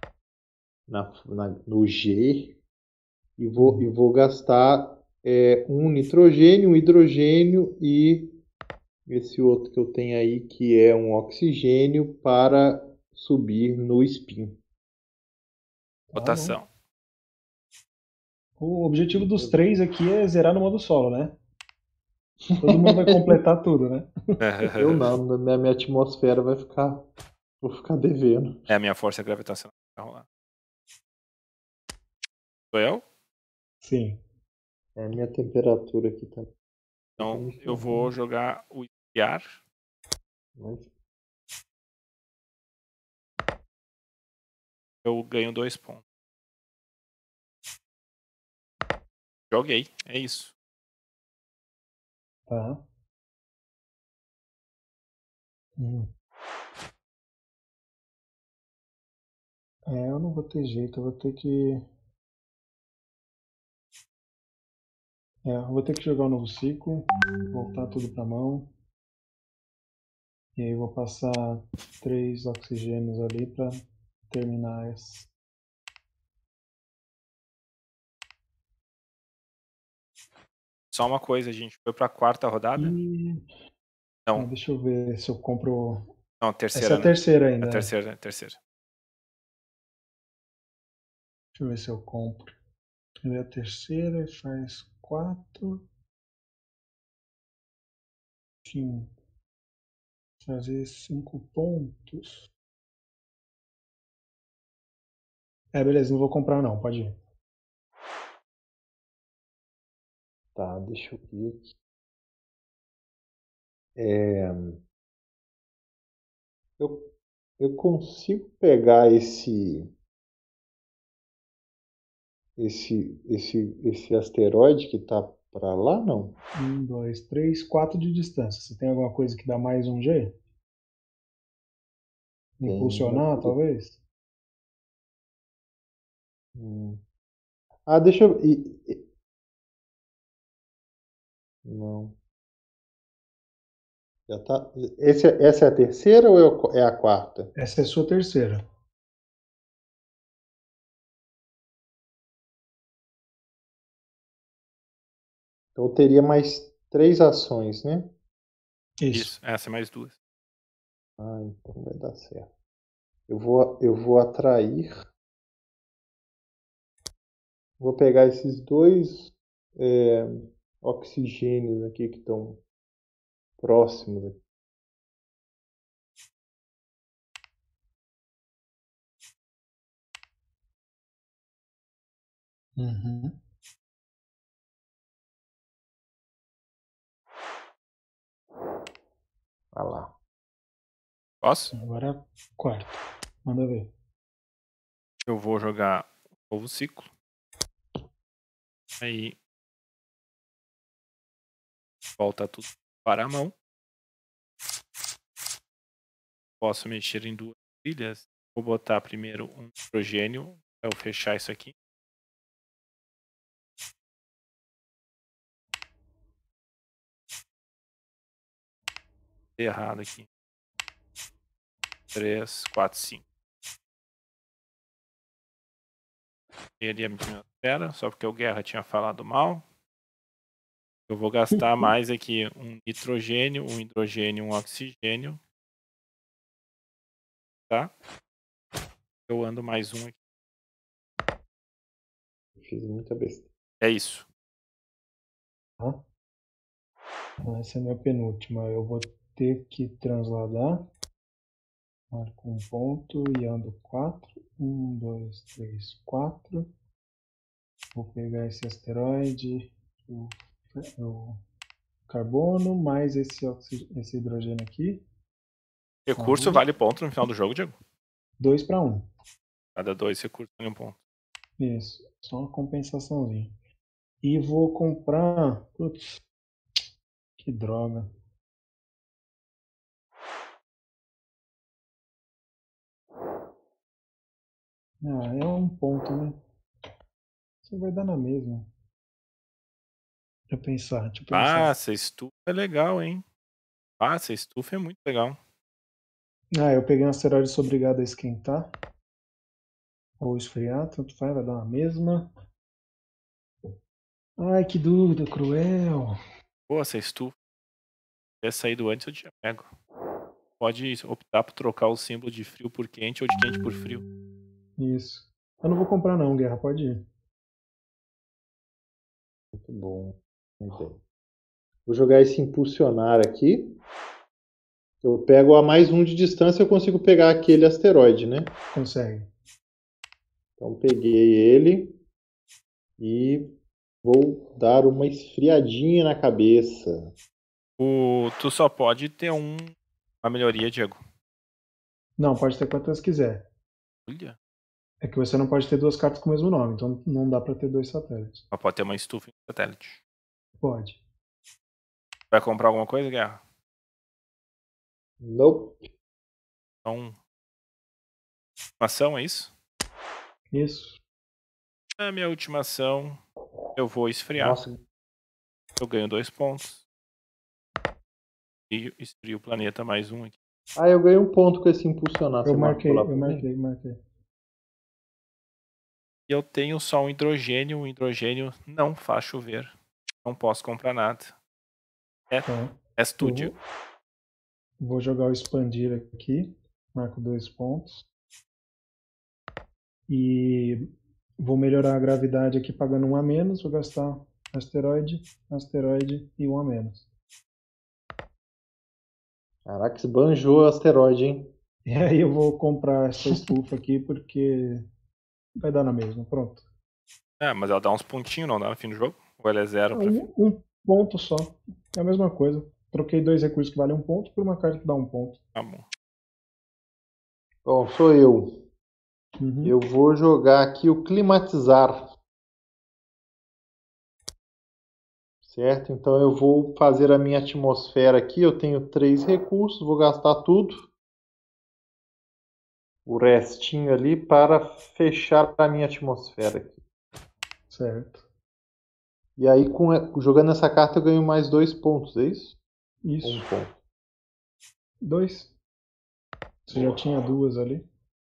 S3: no G, e vou gastar um nitrogênio, um hidrogênio e esse outro que eu tenho aí que é um oxigênio para subir no spin.
S1: Rotação.
S2: O objetivo dos 3 aqui é zerar no modo solo, né? Todo mundo vai completar tudo, né?
S3: Eu não, minha atmosfera vai ficar Vou ficar devendo.
S1: É a minha força gravitacional que vai rolar. Sou eu?
S2: Sim.
S3: É a minha temperatura aqui tá.
S1: Então eu vou jogar o esfriar. Eu ganho 2 pontos. Joguei, é isso.
S2: Tá. Eu não vou ter jeito, eu vou ter que. Eu vou ter que jogar um novo ciclo, voltar tudo pra mão. E aí eu vou passar 3 oxigênios ali pra terminar essa.
S1: Só uma coisa, a gente foi pra quarta rodada? Não.
S2: Deixa eu ver se eu compro.
S1: Não, terceira,
S2: Essa é a terceira ainda.
S1: É a terceira, é a terceira.
S2: Deixa eu ver se eu compro. Ele é a terceira e faz 4. Sim. Fazer 5 pontos. Beleza, não vou comprar não, pode ir.
S3: Tá, deixa eu ver aqui. Eu consigo pegar esse asteroide que tá pra lá, não?
S2: 1, 2, 3, 4 de distância. Você tem alguma coisa que dá mais um G? Impulsionar, talvez?
S3: Deixa eu. Não. Já tá. Essa é a terceira ou é a quarta?
S2: Essa é a sua terceira.
S3: Então eu teria mais 3 ações, né?
S2: Isso.
S1: Essa é mais 2.
S3: Então vai dar certo. Eu vou atrair. Vou pegar esses 2 oxigênios aqui que estão próximos.
S2: Uhum.
S3: Olha lá.
S1: Posso?
S2: Agora quarto. Manda ver.
S1: Eu vou jogar o novo ciclo. Aí volta tudo para a mão. Posso mexer em 2 trilhas. Vou botar primeiro um nitrogênio para eu fechar isso aqui. Errado aqui. 3, 4, 5. Ele é a minha espera, só porque o Guerra tinha falado mal. Eu vou gastar mais aqui um nitrogênio, um hidrogênio, um oxigênio. Tá? Eu ando mais um aqui.
S3: Fiz muita besteira.
S1: É isso.
S2: Essa é a minha penúltima. Eu vou ter que transladar. Marco um ponto e ando 4. 1, 2, 3, 4. Vou pegar esse asteroide, o carbono, mais esse hidrogênio aqui.
S1: Recurso vale ponto no final do jogo, Diego?
S2: 2 para 1.
S1: Cada 2 recursos vale 1 ponto.
S2: Isso, só uma compensaçãozinha. E vou comprar. Putz, que droga. É 1 ponto, né? Você vai dar na mesma. Deixa eu pensar.
S1: Essa estufa é legal, hein? Essa estufa é muito legal.
S2: Eu peguei um asteroide e sou obrigado a esquentar. Ou esfriar, tanto faz, vai dar na mesma. Ai, que dúvida cruel.
S1: Pô, essa estufa. Se tivesse saído antes, eu tinha pego. Pode optar por trocar o símbolo de frio por quente ou de quente por frio.
S2: Isso. Eu não vou comprar não, Guerra, pode ir.
S3: Muito bom. Vou jogar esse impulsionar aqui. Eu pego a mais 1 de distância, eu consigo pegar aquele asteroide, né?
S2: Consegue.
S3: Então peguei ele e vou dar uma esfriadinha na cabeça.
S1: Tu só pode ter uma melhoria, Diego.
S2: Não, pode ter quantas quiser.
S1: Olha.
S2: É que você não pode ter duas cartas com o mesmo nome, então não dá pra ter dois satélites.
S1: Mas pode ter uma estufa em satélite.
S2: Pode.
S1: Vai comprar alguma coisa, Guerra?
S3: Nope.
S1: Então, uma ação, é isso?
S2: Isso.
S1: Na minha última ação, eu vou esfriar.
S3: Nossa,
S1: Eu ganho 2 pontos. E esfrio o planeta mais um aqui.
S3: eu ganhei 1 ponto com esse impulsionar.
S2: Eu
S3: Você
S2: marquei,
S3: marcou lá pra mim?
S2: marquei.
S1: E eu tenho só um hidrogênio. O hidrogênio não faz chover. Não posso comprar nada.
S2: Então,
S1: És tu, Diego.
S2: vou jogar o expandir aqui. Marco 2 pontos. E vou melhorar a gravidade aqui pagando 1 a menos. Vou gastar asteroide e 1 a menos.
S3: Caraca, esbanjou o asteroide, hein?
S2: E aí eu vou comprar essa estufa aqui porque vai dar na mesma. Pronto.
S1: Mas ela dá uns pontinhos, não dá no fim do jogo? Ou ela é zero?
S2: Um ponto só. É a mesma coisa. Troquei 2 recursos que valem 1 ponto por uma carta que dá 1 ponto.
S1: Tá bom.
S3: Bom, sou eu.
S2: Uhum.
S3: Eu vou jogar aqui o climatizar. Certo? Então eu vou fazer a minha atmosfera aqui. Eu tenho 3 recursos, vou gastar tudo. O restinho ali para fechar a minha atmosfera aqui.
S2: Certo.
S3: E aí, jogando essa carta, eu ganho mais 2 pontos, é isso?
S2: Isso.
S3: 1 ponto.
S2: 2. Você já tinha 2 ali.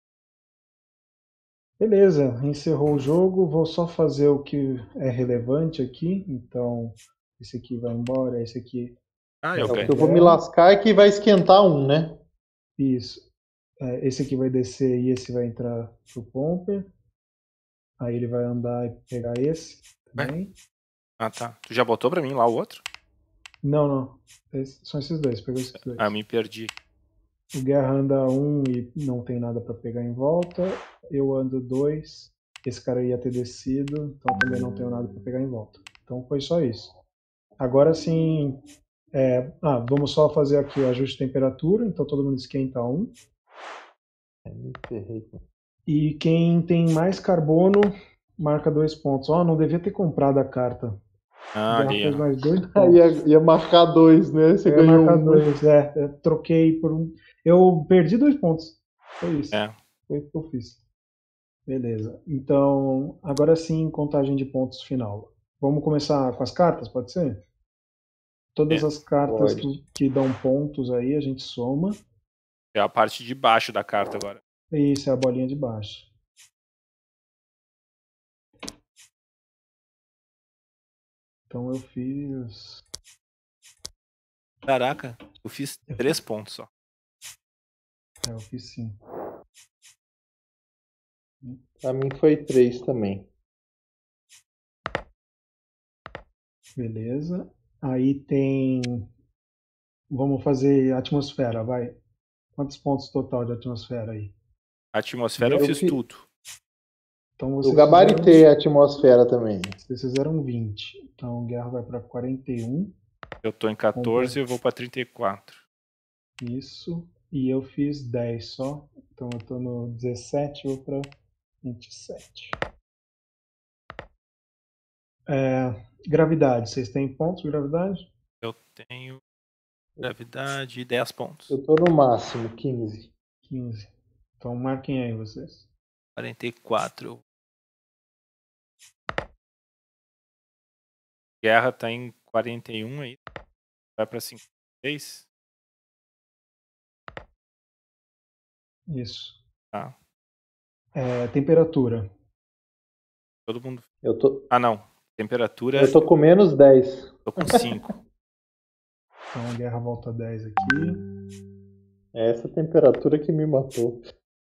S2: Beleza, encerrou o jogo. Vou só fazer o que é relevante aqui. Então, esse aqui vai embora, esse aqui.
S1: Eu
S3: O que
S1: ganho.
S3: eu vou me lascar é que vai esquentar um, né?
S2: Isso. Esse aqui vai descer e esse vai entrar pro Pomper. Aí ele vai andar e pegar esse também.
S1: Ah, tá. Tu já botou pra mim lá o outro?
S2: Não. São esses dois, pegou esses dois.
S1: Eu me perdi.
S2: O Guerra anda 1 e não tem nada pra pegar em volta. Eu ando 2. Esse cara ia ter descido, então também não tenho nada pra pegar em volta. Então foi só isso. Agora sim. Vamos só fazer aqui o ajuste de temperatura. Então todo mundo esquenta 1.
S3: Me ferrei.
S2: E quem tem mais carbono marca 2 pontos. Não devia ter comprado a carta. Já
S1: Ali,
S2: fez
S1: ó.
S2: mais 2 pontos.
S3: Ia marcar 2, né? Você
S2: Eu ia
S3: ganhou
S2: marcar
S3: 1.
S2: 2. Troquei por 1. Eu perdi 2 pontos. Foi isso.
S1: É.
S2: Foi o que eu fiz. Beleza. Então, agora sim, contagem de pontos final. Vamos começar com as cartas, pode ser? Todas as cartas que dão pontos aí, a gente soma.
S1: É a parte de baixo da carta agora.
S2: Isso, é a bolinha de baixo. Então eu fiz...
S1: Caraca, eu fiz 3 pontos só.
S2: Eu fiz 5.
S3: Pra mim foi 3 também.
S2: Beleza. Aí tem... Vamos fazer atmosfera, vai. Quantos pontos total de atmosfera aí?
S1: A atmosfera eu fiz tudo.
S2: Então
S3: Eu gabaritei a atmosfera também.
S2: Vocês fizeram 20. Então Guerra vai para 41.
S1: Eu tô em 14 e eu vou pra 34.
S2: Isso. E eu fiz 10 só. Então eu tô no 17 e vou pra 27. Gravidade. Vocês têm pontos de gravidade?
S1: Eu tenho gravidade 10 pontos.
S3: Eu tô no máximo, 15.
S2: 15. Então marquem aí vocês.
S1: 44. Guerra tá em 41 aí. Vai pra 56.
S2: Isso.
S1: Tá.
S2: Temperatura.
S1: Todo mundo.
S3: Eu tô...
S1: Ah, não. Temperatura.
S3: Eu tô com menos 10.
S1: Tô com 5.
S2: Então a Guerra volta 10 aqui.
S3: É essa temperatura que me matou.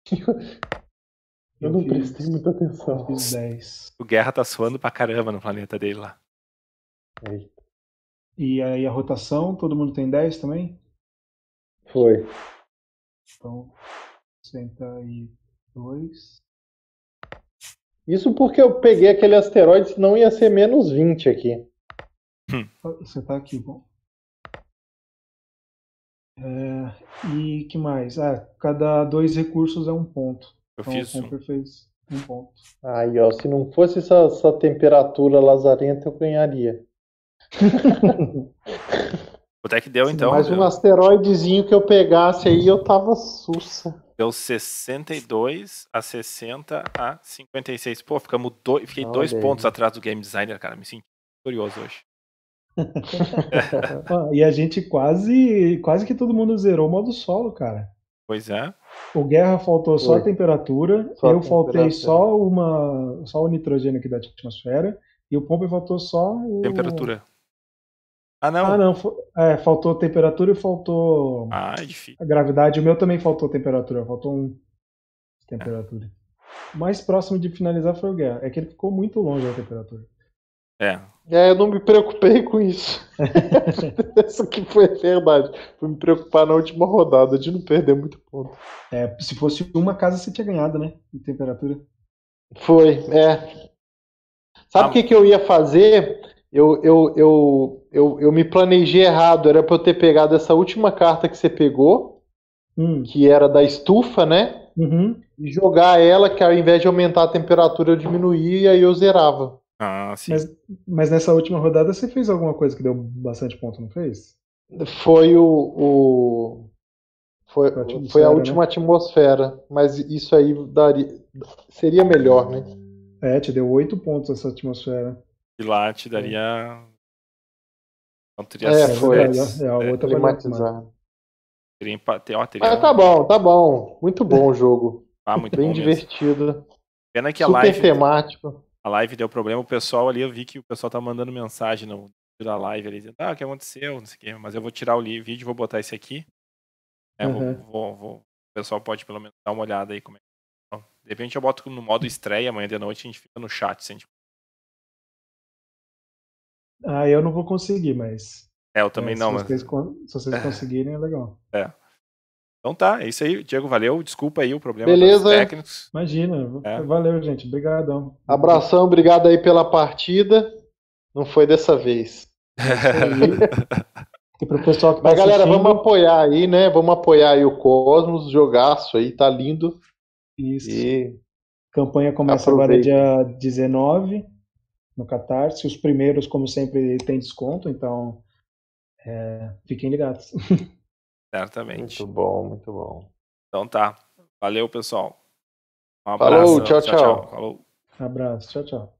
S3: Eu não prestei muita atenção.
S2: Eu fiz 10.
S1: O Guerra tá suando pra caramba no planeta dele lá.
S3: Eita.
S2: E aí a rotação, todo mundo tem 10 também?
S3: Foi.
S2: Então, 62.
S3: Isso porque eu peguei aquele asteroide, senão ia ser menos 20 aqui.
S2: Você tá aqui, bom. E que mais? Cada 2 recursos é 1 ponto.
S1: Eu
S2: Então
S1: fiz
S2: o Comper fez 1 ponto.
S3: Aí, ó, se não fosse essa temperatura lazarenta, eu ganharia.
S1: Quanto é que deu, então?
S3: Mais um asteroidezinho que eu pegasse aí, eu tava sussa.
S1: Deu 62 a 60 a 56. Pô, fiquei
S3: Olha
S1: 2
S3: aí.
S1: pontos atrás do Game Designer, cara. Me senti curioso hoje.
S2: E a gente quase que todo mundo zerou o modo solo, cara.
S1: Pois é.
S2: O Guerra faltou só a
S3: Foi.
S2: temperatura,
S3: Só a
S2: eu faltei
S3: temperatura.
S2: só o nitrogênio aqui da atmosfera, e o Pomper faltou só o...
S1: Temperatura. Ah, não.
S2: Ah, não, faltou temperatura e faltou
S1: Ah, é difícil.
S2: a gravidade. O meu também faltou temperatura, faltou 1 de temperatura. O mais próximo de finalizar foi o Guerra, é que ele ficou muito longe da temperatura.
S3: Eu não me preocupei com isso. Isso aqui foi verdade. Fui me preocupar na última rodada de não perder muito ponto.
S2: Se fosse uma casa, você tinha ganhado, né? De temperatura.
S3: Foi. Sabe o que eu ia fazer? Eu me planejei errado. Era pra eu ter pegado essa última carta que você pegou, que era da estufa, né?
S2: Uhum.
S3: E jogar ela, que ao invés de aumentar a temperatura, eu diminuía e aí eu zerava.
S1: Ah, sim.
S2: Mas nessa última rodada você fez alguma coisa que deu bastante ponto, não fez?
S3: Foi Foi a última atmosfera, mas isso aí seria melhor, né?
S2: Te deu 8 pontos essa atmosfera.
S1: E lá te daria. Não teria
S3: foi.
S2: A outra
S3: climatizado.
S1: Teria
S3: tá bom. Muito bom o jogo.
S1: Muito
S3: bem
S1: bom
S3: divertido.
S1: Mesmo. Pena que
S3: super temático.
S1: A live deu problema, o pessoal ali, eu vi que o pessoal tá mandando mensagem no da live ali, dizendo, o que aconteceu, não sei o quê, mas eu vou tirar o vídeo e vou botar esse aqui. O pessoal pode pelo menos dar uma olhada aí como é. Então, de repente eu boto no modo estreia, amanhã de noite a gente fica no chat. Se a gente...
S2: eu não vou conseguir, mas...
S1: eu também não,
S2: se vocês conseguirem, é legal.
S1: Então tá, é isso aí, Diego, valeu, desculpa aí o problema
S3: dos
S1: técnicos.
S2: Imagina, valeu, gente, obrigadão.
S3: Abração, obrigado aí pela partida, não foi dessa vez.
S2: E pro pessoal que tá
S3: Mas galera,
S2: assistindo...
S3: vamos apoiar aí, né? Vamos apoiar aí o Cosmos, jogaço aí, tá lindo.
S2: Isso.
S3: E
S2: campanha começa agora dia 19 no Catarse. Os primeiros, como sempre, tem desconto, então fiquem ligados.
S1: Certamente.
S3: Muito bom.
S1: Então tá. Valeu, pessoal. Um
S3: abraço.
S1: Falou,
S3: tchau.
S1: Falou.
S2: Abraço, tchau.